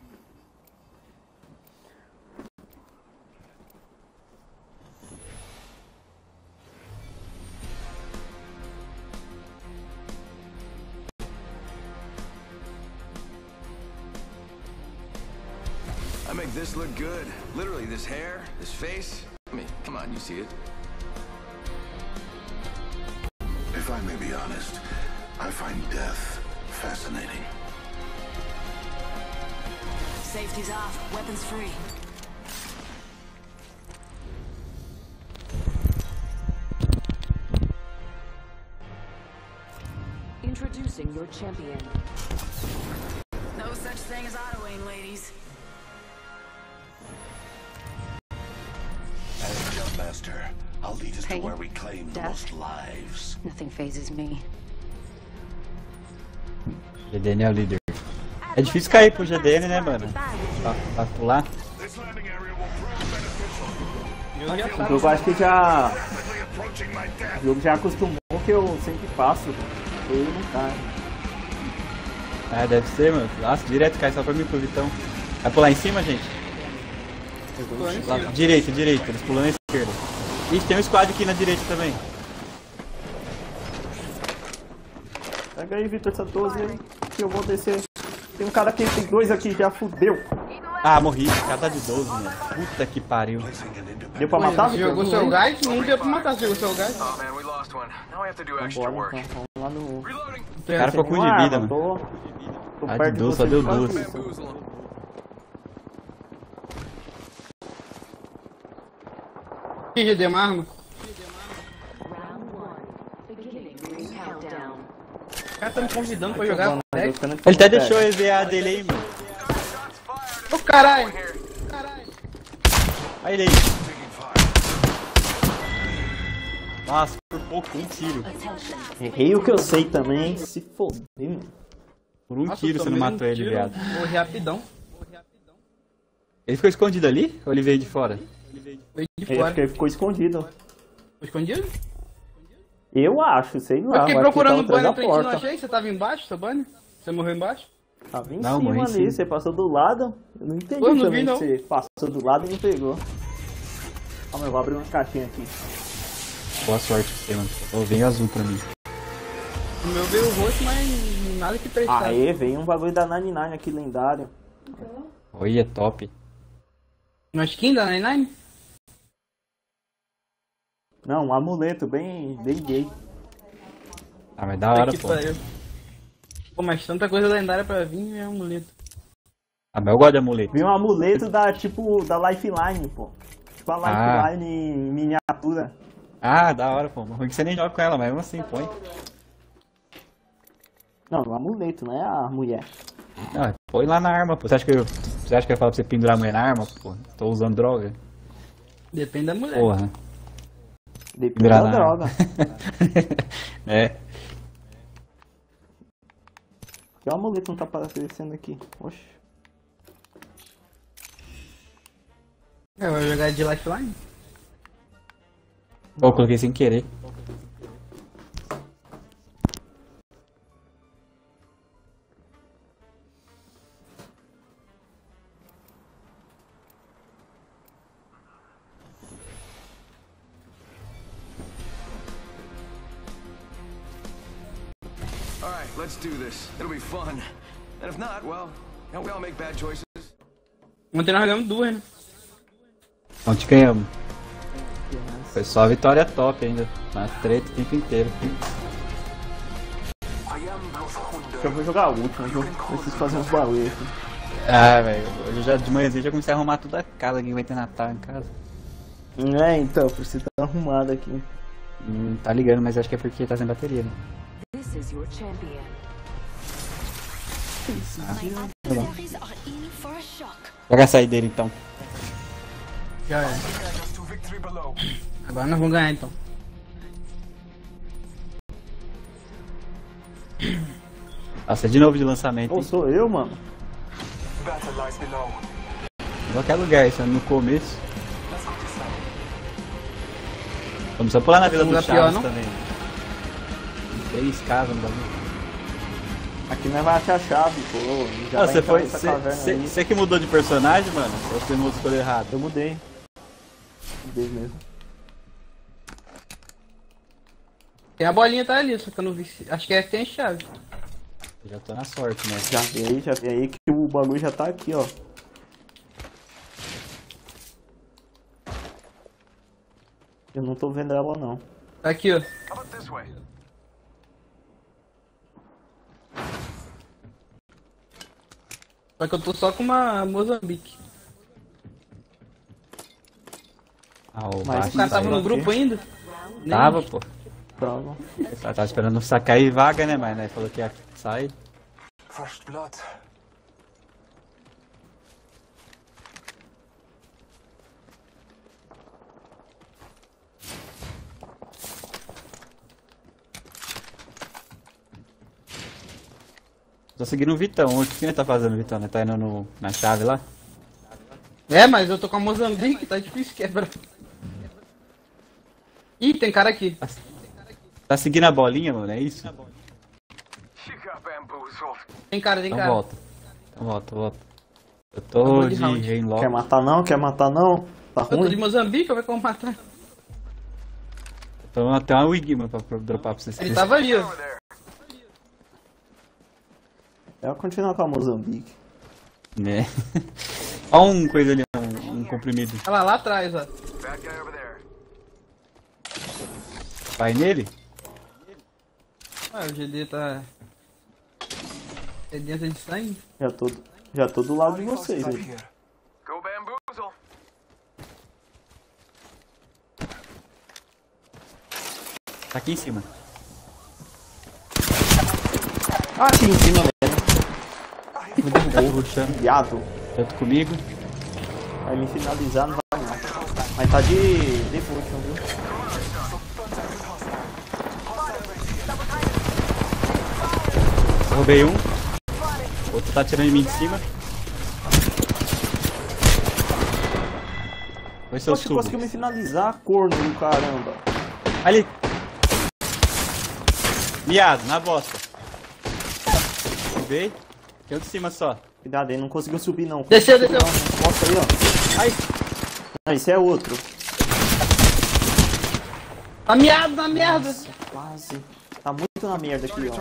I make this look good. Literally, this hair, this face. I mean, come on, you see it. If I may be honest, I find death fascinating. Safety's off, weapons free. Introducing your champion. No such thing as auto-aim, ladies. Master. I'll lead us to Pain, where we claim the death. most lives. Nothing phases me. GDN é o líder. É difícil cair pro GDN, né, mano? Pra pular. This landing area will prove beneficial. Eu já O tava. jogo acho que já. Rapidly approaching my death. O jogo já acostumou que eu sempre passo. Ele não cai. Ah, deve ser, mano. Nossa, direto cai só pra mim pro Vitão. Vai pular em cima, gente? Lá, direita, eles pulam na esquerda. Ixi, tem um squad aqui na direita também. Pega aí, Vitor Santos, aí, que eu vou descer. Tem um cara aqui, tem dois aqui, já fudeu. Ah, morri. O cara tá de 12, mano. Puta que pariu. Deu pra matar, Você Vitor? jogou seu gás? Não deu pra matar, você jogou seu gás? Oh man, we lost one. Now we have to do extra Vambora, work. então. Vamos lá no... Reloading. O cara ficou com um de vida, mano. Tô Ah, de perto de 12, só você, deu faz 12. isso. Bamboozle. Que GD uma arma? O cara tá me convidando pra jogar Mano, com eu tô deck. ficando Ele até pego. deixou o EVA dele aí, mano. Ô caralho! Olha ele aí. Nossa, por pouco, um tiro. Errei o que eu sei também, se foder, mano. Por um Nossa, tiro eu você não tomei um matou ele, tiro, viado. Morri rapidão. Ele ficou escondido ali? Ou ele veio de fora? Veio de Ele, acho fora. que ele ficou escondido. Foi escondido? Eu acho, sei lá. Eu fiquei mas procurando o aqui tá banner na atrás frente e da não porta. achei. Você tava embaixo, seu banner? Você morreu embaixo? Tava em Não, cima morri ali, sim. você passou do lado. Eu não entendi Pô, não também vi, não. que você passou do lado e não pegou. Calma, eu vou abrir uma caixinha aqui. Boa sorte pra você, mano. Ou vem azul pra mim. O meu veio roxo, mas nada que prestava. Aê, veio um bagulho da 99 aqui, lendário. Oi, é top. Uma skin da 99? Não, um amuleto bem gay. Ah, mas da hora, Que pô. pariu. Pô, mas tanta coisa lendária pra vir é um amuleto. Ah, mas eu gosto de amuleto. Veio um amuleto da, tipo, da Lifeline, pô. Tipo a Ah. Lifeline em miniatura. Ah, da hora, pô. Ruim que você nem joga com ela, mas mesmo assim, põe. Não, o amuleto, não é a mulher. Não, põe lá na arma, pô. Você acha que eu ia falar pra você pendurar a mulher na arma, pô? Tô usando droga. Depende da mulher. Porra. Depende Pendurar da na droga. arma. É. Por que o amuleto não tá aparecendo aqui? Oxe. Vai jogar de lifeline? Pô, eu coloquei sem querer. Alright, let's do this. It'll be fun. And if not, well, we all make bad choices. Ontem nós jogamos duas, né? Onde ganhamos? Foi só a vitória top ainda. Na treta o tempo inteiro. Acho que eu vou jogar a última, eu preciso fazer uns bagulho aqui. Ah, velho. Hoje já de manhãzinha já comecei a arrumar toda a casa que vai ter Natal em casa. É, então, preciso estar arrumado aqui. Tá ligando, mas acho que é porque tá sem bateria, né? This is your champion. Joga a saideira então. Já é. Agora nós vamos ganhar então. Nossa, é de novo de lançamento. Ou Hein? sou eu, mano? Em qualquer lugar, isso é no começo. Vamos só pular na Vila do lugar pior, Chaves não? também. 3 casas no bagulho. Aqui nós vai achar a chave, pô. Já Ah, vai você entrar foi. nessa caverna aí. Você que mudou de personagem, mano? Ou você mudou escolher errado? Eu mudei. Mudei mesmo. Tem a bolinha tá ali, só que eu não vi. Acho que essa tem a chave. Eu já tô na sorte, né? Já vi aí que o bagulho já tá aqui, ó. Eu não tô vendo ela, não. Tá aqui, ó. How about this way? Só que eu tô só com uma Moçambique. Ah, o Mas baixo O cara tava aí. no grupo ainda? Tava, pô. Tava. Tava esperando sacar vaga, né? Mas né, falou que ia sair. First blood. Tô seguindo o Vitão. O que ele tá fazendo, Vitão? Ele tá indo na chave lá? É, mas eu tô com a Mozambique, tá difícil quebrar. Ih, tem cara aqui. Tá seguindo a bolinha, mano, é isso? Tem cara, tem Então cara. volta. Então volta. Eu tô de Rainlock. Quer matar não? Quer matar não? Tá Eu tô de ruim? Mozambique, como é que eu vou matar? Então até uma Wig, mano, pra dropar pra vocês. Ele tava ali, ó. Eu vou continuar com a Mozambique. Né? Olha um coisa ali, um comprimido. Olha lá atrás, ó. Vai nele? Ah, o GD tá... É dentro de sangue? Já tô do lado de vocês aí. Go bamboozle. Tá aqui em cima. Ah, aqui em cima, velho. Me derrubou, rushando. Viado. Tanto comigo. Vai me finalizar, não vai não. Mas tá de devotion, viu? Roubei um. Outro tá atirando em mim de cima. Foi seu Poxa, subo. conseguiu me finalizar, corno do caramba. Ali. Miado, na bosta. Roubei. Tem um de cima só. Cuidado aí, não conseguiu subir não. Desceu. Mostra aí, ó. Ai. Não, esse é outro. Tá miado na merda. Nossa, quase. Tá muito na merda aqui, ó.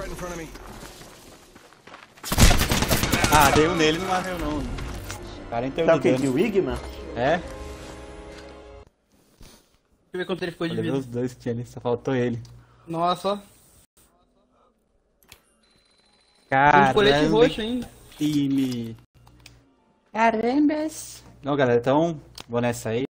Ah, dei um nele e não morreu não. 41 Tá o de que? dano. De Wigman? É? Deixa eu ver quanto ele ficou de Eu levei vida. os dois que tinha ali, só faltou ele. Nossa, ó. Tem um colete Caramba, roxo ainda. time. Carambas. Não, galera, então vou nessa aí.